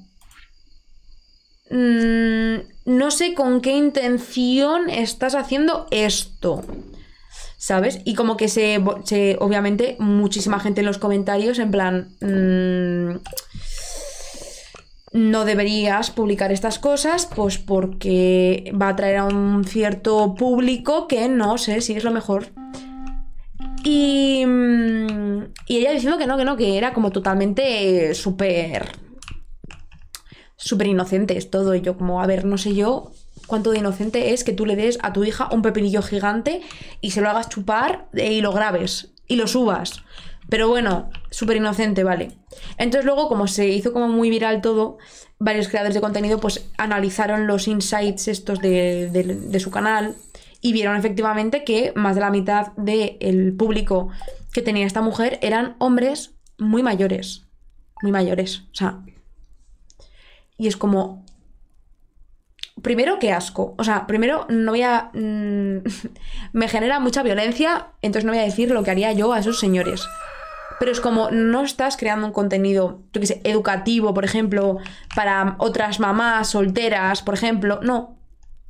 no sé con qué intención estás haciendo esto, ¿sabes? Y como que obviamente muchísima gente en los comentarios en plan... no deberías publicar estas cosas, pues porque va a atraer a un cierto público que no sé si es lo mejor. Y ella diciendo que no, que era como totalmente súper inocente es todo. Y yo como, a ver, no sé yo cuánto de inocente es que tú le des a tu hija un pepinillo gigante y se lo hagas chupar y lo grabes y lo subas. Pero bueno, súper inocente, vale. Entonces luego, como se hizo como muy viral todo, varios creadores de contenido pues analizaron los insights estos de su canal y vieron efectivamente que más de la mitad del público que tenía esta mujer eran hombres muy mayores. Muy mayores, o sea... Y es como... Primero, qué asco. O sea, primero no voy a... me genera mucha violencia, entonces no voy a decir lo que haría yo a esos señores. Pero es como, no estás creando un contenido, yo qué sé, educativo, por ejemplo, para otras mamás solteras, por ejemplo. No.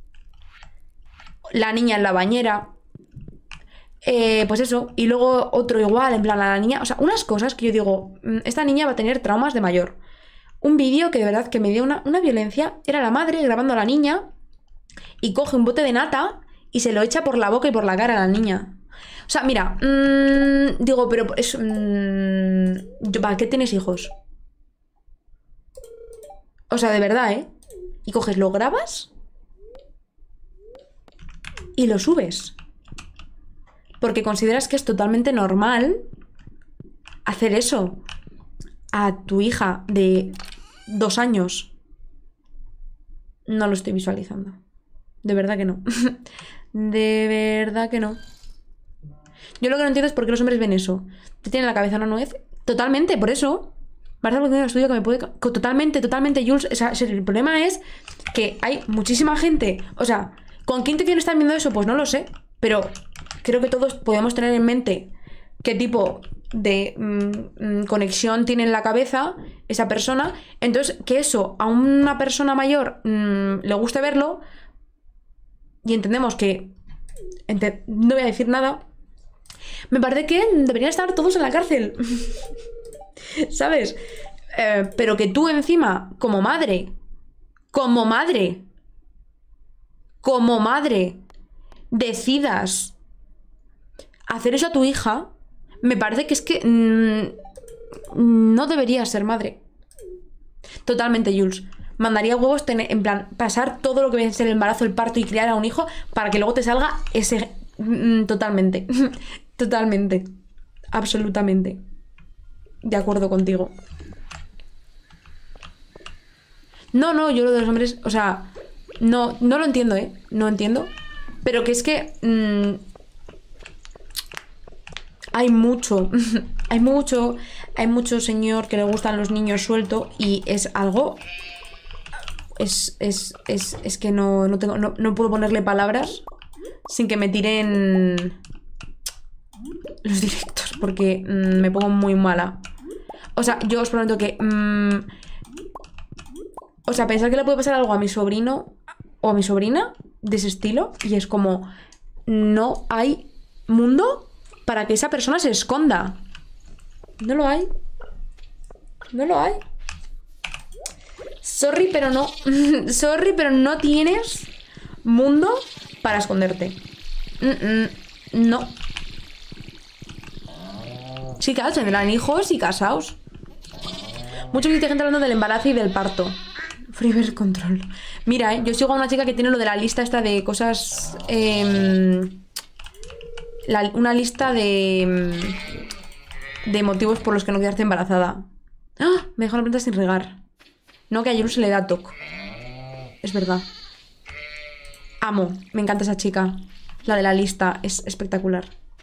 La niña en la bañera. Pues eso. Y luego otro igual, en plan, a la niña. O sea, unas cosas que yo digo, esta niña va a tener traumas de mayor. Un vídeo que de verdad que me dio una violencia. Era la madre grabando a la niña y coge un bote de nata y se lo echa por la boca y por la cara a la niña. O sea, mira, digo, pero es... ¿para qué tienes hijos? O sea, de verdad, ¿eh? Y coges, lo grabas y lo subes. Porque consideras que es totalmente normal hacer eso a tu hija de 2 años. No lo estoy visualizando. De verdad que no. De verdad que no. Yo lo que no entiendo es por qué los hombres ven eso. Te tienen la cabeza una nuez. Totalmente, por eso. Parece algo de estudio que me puede... Totalmente, Jules. O sea, el problema es que hay muchísima gente. O sea, ¿con qué intención están viendo eso? Pues no lo sé. Pero creo que todos podemos tener en mente qué tipo de conexión tiene en la cabeza esa persona. Entonces, que eso a una persona mayor le guste verlo. Y entendemos que... no voy a decir nada. Me parece que deberían estar todos en la cárcel. ¿Sabes? Pero que tú encima, como madre, decidas hacer eso a tu hija, me parece que es que no deberías ser madre. Totalmente, Jules. Mandaría huevos en plan, pasar todo lo que viene a ser el embarazo, el parto y criar a un hijo para que luego te salga ese... Totalmente. Totalmente. Absolutamente. De acuerdo contigo. No, yo lo de los hombres, o sea, no lo entiendo, ¿eh? No entiendo. Pero que es que hay mucho señor que le gustan los niños suelto y es algo... Es que no puedo ponerle palabras sin que me tiren los directos, porque me pongo muy mala. O sea, yo os prometo que... o sea, pensar que le puede pasar algo a mi sobrino o a mi sobrina de ese estilo, y es como... No hay mundo para que esa persona se esconda. No lo hay. No lo hay. Sorry, pero no. Sorry, pero no tienes mundo para esconderte. No. Sí, claro, tendrán hijos y casados. Mucha gente hablando del embarazo y del parto. Free birth control. Mira, yo sigo a una chica que tiene lo de la lista esta de cosas... una lista de motivos por los que no quedarte embarazada. ¡Ah! Me dejó la planta sin regar. No, que a Yuru se le da toc. Es verdad. Amo. Me encanta esa chica. La de la lista. Es espectacular.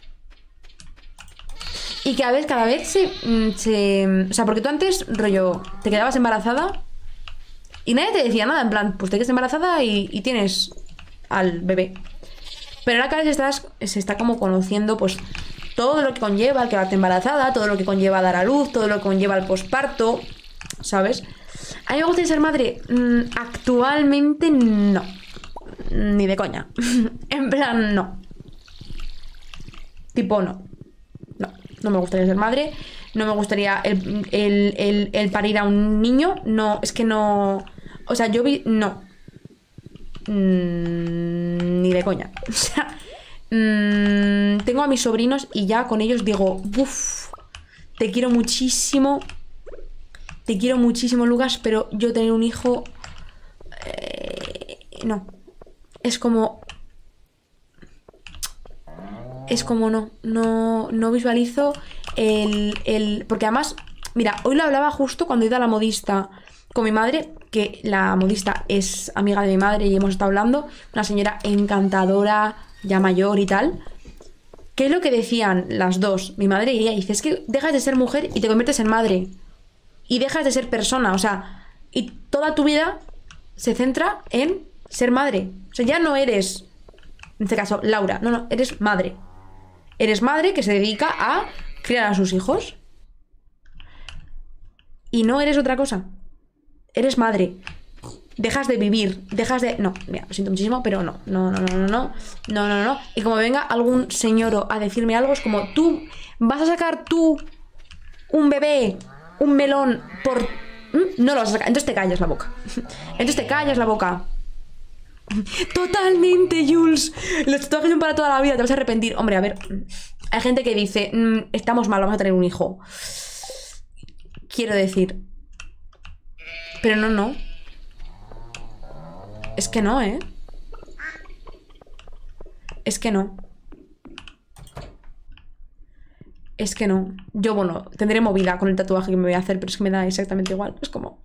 Y cada vez se... O sea, porque tú antes, rollo, te quedabas embarazada y nadie te decía nada. En plan, pues te quedas embarazada y tienes al bebé. Pero ahora cada vez se está como conociendo, pues, todo lo que conlleva el quedarte embarazada, todo lo que conlleva dar a luz, todo lo que conlleva el posparto, ¿sabes? ¿A mí me gusta ser madre? Actualmente no. Ni de coña. En plan, no. Tipo, no. No me gustaría ser madre. No me gustaría el parir a un niño. No, es que no... O sea, no. Ni de coña. O sea, tengo a mis sobrinos y ya con ellos digo, uff, te quiero muchísimo. Te quiero muchísimo, Lucas, pero yo tener un hijo... no. Es como no visualizo porque además, mira, hoy lo hablaba justo cuando he ido a la modista con mi madre, que la modista es amiga de mi madre y hemos estado hablando, una señora encantadora, ya mayor y tal. ¿Qué es lo que decían las dos? Mi madre y ella dice, es que dejas de ser mujer y te conviertes en madre. Y dejas de ser persona, o sea, y toda tu vida se centra en ser madre. O sea, ya no eres, en este caso, Laura. No, eres madre. Eres madre que se dedica a criar a sus hijos. Y no eres otra cosa. Eres madre. Dejas de vivir, dejas de... No, mira, lo siento muchísimo, pero no. No. Y como venga algún señoro a decirme algo, es como, tú vas a sacar un bebé, un melón por... No lo vas a sacar, entonces te callas la boca. Totalmente, Jules. Los tatuajes son para toda la vida, te vas a arrepentir. Hombre, a ver, hay gente que dice, estamos mal, vamos a tener un hijo. Quiero decir... Pero no. Es que no, ¿eh? Es que no. Yo, bueno, tendré movida con el tatuaje que me voy a hacer, pero es que me da exactamente igual. Es como...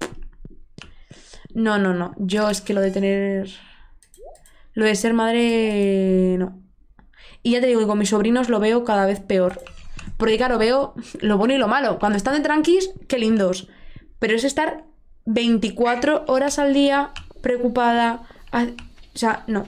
No. Yo es que lo de ser madre... No. Y ya te digo que con mis sobrinos lo veo cada vez peor. Porque claro, veo lo bueno y lo malo. Cuando están de tranquis, qué lindos. Pero es estar 24 horas al día preocupada. O sea, no.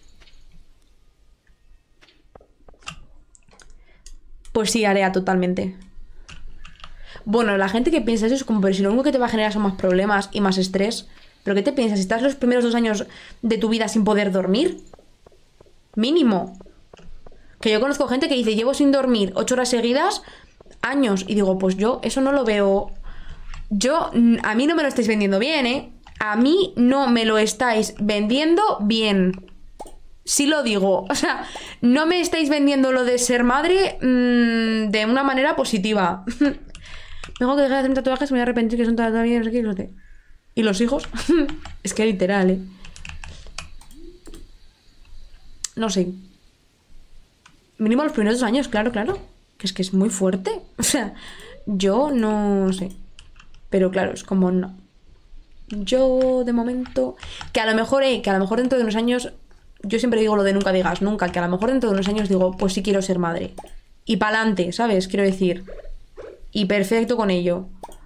Pues sí, Area, totalmente. Bueno, la gente que piensa eso es como, pero si lo único que te va a generar son más problemas y más estrés. ¿Pero qué te piensas? Si estás los primeros 2 años de tu vida sin poder dormir, mínimo. Que yo conozco gente que dice, llevo sin dormir 8 horas seguidas, años. Y digo, pues yo eso no lo veo. A mí no me lo estáis vendiendo bien, ¿eh? A mí no me lo estáis vendiendo bien. Sí lo digo. O sea, no me estáis vendiendo lo de ser madre de una manera positiva. Mejor que deje de hacer tatuajes, me voy a arrepentir que son todavía no sé qué, no sé. ¿Y los hijos? Es que literal, ¿eh? No sé. Mínimo los primeros 2 años, claro. Que es muy fuerte. O sea, yo no sé. Pero claro, es como no. Yo, de momento... Que a lo mejor dentro de unos años... Yo siempre digo lo de nunca digas nunca. Que a lo mejor dentro de unos años digo, pues sí quiero ser madre. Y pa'lante, ¿sabes? Quiero decir. Y perfecto con ello.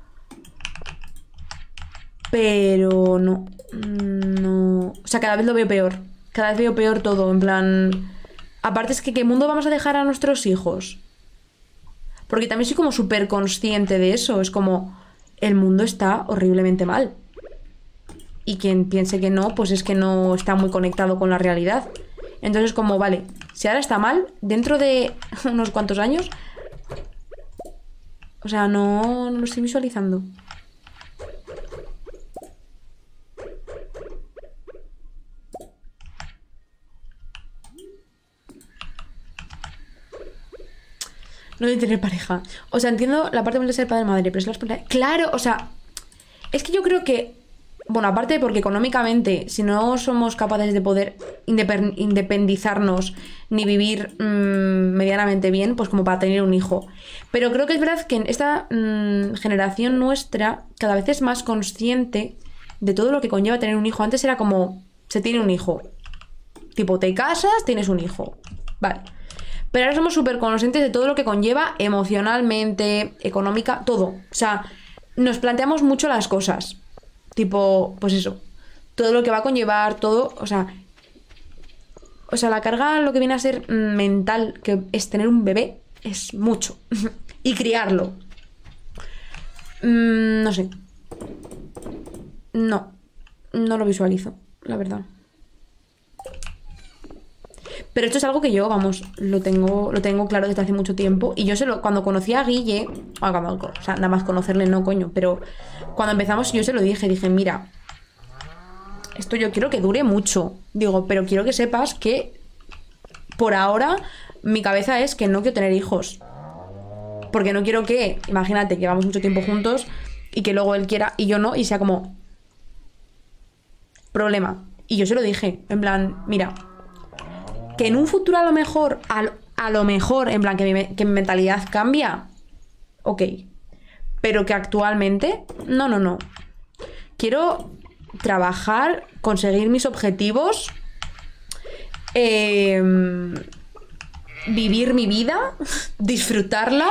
Pero no. O sea, cada vez lo veo peor. Cada vez veo peor todo. En plan... Aparte es que ¿qué mundo vamos a dejar a nuestros hijos? Porque también soy como súper consciente de eso. Es como... El mundo está horriblemente mal. Y quien piense que no, pues es que no está muy conectado con la realidad. Entonces como, vale, si ahora está mal, dentro de unos cuantos años... O sea, no lo estoy visualizando. No de tener pareja. O sea, entiendo la parte de ser padre y madre, pero es la responsabilidad. Claro, o sea, es que yo creo que, bueno, aparte de porque económicamente, si no somos capaces de poder independizarnos ni vivir medianamente bien, pues como para tener un hijo. Pero creo que es verdad que en esta generación nuestra cada vez es más consciente de todo lo que conlleva tener un hijo. Antes era como, se tiene un hijo. Tipo, te casas, tienes un hijo. Vale. Pero ahora somos súper conscientes de todo lo que conlleva emocionalmente, económica, todo. O sea, nos planteamos mucho las cosas. Tipo, pues eso. Todo lo que va a conllevar, todo. O sea, la carga, lo que viene a ser mental, que es tener un bebé, es mucho. Y criarlo. No sé. No. No lo visualizo, la verdad. Pero esto es algo que yo, vamos, lo tengo claro desde hace mucho tiempo. Y yo cuando conocí a Guille, o sea, nada más conocerle no, coño, pero cuando empezamos yo se lo dije, mira, esto yo quiero que dure mucho. Digo, pero quiero que sepas que por ahora mi cabeza es que no quiero tener hijos. Porque no quiero que, imagínate, que llevamos mucho tiempo juntos y que luego él quiera y yo no, y sea como problema. Y yo se lo dije, en plan, mira, que en un futuro a lo mejor, en plan, que mi mentalidad cambia, ok. Pero que actualmente, no. Quiero trabajar, conseguir mis objetivos, vivir mi vida, disfrutarla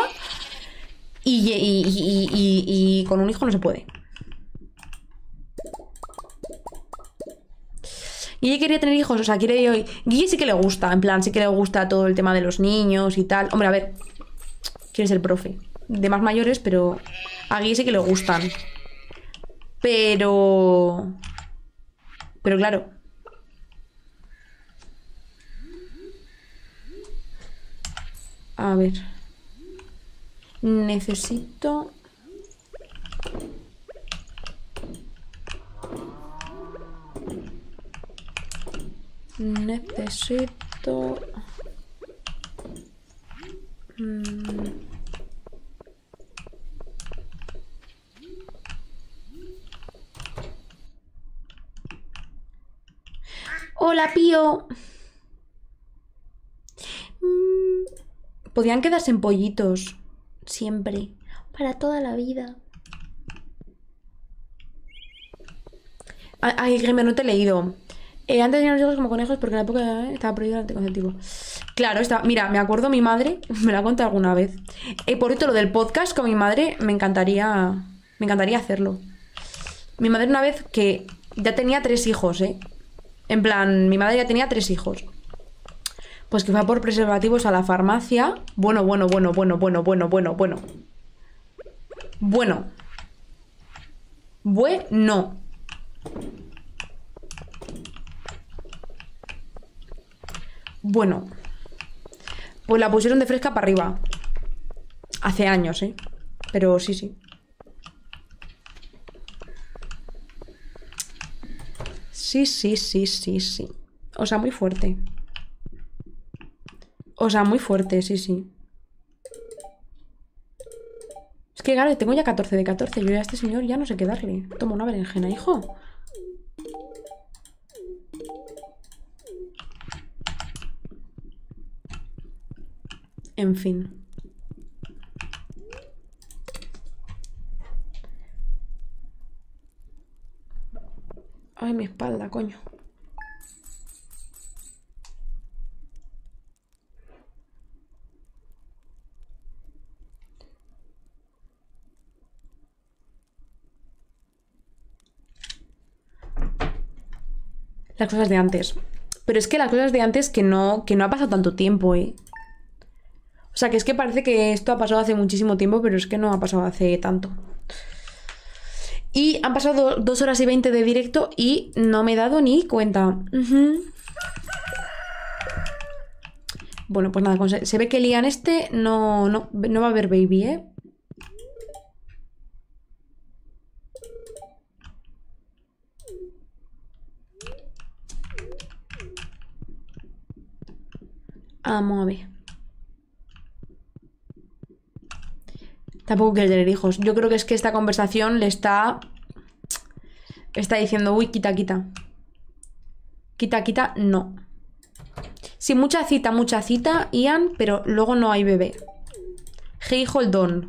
y con un hijo no se puede. Guille quería tener hijos, o sea, Guille sí que le gusta, en plan, sí que le gusta todo el tema de los niños y tal. Hombre, a ver, quiere ser profe. De más mayores, pero a Guille sí que le gustan. Pero claro. A ver. Necesito... Hola, Pío. Podían quedarse en pollitos. Siempre. Para toda la vida. Ay, Gamer, no te he leído. Antes tenían los hijos como conejos porque en la época estaba prohibido el anticonceptivo. Claro, mira, me acuerdo mi madre, me la ha contado alguna vez. Por esto, lo del podcast con mi madre, me encantaría hacerlo. Mi madre una vez que ya tenía 3 hijos, En plan, mi madre ya tenía 3 hijos. Pues que fue a por preservativos a la farmacia. Bueno. Bueno, pues la pusieron de fresca para arriba. Hace años, pero sí. Sí. O sea, muy fuerte. Sí. Es que, claro, tengo ya 14 de 14. Yo a este señor ya no sé qué darle. Toma una berenjena, hijo. En fin. Ay, mi espalda, coño. Las cosas de antes. Pero es que las cosas de antes que no ha pasado tanto tiempo, O sea, que es que parece que esto ha pasado hace muchísimo tiempo, pero es que no ha pasado hace tanto. Y han pasado 2 horas y 20 de directo y no me he dado ni cuenta. Bueno, pues nada, se ve que Lian no va a haber baby, Vamos a ver. Tampoco quiere tener hijos. Yo creo que es que esta conversación le está diciendo, uy, quita, quita. Quita, quita, no. Sí, mucha cita, Ian, pero luego no hay bebé. Hey, hold on.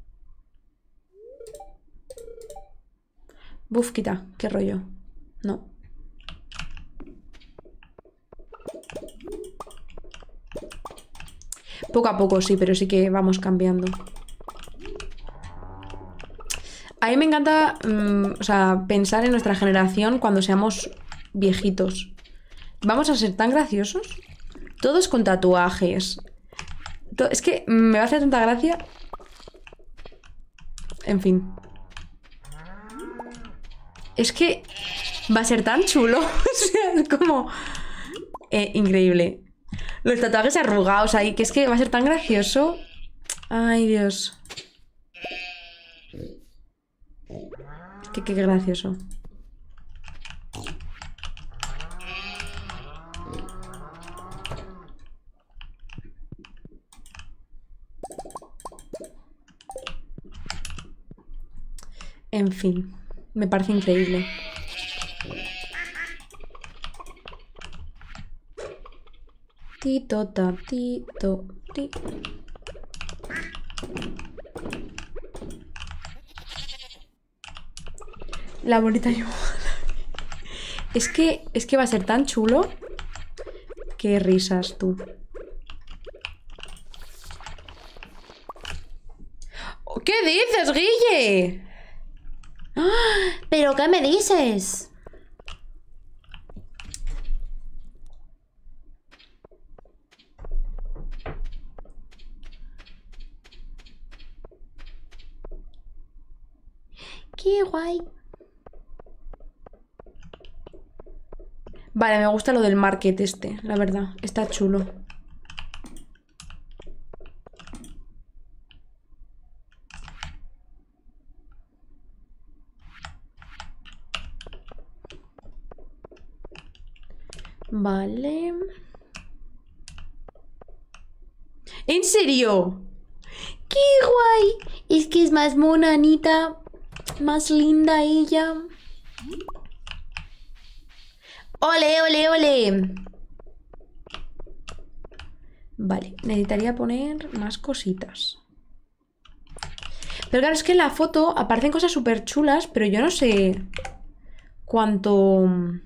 Buf, quita, qué rollo. No. Poco a poco, sí, pero sí que vamos cambiando. A mí me encanta, o sea, pensar en nuestra generación cuando seamos viejitos. ¿Vamos a ser tan graciosos? Todos con tatuajes. Es que me va a hacer tanta gracia. En fin. Es que va a ser tan chulo. O sea, es como... increíble. Los tatuajes arrugados ahí, que es que va a ser tan gracioso. Ay, Dios. Qué gracioso. En fin, me parece increíble. Tito, tatito, ti. La bonita Yumala. Es que va a ser tan chulo. Qué risas, tú. ¿Qué dices, Guille? ¿Pero qué me dices? Qué guay. Vale, me gusta lo del market este, la verdad. Está chulo. Vale. ¿En serio? ¡Qué guay! Es que es más mona, Anita. Más linda ella. ¡Ole, ole, ole! Vale, necesitaría poner más cositas. Pero claro, es que en la foto aparecen cosas súper chulas, pero yo no sé cuánto...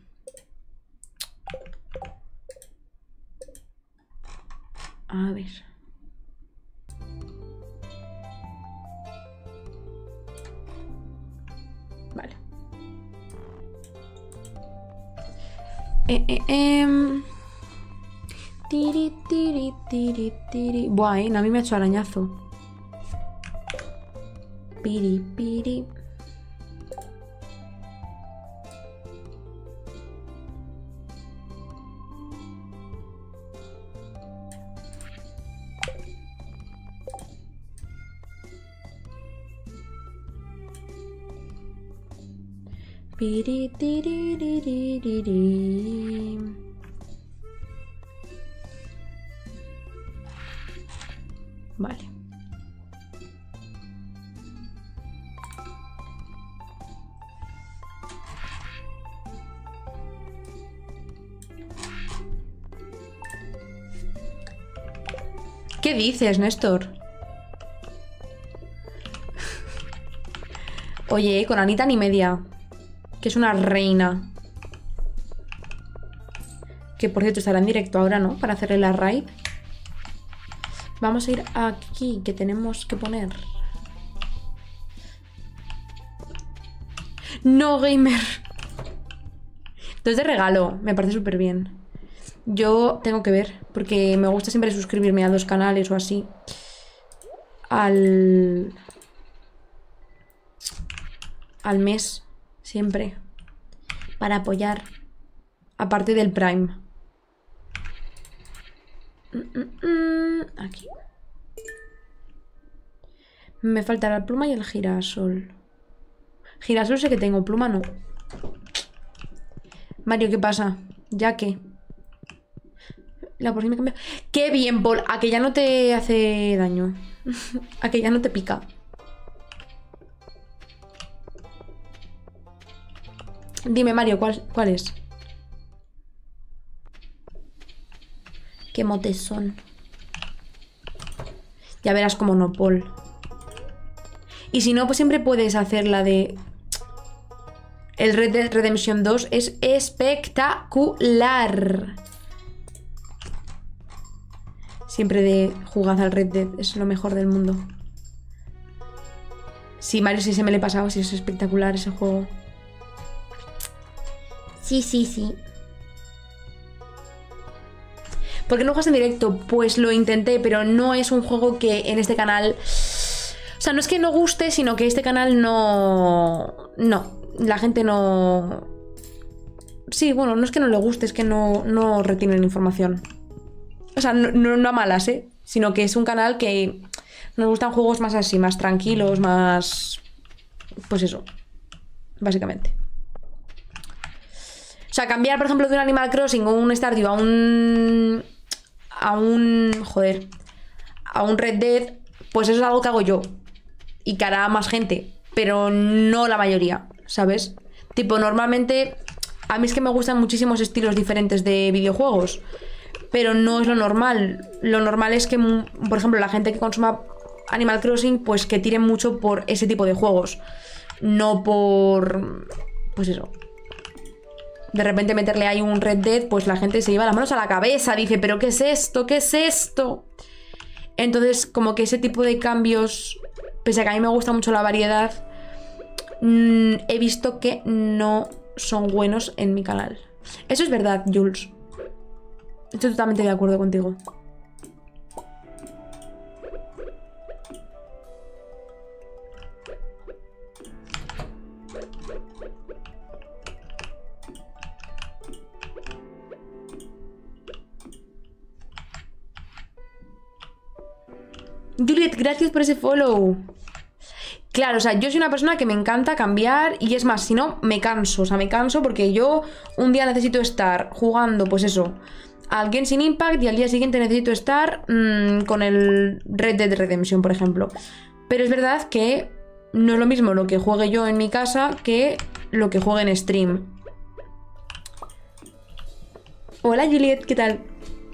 A ver. Vale. Tiri, tiri, tiri, tiri. Buah, a mí me ha hecho arañazo. Piri, piri. Piri, tiri, tiri, tiri. Vale. ¿Qué dices, Néstor? Oye, con Anita ni media. Que es una reina. Que por cierto estará en directo ahora, ¿no? Para hacerle la raid. Vamos a ir aquí, que tenemos que poner. No, gamer. Entonces de regalo, me parece súper bien. Yo tengo que ver, porque me gusta siempre suscribirme a 2 canales o así. Al mes, siempre. Para apoyar. Aparte del Prime. Aquí. Me falta la pluma y el girasol. Girasol sé que tengo, pluma no. Mario, ¿qué pasa? ¿Ya qué? La por sí me cambia. ¡Qué bien, Paul! A que ya no te hace daño. A que ya no te pica. Dime, Mario, ¿cuál es? Qué motes son. Ya verás como no, Paul. Y si no, pues siempre puedes hacer la de... El Red Dead Redemption 2 es espectacular. Siempre de jugad al Red Dead, es lo mejor del mundo. Sí, Mario, sí se me le he pasado, sí es espectacular ese juego. Sí, sí, sí. ¿Por qué no juegas en directo? Pues lo intenté, pero no es un juego que en este canal... O sea, no es que no guste, sino que este canal no... No, la gente no... Sí, bueno, no es que no le guste, es que no retienen información. O sea, no a malas, ¿eh? Sino que es un canal que nos gustan juegos más así, más tranquilos, más... Pues eso, básicamente. O sea, cambiar, por ejemplo, de un Animal Crossing o un Stardew a un Red Dead, pues eso es algo que hago yo. Y que hará más gente, pero no la mayoría, ¿sabes? Tipo, normalmente, a mí es que me gustan muchísimos estilos diferentes de videojuegos, pero no es lo normal. Lo normal es que, por ejemplo, la gente que consuma Animal Crossing, pues que tire mucho por ese tipo de juegos. No por... Pues eso. De repente meterle ahí un Red Dead, pues la gente se lleva las manos a la cabeza. Dice, ¿pero qué es esto? ¿Qué es esto? Entonces, como que ese tipo de cambios, pese a que a mí me gusta mucho la variedad, he visto que no son buenos en mi canal. Eso es verdad, Jules. Estoy totalmente de acuerdo contigo. Juliet, gracias por ese follow. Claro, o sea, yo soy una persona que me encanta cambiar y es más, si no, me canso. O sea, me canso porque yo un día necesito estar jugando, pues eso, al Genshin Impact y al día siguiente necesito estar con el Red Dead Redemption, por ejemplo. Pero es verdad que no es lo mismo lo que juegue yo en mi casa que lo que juegue en stream. Hola, Juliet, ¿qué tal?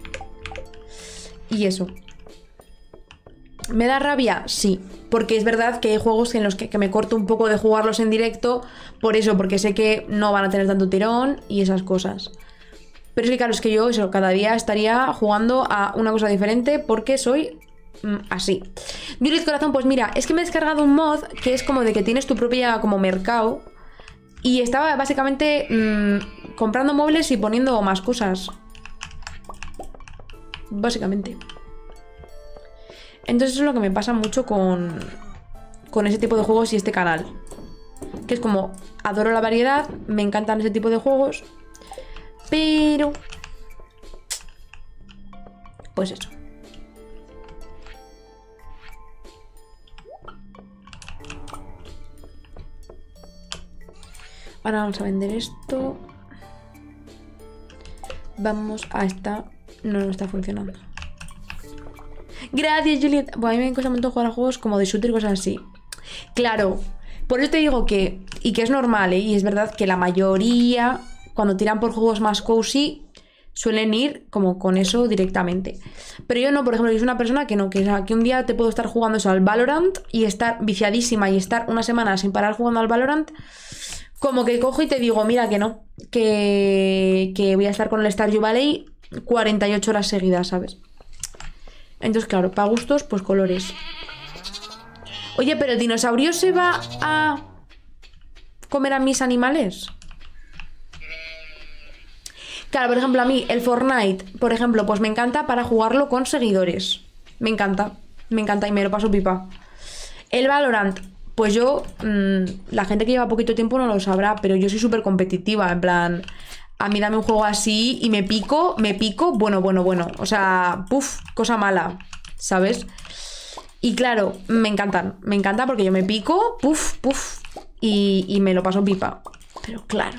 Y eso. ¿Me da rabia? Sí, porque es verdad que hay juegos en los que me corto un poco de jugarlos en directo, por eso, porque sé que no van a tener tanto tirón y esas cosas. Pero es que claro, es que yo eso, cada día estaría jugando a una cosa diferente porque soy así. Juliet Corazón, pues mira, es que me he descargado un mod que es como de que tienes tu propia como mercado y estaba básicamente comprando móviles y poniendo más cosas. Básicamente. Entonces eso es lo que me pasa mucho con ese tipo de juegos y este canal. Que es como, adoro la variedad, me encantan ese tipo de juegos, pero... Pues eso. Ahora vamos a vender esto. Vamos a esta... No está funcionando. Gracias, Juliet. Bueno, a mí me cuesta mucho jugar a juegos como de shooter y cosas así. Claro, por eso te digo que... Y que es normal, ¿eh? Y es verdad que la mayoría, cuando tiran por juegos más cozy, suelen ir como con eso directamente. Pero yo no, por ejemplo, yo soy una persona que no, que un día te puedo estar jugando eso al Valorant y estar viciadísima y estar una semana sin parar jugando al Valorant, como que cojo y te digo, mira que no, que voy a estar con el Stardew Valley 48 horas seguidas, ¿sabes? Entonces, claro, para gustos, pues colores. Oye, pero ¿el dinosaurio se va a comer a mis animales? Claro, por ejemplo, a mí el Fortnite, por ejemplo, pues me encanta para jugarlo con seguidores. Me encanta y me lo paso pipa. El Valorant, pues yo, la gente que lleva poquito tiempo no lo sabrá, pero yo soy súper competitiva, en plan... A mí dame un juego así y me pico, bueno. O sea, puf, cosa mala, ¿sabes? Y claro, me encanta porque yo me pico, puf, y me lo paso pipa. Pero claro,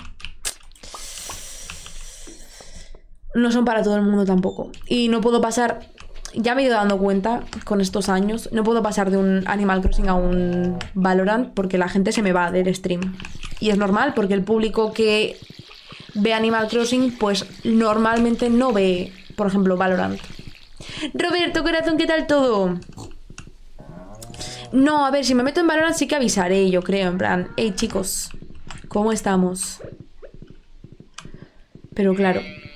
no son para todo el mundo tampoco. Y no puedo pasar ya me he ido dando cuenta con estos años. No puedo pasar de un Animal Crossing a un Valorant porque la gente se me va del stream. Y es normal porque el público que ve Animal Crossing pues normalmente no ve, por ejemplo, Valorant. Roberto, corazón, ¿qué tal todo? No, a ver, si me meto en Valorant sí que avisaré, yo creo, en plan, hey chicos, ¿cómo estamos? Pero claro.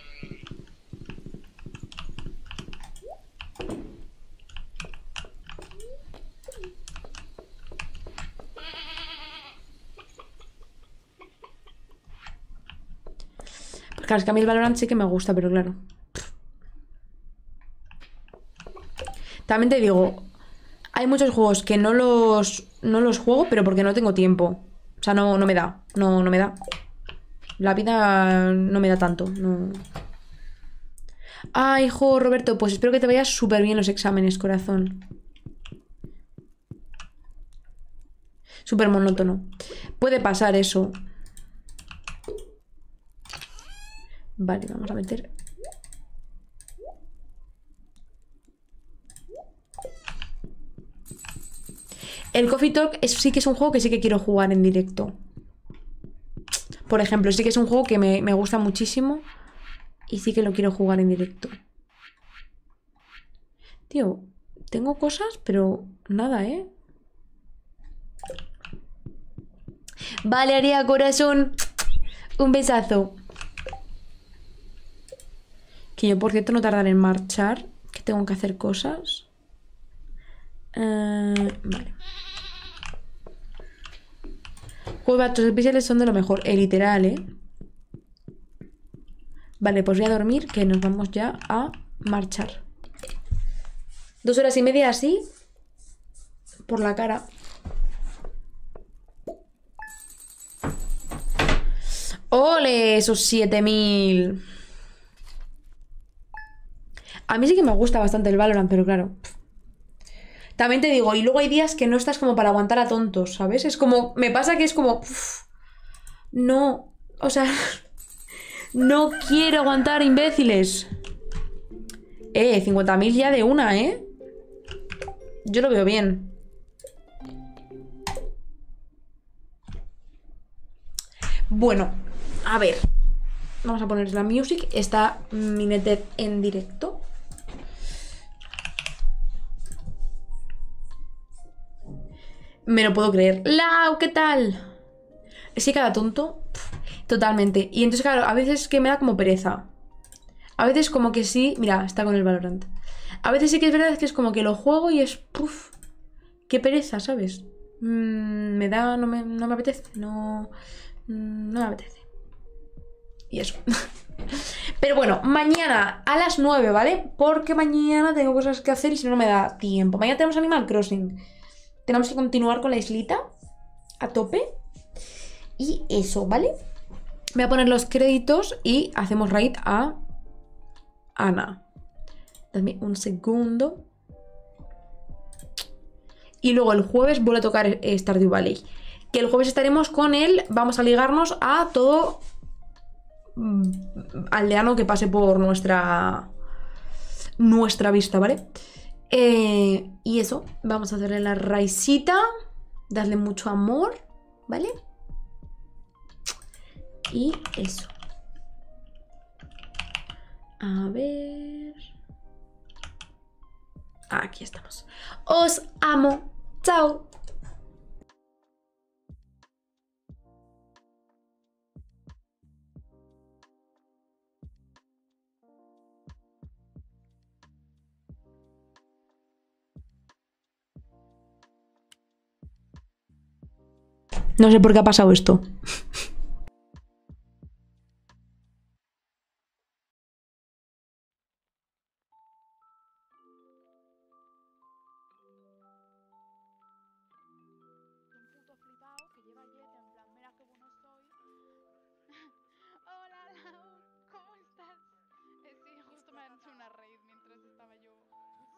Pues claro, es que a mí el Valorant sí que me gusta, pero claro. También te digo, hay muchos juegos que no los juego, pero porque no tengo tiempo. O sea, no me da. No me da. La vida no me da tanto. No. Ay, hijo, Roberto, pues espero que te vayas súper bien los exámenes, corazón. Súper monótono. Puede pasar eso. Vale, vamos a meter. El Coffee Talk sí que es un juego que sí que quiero jugar en directo. Por ejemplo, sí que es un juego que me gusta muchísimo. Y sí que lo quiero jugar en directo. Tío, tengo cosas, pero nada, ¿eh? Vale, Aria, corazón. Un besazo. Que yo, por cierto, no tardaré en marchar. Que tengo que hacer cosas. Vale. Juegos de píxeles son de lo mejor. Literal, ¿eh? Vale, pues voy a dormir, que nos vamos ya a marchar. 2 horas y media así. Por la cara. ¡Ole! Esos 7000. A mí sí que me gusta bastante el Valorant, pero claro. También te digo, y luego hay días que no estás como para aguantar a tontos, ¿sabes? Es como, me pasa que es como, no, o sea, no quiero aguantar imbéciles. 50.000 ya de una, ¿eh? Yo lo veo bien. Bueno, a ver. Vamos a poner la music. Está Mineted en directo. Me lo puedo creer. ¡Lau! ¿Qué tal? Sí, cada tonto. Totalmente. Y entonces, claro, a veces que me da como pereza. A veces como que sí. Mira, está con el Valorant. A veces sí que es verdad que es como que lo juego y es. Puf, qué pereza, ¿sabes? Me da. No me apetece. No me apetece. Y eso. Pero bueno, mañana a las 9, ¿vale? Porque mañana tengo cosas que hacer y si no, no me da tiempo. Mañana tenemos Animal Crossing. Tenemos que continuar con la islita a tope. Y eso, ¿vale? Voy a poner los créditos y hacemos raid a Ana. Dame un segundo. Y luego el jueves vuelvo a tocar Stardew Valley. Que el jueves estaremos con él. Vamos a ligarnos a todo aldeano que pase por nuestra vista, ¿vale? Y eso, vamos a hacerle la raicita. Darle mucho amor, ¿vale? Y eso. A ver. Aquí estamos. Os amo. Chao. No sé por qué ha pasado esto.